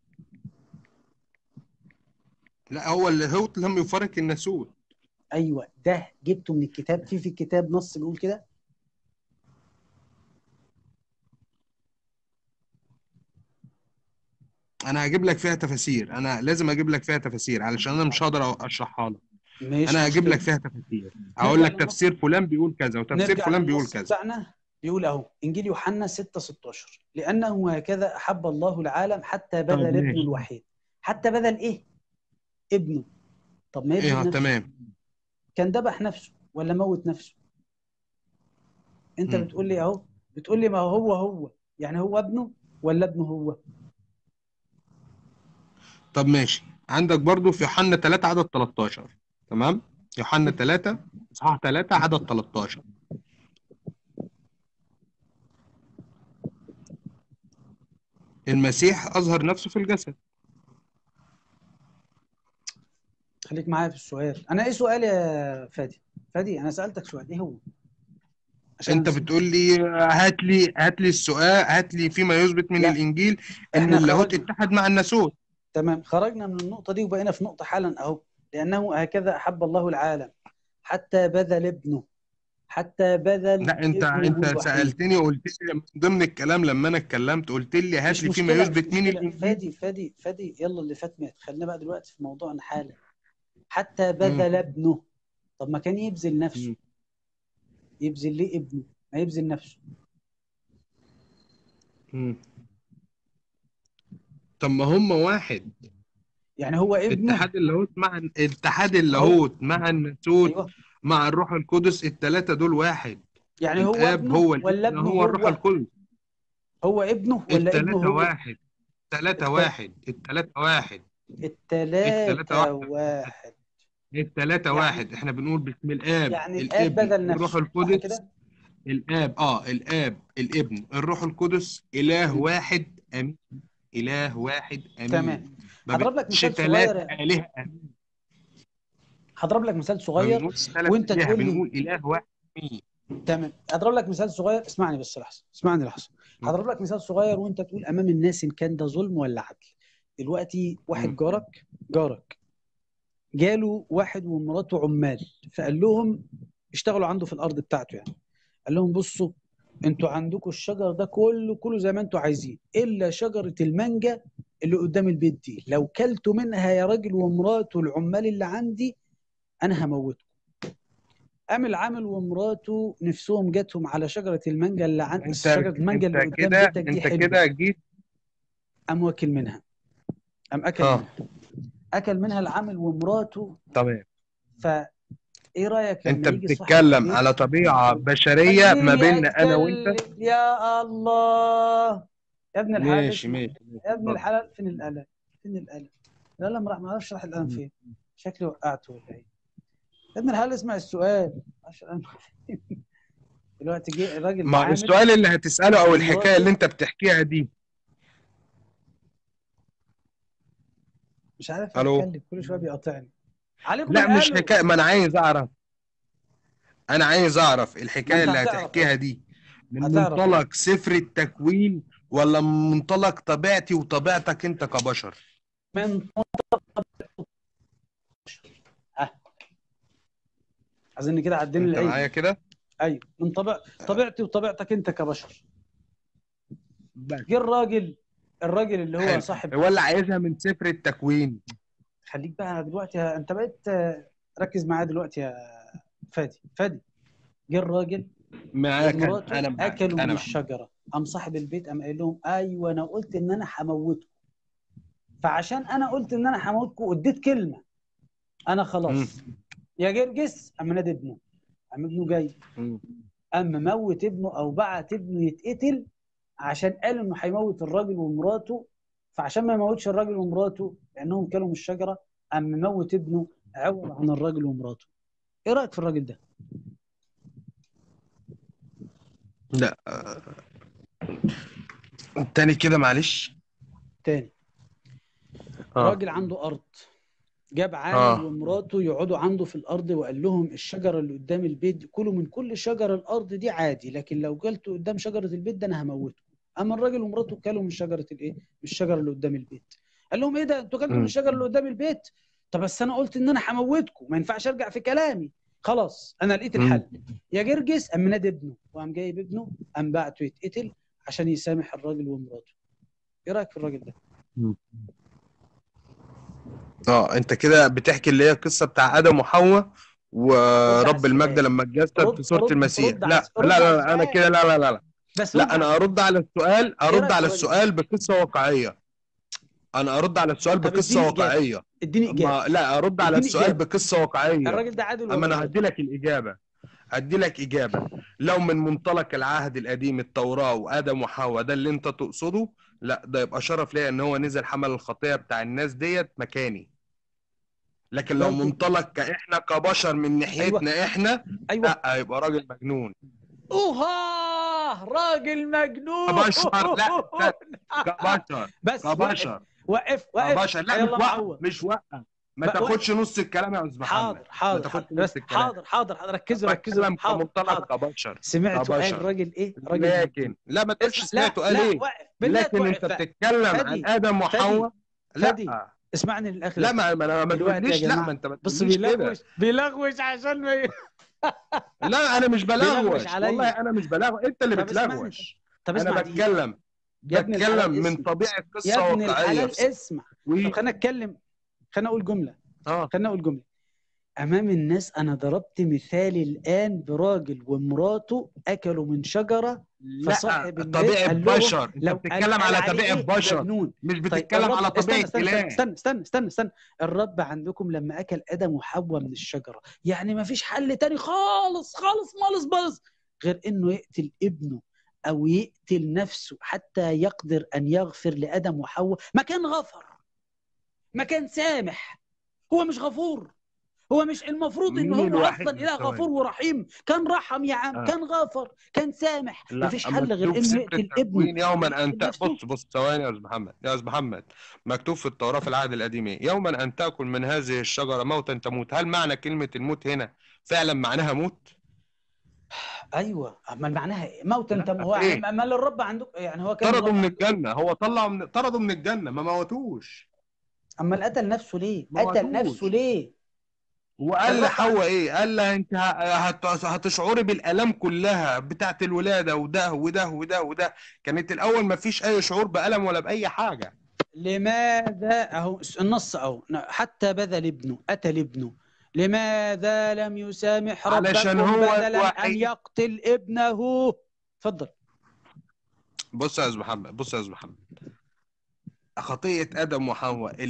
لا، هو اللاهوت لم يفارق الناسوت. ايوه، ده جبته من الكتاب، في الكتاب نص بيقول كده. انا هجيب لك فيها تفاسير، انا لازم اجيب لك فيها تفاسير علشان انا مش هقدر اشرحها لك. مش انا هجيب مشكله. لك فيها تفاسير، هقول نرجع لك للنص، تفسير فلان بيقول كذا وتفسير نرجع فلان بيقول للنص كذا. بتاعنا. بيقول اهو انجيل يوحنا 6:16 لانه هكذا احب الله العالم حتى طيب بذل ابنه ماشي. الوحيد. حتى بذل ايه؟ ابنه. طب ما يبذل ايه نفسه، تمام. كان ذبح نفسه ولا موت نفسه؟ انت مم. بتقول لي اهو، بتقول لي ما هو يعني هو ابنه ولا ابنه هو؟ طب ماشي، عندك برضو في يوحنا 3 عدد 13. تمام. يوحنا 3 صح 3 عدد 13. المسيح اظهر نفسه في الجسد. خليك معايا في السؤال. انا ايه سؤالي يا فادي؟ فادي انا سالتك سؤال، ايه هو؟ عشان انت بتقول لي هات لي السؤال، هات لي فيما يثبت من لا، الانجيل ان احنا اللاهوت خرجنا، اتحد مع الناسوت. تمام، خرجنا من النقطة دي وبقينا في نقطة حالا أهو. لأنه هكذا أحب الله العالم حتى بذل ابنه، حتى بذل لا انت ابنه الوحيد. سالتني وقلت لي من ضمن الكلام لما انا اتكلمت قلت لي هات مش لي فيما مشكلة، مش يثبت من مشكلة، الانجيل. فادي يلا اللي فات مات، خلينا بقى دلوقتي في موضوعنا حالا. حتى مم. بذل ابنه، طب ما كان يبذل نفسه. مم. يبذل ليه ابنه؟ ما يبذل نفسه. مم. طب ما هم واحد. يعني هو ابنه اتحاد هو، اللاهوت مع الناسوت أيوه، مع الروح القدس، الثلاثه دول واحد. يعني هو الاب ابنه هو ولا الابن ابنه هو الروح هو؟ القدس. هو ابنه ولا ابنه الثلاثه هو؟ واحد. الثلاثه الت... واحد. الثلاثه واحد. الثلاثه التلاتة واحد. واحد. الثلاثه يعني واحد. احنا بنقول باسم الاب يعني الآب الابن بذل الروح نفسه، صح القدس. كده؟ الاب الابن الروح القدس اله مم. واحد امين. اله واحد امين. تمام. ما هضرب لك بنقولش مثال ثلاث صغير، الهه امين. هضرب لك مثال ما صغير بنقولش ثلاث وانت الهه، تقول لي. بنقول اله واحد امين. تمام، هضرب لك مثال صغير، اسمعني بس لحظه، اسمعني لحظه. م- هضرب لك مثال صغير وانت تقول امام الناس ان كان ده ظلم ولا عدل. دلوقتي واحد م- جارك جاله واحد ومراته عمال، فقال لهم اشتغلوا عنده في الارض بتاعته يعني. قال لهم بصوا، انتوا عندكم الشجر ده كله زي ما انتوا عايزين الا شجره المانجا اللي قدام البيت دي، لو كلتوا منها يا راجل ومراته العمال اللي عندي انا هموتكم. قام العامل ومراته نفسهم جاتهم على شجره المانجا اللي عند شجره المانجا اللي قدام بيتك دي انت حلوه. كده جيت. قام واكل منها، قام اكل ها منها، اكل منها العامل ومراته. تمام. ايه رايك انت لما يجي صاحب بتتكلم البيت؟ على طبيعة بشرية ما خليني بيننا انا وانت. اتكلم يا الله. يا ابن الحلال ماشي اسمع، ماشي ماشي، يا ابن اتفضل. الحلال فين القلم؟ فين القلم؟ لا لا، ما اعرفش راح القلم م- فين. شكلي وقعته ولا ايه؟ يا ابن الحلال اسمع السؤال. معرفش القلم فين. دلوقتي جه الراجل ده ما عامل السؤال اللي هتسأله او الحكاية اللي ومراته، انت بتحكيها دي. مش عارف الو. اتكلم كل شويه بيقاطعني. عليكم لا مش الالو. حكاية، ما انا عايز اعرف. انا عايز اعرف ما الحكاية انت اللي هتعرف اهو، هتحكيها دي من هتعرف اهو. منطلق سفر التكوين ولا من منطلق طبيعتي وطبيعتك انت كبشر. من اظن كده عدينا انت العيد. معايا كده؟ ايوه، من طبيعتي وطبيعتك انت كبشر. بس جه الراجل اللي هو حلو. صاحب. ولا عايزها من سفر التكوين؟ خليك بقى دلوقتي انت بقيت ركز معايا دلوقتي يا فادي. جه الراجل معاك، ومراته انا معاك، اكلوا من انا معاك. الشجره، قام صاحب البيت قام قايل لهم ايوه انا قلت ان انا هموتكم، فعشان انا قلت ان انا هموتكم واديت كلمه، انا مم. خلاص. يا جرجس قام نادي ابنه، قام ابنه جاي، مم. قام موت ابنه او بعت ابنه يتقتل عشان قال انه هيموت الراجل ومراته، فعشان ما يموتش الراجل ومراته لانهم كلوا من الشجره قام موت ابنه عوض عن الراجل ومراته. ايه رايك في الراجل ده؟ لا، تاني كده معلش. تاني، اه. راجل عنده ارض، جاب عامل اه. ومراته يقعدوا عنده في الارض وقال لهم الشجره اللي قدام البيت دي كلوا من كل شجر الارض دي عادي، لكن لو كلتوا قدام شجره البيت ده انا هموتكم. اما الراجل ومراته كلوا من شجره الايه؟ من الشجره اللي قدام البيت. قال لهم ايه ده انتوا كلتوا من مم. الشجره اللي قدام البيت؟ طب بس انا قلت ان انا هموتكم، ما ينفعش ارجع في كلامي. خلاص انا لقيت الحل. يا جرجس قام نادي ابنه وقام جايب ابنه قام بعته يتقتل عشان يسامح الراجل ومراته. ايه رايك في الراجل ده؟ مم. انت كده بتحكي اللي هي القصه بتاع ادم وحواء رد على ورب المجد السؤال. لما اتجسد في سوره المسيح. رد على لا لا لا لا، انا السؤال، كده لا لا لا لا. بس رد لا، على انا السؤال. ارد على السؤال، ايه ارد رايك في على الراجل ده؟ السؤال بقصه واقعيه. انا ارد على السؤال طب بقصه اديني اجابه، واقعيه. اديني اجابه، ما لا، ارد على اديني السؤال اجابه. بقصه واقعيه. الراجل ده عادل اما ولا انا هدي ظالم؟ لك الاجابه، ادي لك اجابه. لو من منطلق العهد القديم التوراه وادم وحواء ده اللي انت تقصده، لا ده يبقى شرف ليا ان هو نزل حمل الخطيه بتاع الناس ديت مكاني. لكن لو برضه. منطلق كاحنا كبشر من ايوه ناحيتنا احنا، ايوه. لا يبقى راجل مجنون. اوه راجل مجنون. كبشر، لا استنى. كبشر، بس وقف كبشر، وقف. كبشر. لا، مش يلا وقف، معوض مش وقف. ما بقى، تاخدش وقف. نص الكلام يا استاذ محمد. ما تاخدش نص بس الكلام. ركزوا بتكلم حاضر كمنطلق كبشر. سمعتوا قال كبشر. الراجل ايه؟ راجل مجنون. لكن لا، ما تقولش اسمع، لا سمعته قال لا ايه. وقف بالله، لكن وقف انت بقى. بتتكلم عن فادي ادم وحواء. فادي لا اسمعني للاخر يا لا، فادي. ما دلوقتي يا تقوليش لا، ما جماعه انت ما بص تقوليش كده. بيلغوش عشان ما لا، انا مش بيلغوش بلغوش، والله عليا. انا مش بلغوش، انت اللي طب اسمعني انت، بتلغوش. طب انا اسمع دي بتكلم، يا ابن بتكلم الحلال، من اسمع طبيعه يا قصه ابن واقعيه الحلال، اسمع. طب خلينا نتكلم، خلينا اقول جمله، اه. امام الناس انا ضربت مثال الان براجل ومراته اكلوا من شجره، لا، فصاحب البيت طبيعه قال لهم بشر، انت لو بتتكلم قال على عليه طبيعه ايه بشر، مجنون. مش طيب بتتكلم على الرب، طبيعه اله. استنى. الرب عندكم لما اكل ادم وحواء من الشجره، يعني ما فيش حل تاني خالص غير انه يقتل ابنه او يقتل نفسه حتى يقدر ان يغفر لادم وحواء؟ ما كان غفر، ما كان سامح. هو مش غفور؟ هو مش المفروض ان مين هو الوحيد اصلا من اله غفور الثواني؟ ورحيم؟ كان رحم يا عم، آه. كان غافر، كان سامح. لا، مفيش حل غير مكتوب في انه سفر يقتل ابنه التكوين يوما ويقتل انت نفسه. بص ثواني يا استاذ محمد، يا استاذ محمد. مكتوب في التوراة في العهد القديم ايه؟ يوما ان تاكل من هذه الشجرة موتا تموت. هل معنى كلمة الموت هنا فعلا معناها موت؟ ايوه، امال معناها ايه؟ موت انت، لا، هو في يعني ايه؟ امال الرب عندك، يعني هو كان طردوا الرب من عندكم؟ الجنة، هو طردوا من الجنة، ما موتوش. امال قتل نفسه ليه؟ ما موتوش. وقال الرب لحواء ايه؟ قال لها انت هتشعري بالالام كلها بتاعت الولاده، وده وده وده وده. كانت الاول ما فيش اي شعور بالم ولا باي حاجه. لماذا اهو النص اهو حتى بذل ابنه، قتل ابنه، لماذا لم يسامح علشان ربكم هو بدلا ان الوحيد. يقتل ابنه؟ اتفضل. بص يا استاذ محمد، بص يا استاذ محمد. خطية آدم وحواء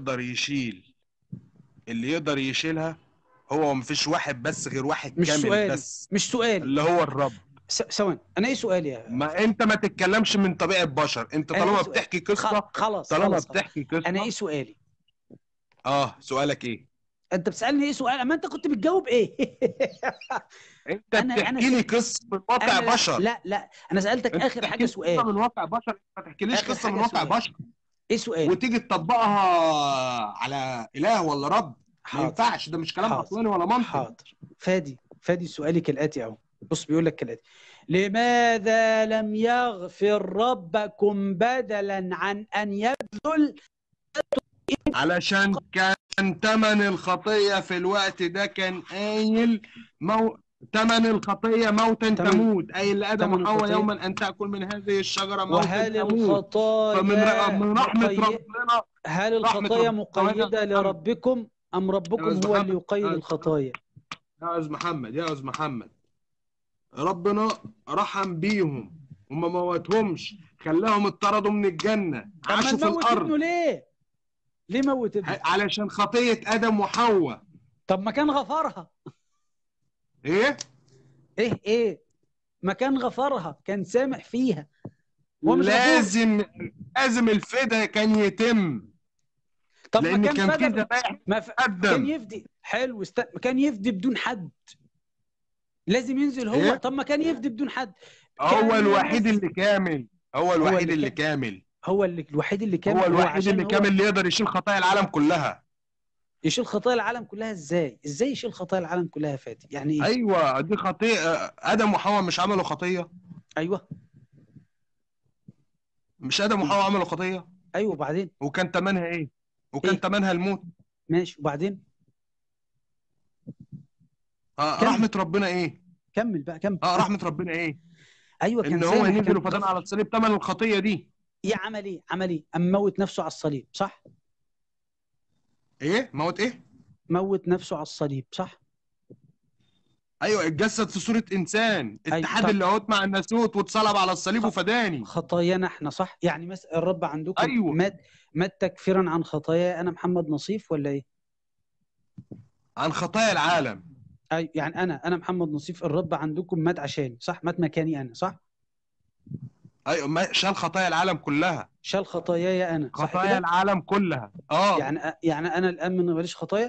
اللي يقدر يشيلها هو مفيش واحد بس، غير واحد مش كامل سؤالي، بس، مش سؤالي. اللي هو الرب. ثواني، انا ايه سؤالي يا ما انت ما تتكلمش من طبيعة بشر، انت انا ايه طالما سؤالي؟ بتحكي قصة. خلاص طالما خلاص. بتحكي انا ايه قصة. سؤالي؟ سؤالك ايه؟ انت بتسالني ايه سؤال، اما انت كنت بتجاوب ايه؟ انت انا بتحكي لي قصة من واقع انا بشر. لا انا سالتك انت اخر بتحكي حاجه لي قصة سؤال. من واقع بشر، ما تحكيليش اخر قصة من حاجه واقع سؤال، بشر ايه سؤالي؟ وتيجي تطبقها على اله ولا رب. ما حاضر ينفعش، ده مش كلام حاضر عقلاني ولا منطق. حاضر. فادي سؤالي كالاتي اهو. بص بيقول لك كالاتي: لماذا لم يغفر ربكم بدلا عن ان يبذل؟ علشان كان كان تمن الخطية في الوقت ده كان قايل تمن الخطية موتا تموت، أي لآدم تمن وحواء الخطية. يوما أن تأكل من هذه الشجرة موتا وهل تموت. الخطايا من رحمة ربنا، هل رحمة الخطايا ربنا مقيدة لربكم أم يا ربكم أستاذ هو اللي محمد، يقيد الخطايا؟ يا أستاذ محمد، يا أستاذ محمد، ربنا رحم بيهم وما موتهمش، خلاهم اتطردوا من الجنة، طب ما عاشوا في نموت ابنه الأرض ليه؟ ليه موت ابنه؟ علشان خطية آدم وحواء. طب ما كان غفرها. إيه؟ ايه ما كان غفرها، كان سامح فيها. هو مش غفور؟ لازم الفداء كان يتم، طب ما لأن كان كان في فدى ذبائح كان تقدم. يفدي. حلو كان يفدي بدون حد، لازم ينزل هو. إيه؟ طب ما كان يفدي بدون حد. هو كان الوحيد يمس. اللي كامل، هو الوحيد اللي كامل، هو الوحيد اللي كامل. هو هو الوحيد عشان اللي كامل اللي يقدر يشيل خطايا العالم كلها. يشيل خطايا العالم كلها ازاي؟ ازاي يشيل خطايا العالم كلها يا فادي؟ يعني ايه؟ ايوه دي خطيئه، ادم وحواء مش عملوا خطيه؟ ايوه. مش ادم وحواء عملوا خطيه؟ ايوه وبعدين؟ وكان ثمنها ايه؟ وكان ايه؟ ثمنها الموت. ماشي وبعدين؟ رحمه ربنا ايه؟ كمل بقى كمل. رحمه ربنا ايه؟ ايوه كان ان هو سامح، نزل كان وفدانا على غفر. الصليب ثمن الخطيه دي. ايه عمل ايه؟ عمل ايه؟ أم موت نفسه على الصليب، صح؟ ايه موت ايه؟ موت نفسه على الصليب، صح؟ ايوه اتجسد في صوره انسان، أيوة. اتحاد طب اللاهوت مع الناسوت، واتصلب على الصليب وفداني. خطايانا احنا، صح؟ يعني مثلا الرب عندكم ايوه مات تكفيرا عن خطاياي انا محمد نصيف، ولا ايه؟ عن خطايا العالم. ايوه يعني انا محمد نصيف، الرب عندكم مات عشاني، صح؟ مات مكاني انا، صح؟ ايوه شال خطايا العالم كلها. شال خطاياي انا، صح خطايا كده؟ العالم كلها. يعني انا الان من ماليش خطايا؟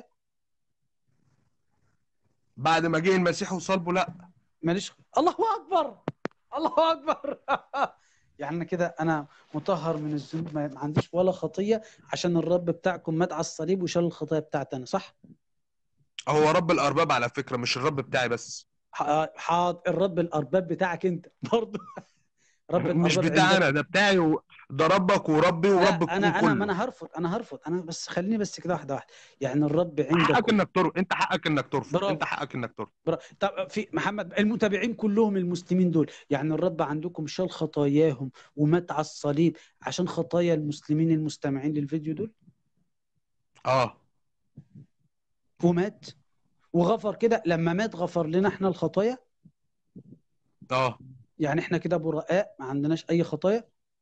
بعد ما جه المسيح وصلبه لا. ماليش. الله اكبر، الله اكبر. يعني انا كده انا مطهر من الذنوب، ما عنديش ولا خطيه، عشان الرب بتاعكم مات على الصليب وشال الخطايا بتاعتي انا، صح؟ هو رب الارباب على فكره، مش الرب بتاعي بس. حاضر، الرب الارباب بتاعك انت برضه. رب مش الارباب بتاعي عندك. انا، ده بتاعي ده ربك وربي لا ورب الكون انا ما كله. انا هرفض انا، بس خليني بس كده واحده واحده. يعني الرب حقك عندكم. انك ترفض، انت حقك انك ترفض، برافو. انت حقك انك ترفض. طب في محمد المتابعين كلهم المسلمين دول، يعني الرب عندكم شال خطاياهم ومات على الصليب عشان خطايا المسلمين المستمعين للفيديو دول؟ ومات وغفر كده، لما مات غفر لنا احنا الخطايا. يعني احنا كده براء، ما عندناش اي خطايا.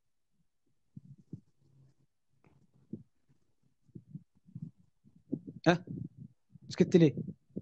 سكت ليه؟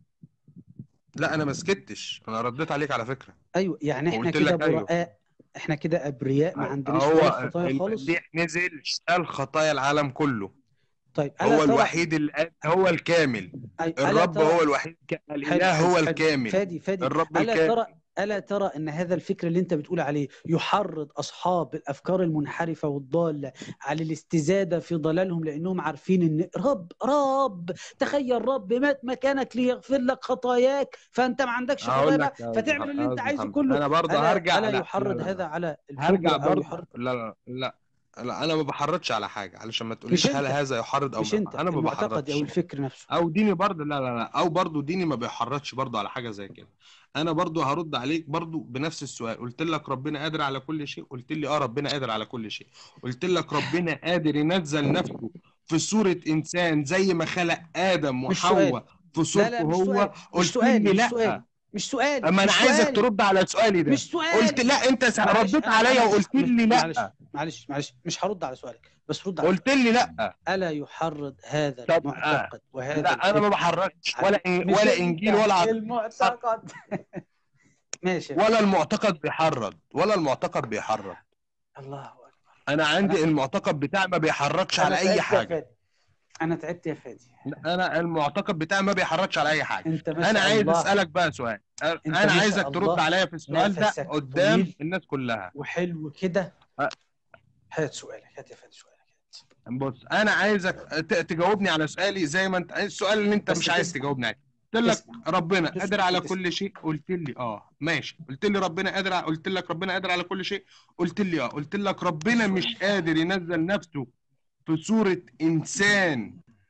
لا انا ما سكتش، انا رديت عليك على فكره. ايوه يعني احنا وقلت كده لك ايوه. براء، احنا كده ابرياء، ما عندناش ولا هو خطايا خالص. المسيح نزل شال خطايا العالم كله. طيب الا هو ترى. الوحيد هو الكامل. الا الرب ترى. هو الوحيد، حلو الاله حلو هو حلو. الكامل. فادي الرب الا الكامل. ترى. الا ترى ان هذا الفكر اللي انت بتقول عليه يحرض اصحاب الافكار المنحرفه والضاله على الاستزاده في ضلالهم، لانهم عارفين ان رب تخيل رب مات مكانك ليغفر لك خطاياك، فانت ما عندكش خطايا هقول بقى، لك يا فتعمل اللي انت أستاذ عايزه محمد، كله. انا برضه هرجع. الا لا لا يحرض لا هذا لا. على هرجع الفجر او برضه. يحرض. لا لا لا لا، انا ما بحرضش على حاجه، علشان ما مش تقوليش هل انت هذا يحرض او مش ما، انت انا ما المعتقد او بحرضش. الفكر نفسه. او ديني برضه، لا لا لا، او برضه ديني ما بيحرضش برضه على حاجه زي كده. انا برضه هرد عليك برضه بنفس السؤال. قلت لك ربنا قادر على كل شيء، قلت لي ربنا قادر على كل شيء. قلت لك ربنا قادر ينزل نفسه في صورة انسان زي ما خلق ادم مش سؤال. وحواء في لا صورته مش هو. سؤال، مش قلت سؤالي لي مش لا. سؤالي مش سؤالي اما انا مش عايزك سؤالي ترد على سؤالي ده. مش قلت سؤالي. لا، انت معلش رديت عليا وقلت لي معلش لا. معلش مش هرد على سؤالك، بس رد على قلت سؤالي. لي لا. ألا يحرض هذا طب المعتقد وهذا لا انا ما الفكر بحركش على مش ولا انجيل انت ولا المعتقد؟ ماشي. ولا المعتقد بيحرض، ولا المعتقد بيحرض. الله اكبر. انا عندي انا المعتقد بتاعي ما بيحرضش على اي تعبت يا حاجه. فادي، انا تعبت يا فادي. انا المعتقد بتاعي ما بيحرضش على اي حاجه. انت ما انا شاء عايز الله، اسالك بقى سؤال. انت انا ما عايزك شاء ترد الله عليا في السؤال ده نفسك قدام طويل الناس كلها. وحلو كده. أه، هات سؤالك، هات يا فادي سؤالك. بص انا عايزك تجاوبني على سؤالي زي ما انت السؤال اللي انت بس مش عايز تسمع تجاوبني عليه. قلت لك تسمع ربنا قادر على تسمع. كل شيء، قلت لي ماشي. قلت لي ربنا قادر قلت لك ربنا قادر على كل شيء، قلت لي قلت لك ربنا مش قادر ينزل نفسه في صورة انسان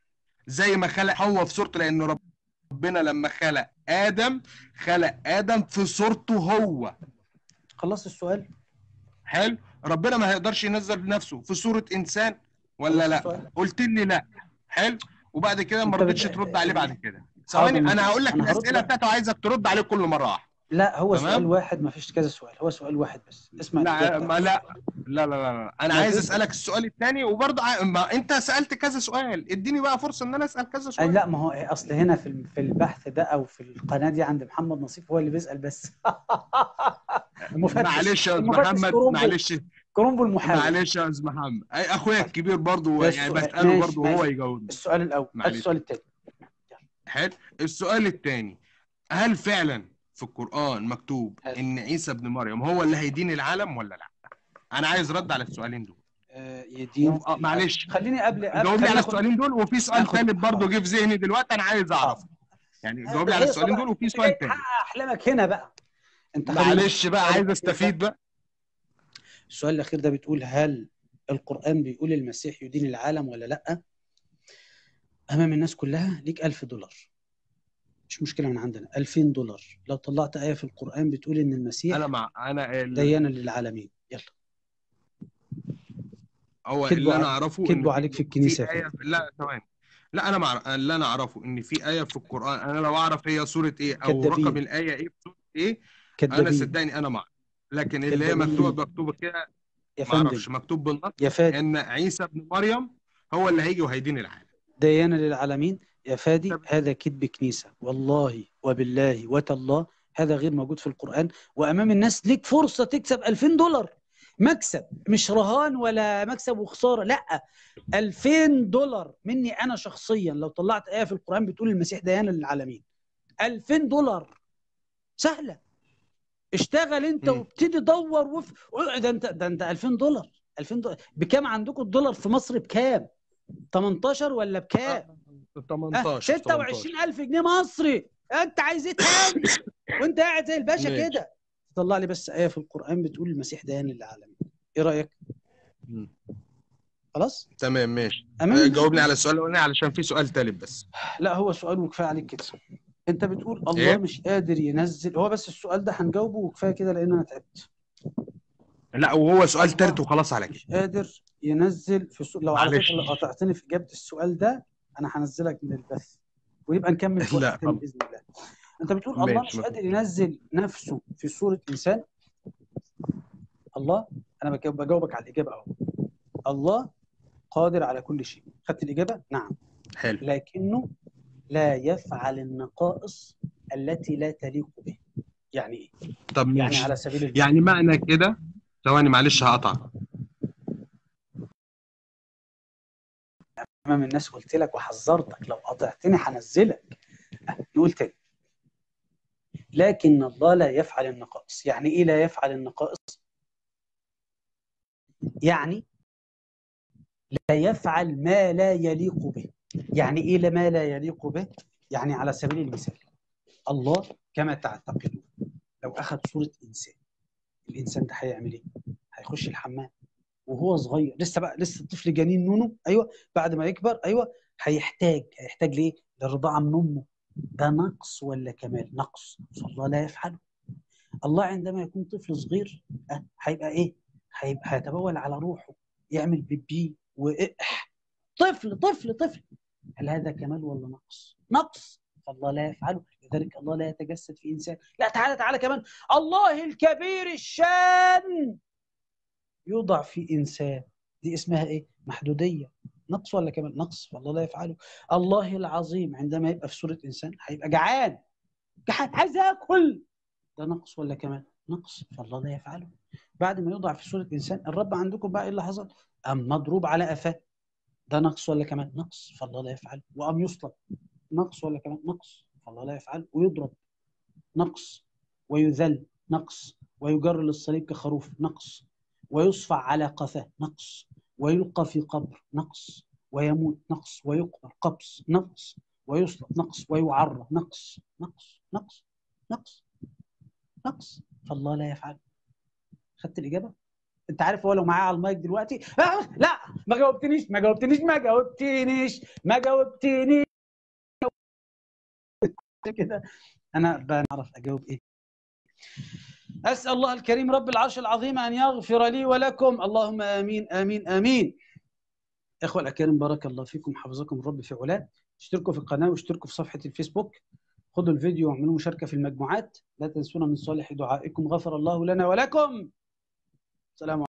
زي ما خلق حواء في صورته، لان ربنا لما خلق ادم في صورته هو. خلصت السؤال؟ حلو. ربنا ما هيقدرش ينزل نفسه في صورة انسان ولا خلصت لا؟ السؤال؟ قلت لي لا. حلو. وبعد كده ما انت رضيتش ترد عليه بعد كده. حاضر، ثواني، ما انا هقول لك انا هرد الاسئله بقى. بتاعته، عايزك ترد عليه كل مره واحده. لا، هو سؤال تمام. واحد، ما فيش كذا سؤال، هو سؤال واحد بس، اسمع لا الاجابه. ما لا لا لا لا, لا. انا ما عايز تسال. اسالك السؤال الثاني، وبرضه ما انت سالت كذا سؤال، اديني بقى فرصه ان انا اسال كذا سؤال. لا، ما هو اصل هنا في البحث ده او في القناه دي عند محمد نصيف هو اللي بيسال بس. معلش يا استاذ المفتش محمد، كرومبو، معلش. كرومبو المحاول. معلش يا استاذ محمد، اخويا طيب، الكبير برضه ده يعني السؤال، بساله ماشي برضه وهو ماشي. يجاوبني. السؤال الاول، معلش. السؤال الثاني. حلو. السؤال الثاني، هل فعلا في القرآن مكتوب هل إن عيسى ابن مريم هو اللي هيدين العالم ولا لا؟ أنا عايز رد على السؤالين دول. يدين العالم؟ معلش، خليني جاوبني خليني على اخد السؤالين دول، وفي سؤال ثالث برضه حاضر جه في ذهني دلوقتي أنا عايز حاضر. أعرفه. يعني جاوب لي ده على هيصه السؤالين بقى، دول، وفي انت جاي سؤال ثاني. تحقق احلامك هنا بقى. انت خلي بالك. معلش بقى، عايز أستفيد بقى. السؤال الاخير ده بتقول هل القرآن بيقول المسيح يدين العالم ولا لا؟ امام الناس كلها ليك $1000، مش مشكله، من عندنا $2000 لو طلعت آية في القرآن بتقول ان المسيح أنا ديانا للعالمين. يلا. هو اللي أنا أعرفه إن كذبوا عليك في الكنيسه في يا آية، فندم. لا ثواني. لا أنا اللي أنا أعرفه إن في آية في القرآن، أنا لو أعرف هي سورة إيه أو رقم كذابين، الآية إيه في سورة إيه، انا كذابين، صدقني انا ما اعرف. لكن اللي هي كذابين مكتوبه كده يا ما فندم. اعرفش، مكتوب بالنص يا فادي، ان عيسى ابن مريم هو اللي هيجي وهيدين العالم. ديانا للعالمين يا فادي، هذا كذب كنيسه، والله وبالله وتالله هذا غير موجود في القرآن. وامام الناس ليك فرصه تكسب $2000 مكسب، مش رهان ولا مكسب وخساره، لا، $2000 مني انا شخصيا لو طلعت آية في القرآن بتقول المسيح ديانا للعالمين. $2000 سهله. اشتغل انت وابتدي دور ده انت $2000. $2000 بكام عندكم الدولار في مصر؟ بكام؟ 18 ولا بكام؟ 18 26,000 جنيه مصري. انت عايز ايه تاني؟ وانت قاعد زي الباشا ماشي. كده. طلع لي بس آية في القرآن بتقول المسيح ديان للعالمين. ايه رأيك؟ خلاص؟ تمام ماشي. أمام جاوبني على السؤال الاولاني علشان في سؤال تالت بس. لا، هو سؤال وكفايه عليك كده. انت بتقول الله إيه؟ مش قادر ينزل، هو بس السؤال ده هنجاوبه وكفايه كده لان انا تعبت. لا وهو سؤال الله تالت وخلاص على كده. مش قادر ينزل في لو على معلش. فكره لو قطعتني في اجابه السؤال ده انا هنزلك من البث، ويبقى نكمل في وقت لا تاني طب باذن الله. انت بتقول الله ماشي. مش قادر ينزل نفسه في صوره انسان. الله، انا بجاوبك على الاجابه اهو. الله قادر على كل شيء. خدت الاجابه؟ نعم. حلو. لكنه لا يفعل النقائص التي لا تليق به. يعني ايه؟ طب يعني ماشي. على سبيل المثال، يعني معنى كده، ثواني معلش هقطع. امام الناس قلت لك وحذرتك لو قطعتني هنزلك. نقول تاني، لكن الله لا يفعل النقائص. يعني ايه لا يفعل النقائص؟ يعني لا يفعل ما لا يليق به. يعني ايه ما لا يليق به؟ يعني على سبيل المثال، الله كما تعتقدون لو اخذ صورة انسان، الانسان ده هيعمل ايه؟ هيخش الحمام وهو صغير لسه طفل جنين نونو، ايوه، بعد ما يكبر ايوه هيحتاج ليه؟ للرضاعه من امه. ده نقص ولا كمال؟ نقص، فالله لا يفعله. الله عندما يكون طفل صغير هيبقى ايه؟ هيتبول على روحه، يعمل بيبي طفل طفل طفل. هل هذا كمال ولا نقص؟ نقص، فالله لا يفعله. لذلك الله لا يتجسد في انسان. لا، تعالى كمان، الله الكبير الشان يوضع في انسان، دي اسمها ايه؟ محدوديه. نقص ولا كمال؟ نقص، فالله لا يفعله. الله العظيم عندما يبقى في صوره انسان هيبقى جعان عايز ياكل، ده نقص ولا كمال؟ نقص، فالله لا يفعله. بعد ما يوضع في صورة إنسان، الرب عندكم بقى إيه اللي حصل؟ أم مضروب على قفاه، ده نقص ولا كمال؟ نقص، فالله لا يفعله. وأم يصلب، نقص ولا كمال؟ نقص، فالله لا يفعله. ويضرب، نقص. ويذل، نقص. ويجر للصليب كخروف، نقص. ويصفع على قفاه، نقص. ويلقى في قبر، نقص. ويموت، نقص. ويقبر، قبص، نقص. ويصلب، نقص. ويعرى، نقص نقص نقص نقص نقص، فالله لا يفعل. خدت الإجابة؟ أنت عارف هو لو معاه على المايك دلوقتي لا ما جاوبتنيش ما جاوبتنيش ما جاوبتنيش ما جاوبتنيش كده انا بعرف اجاوب ايه. اسال الله الكريم رب العرش العظيم ان يغفر لي ولكم، اللهم امين امين امين. اخوه الاكارم بارك الله فيكم، حفظكم الرب في علاه. اشتركوا في القناه واشتركوا في صفحه الفيسبوك، خدوا الفيديو واعملوا مشاركه في المجموعات، لا تنسونا من صالح دعائكم. غفر الله لنا ولكم. سلام عليكم.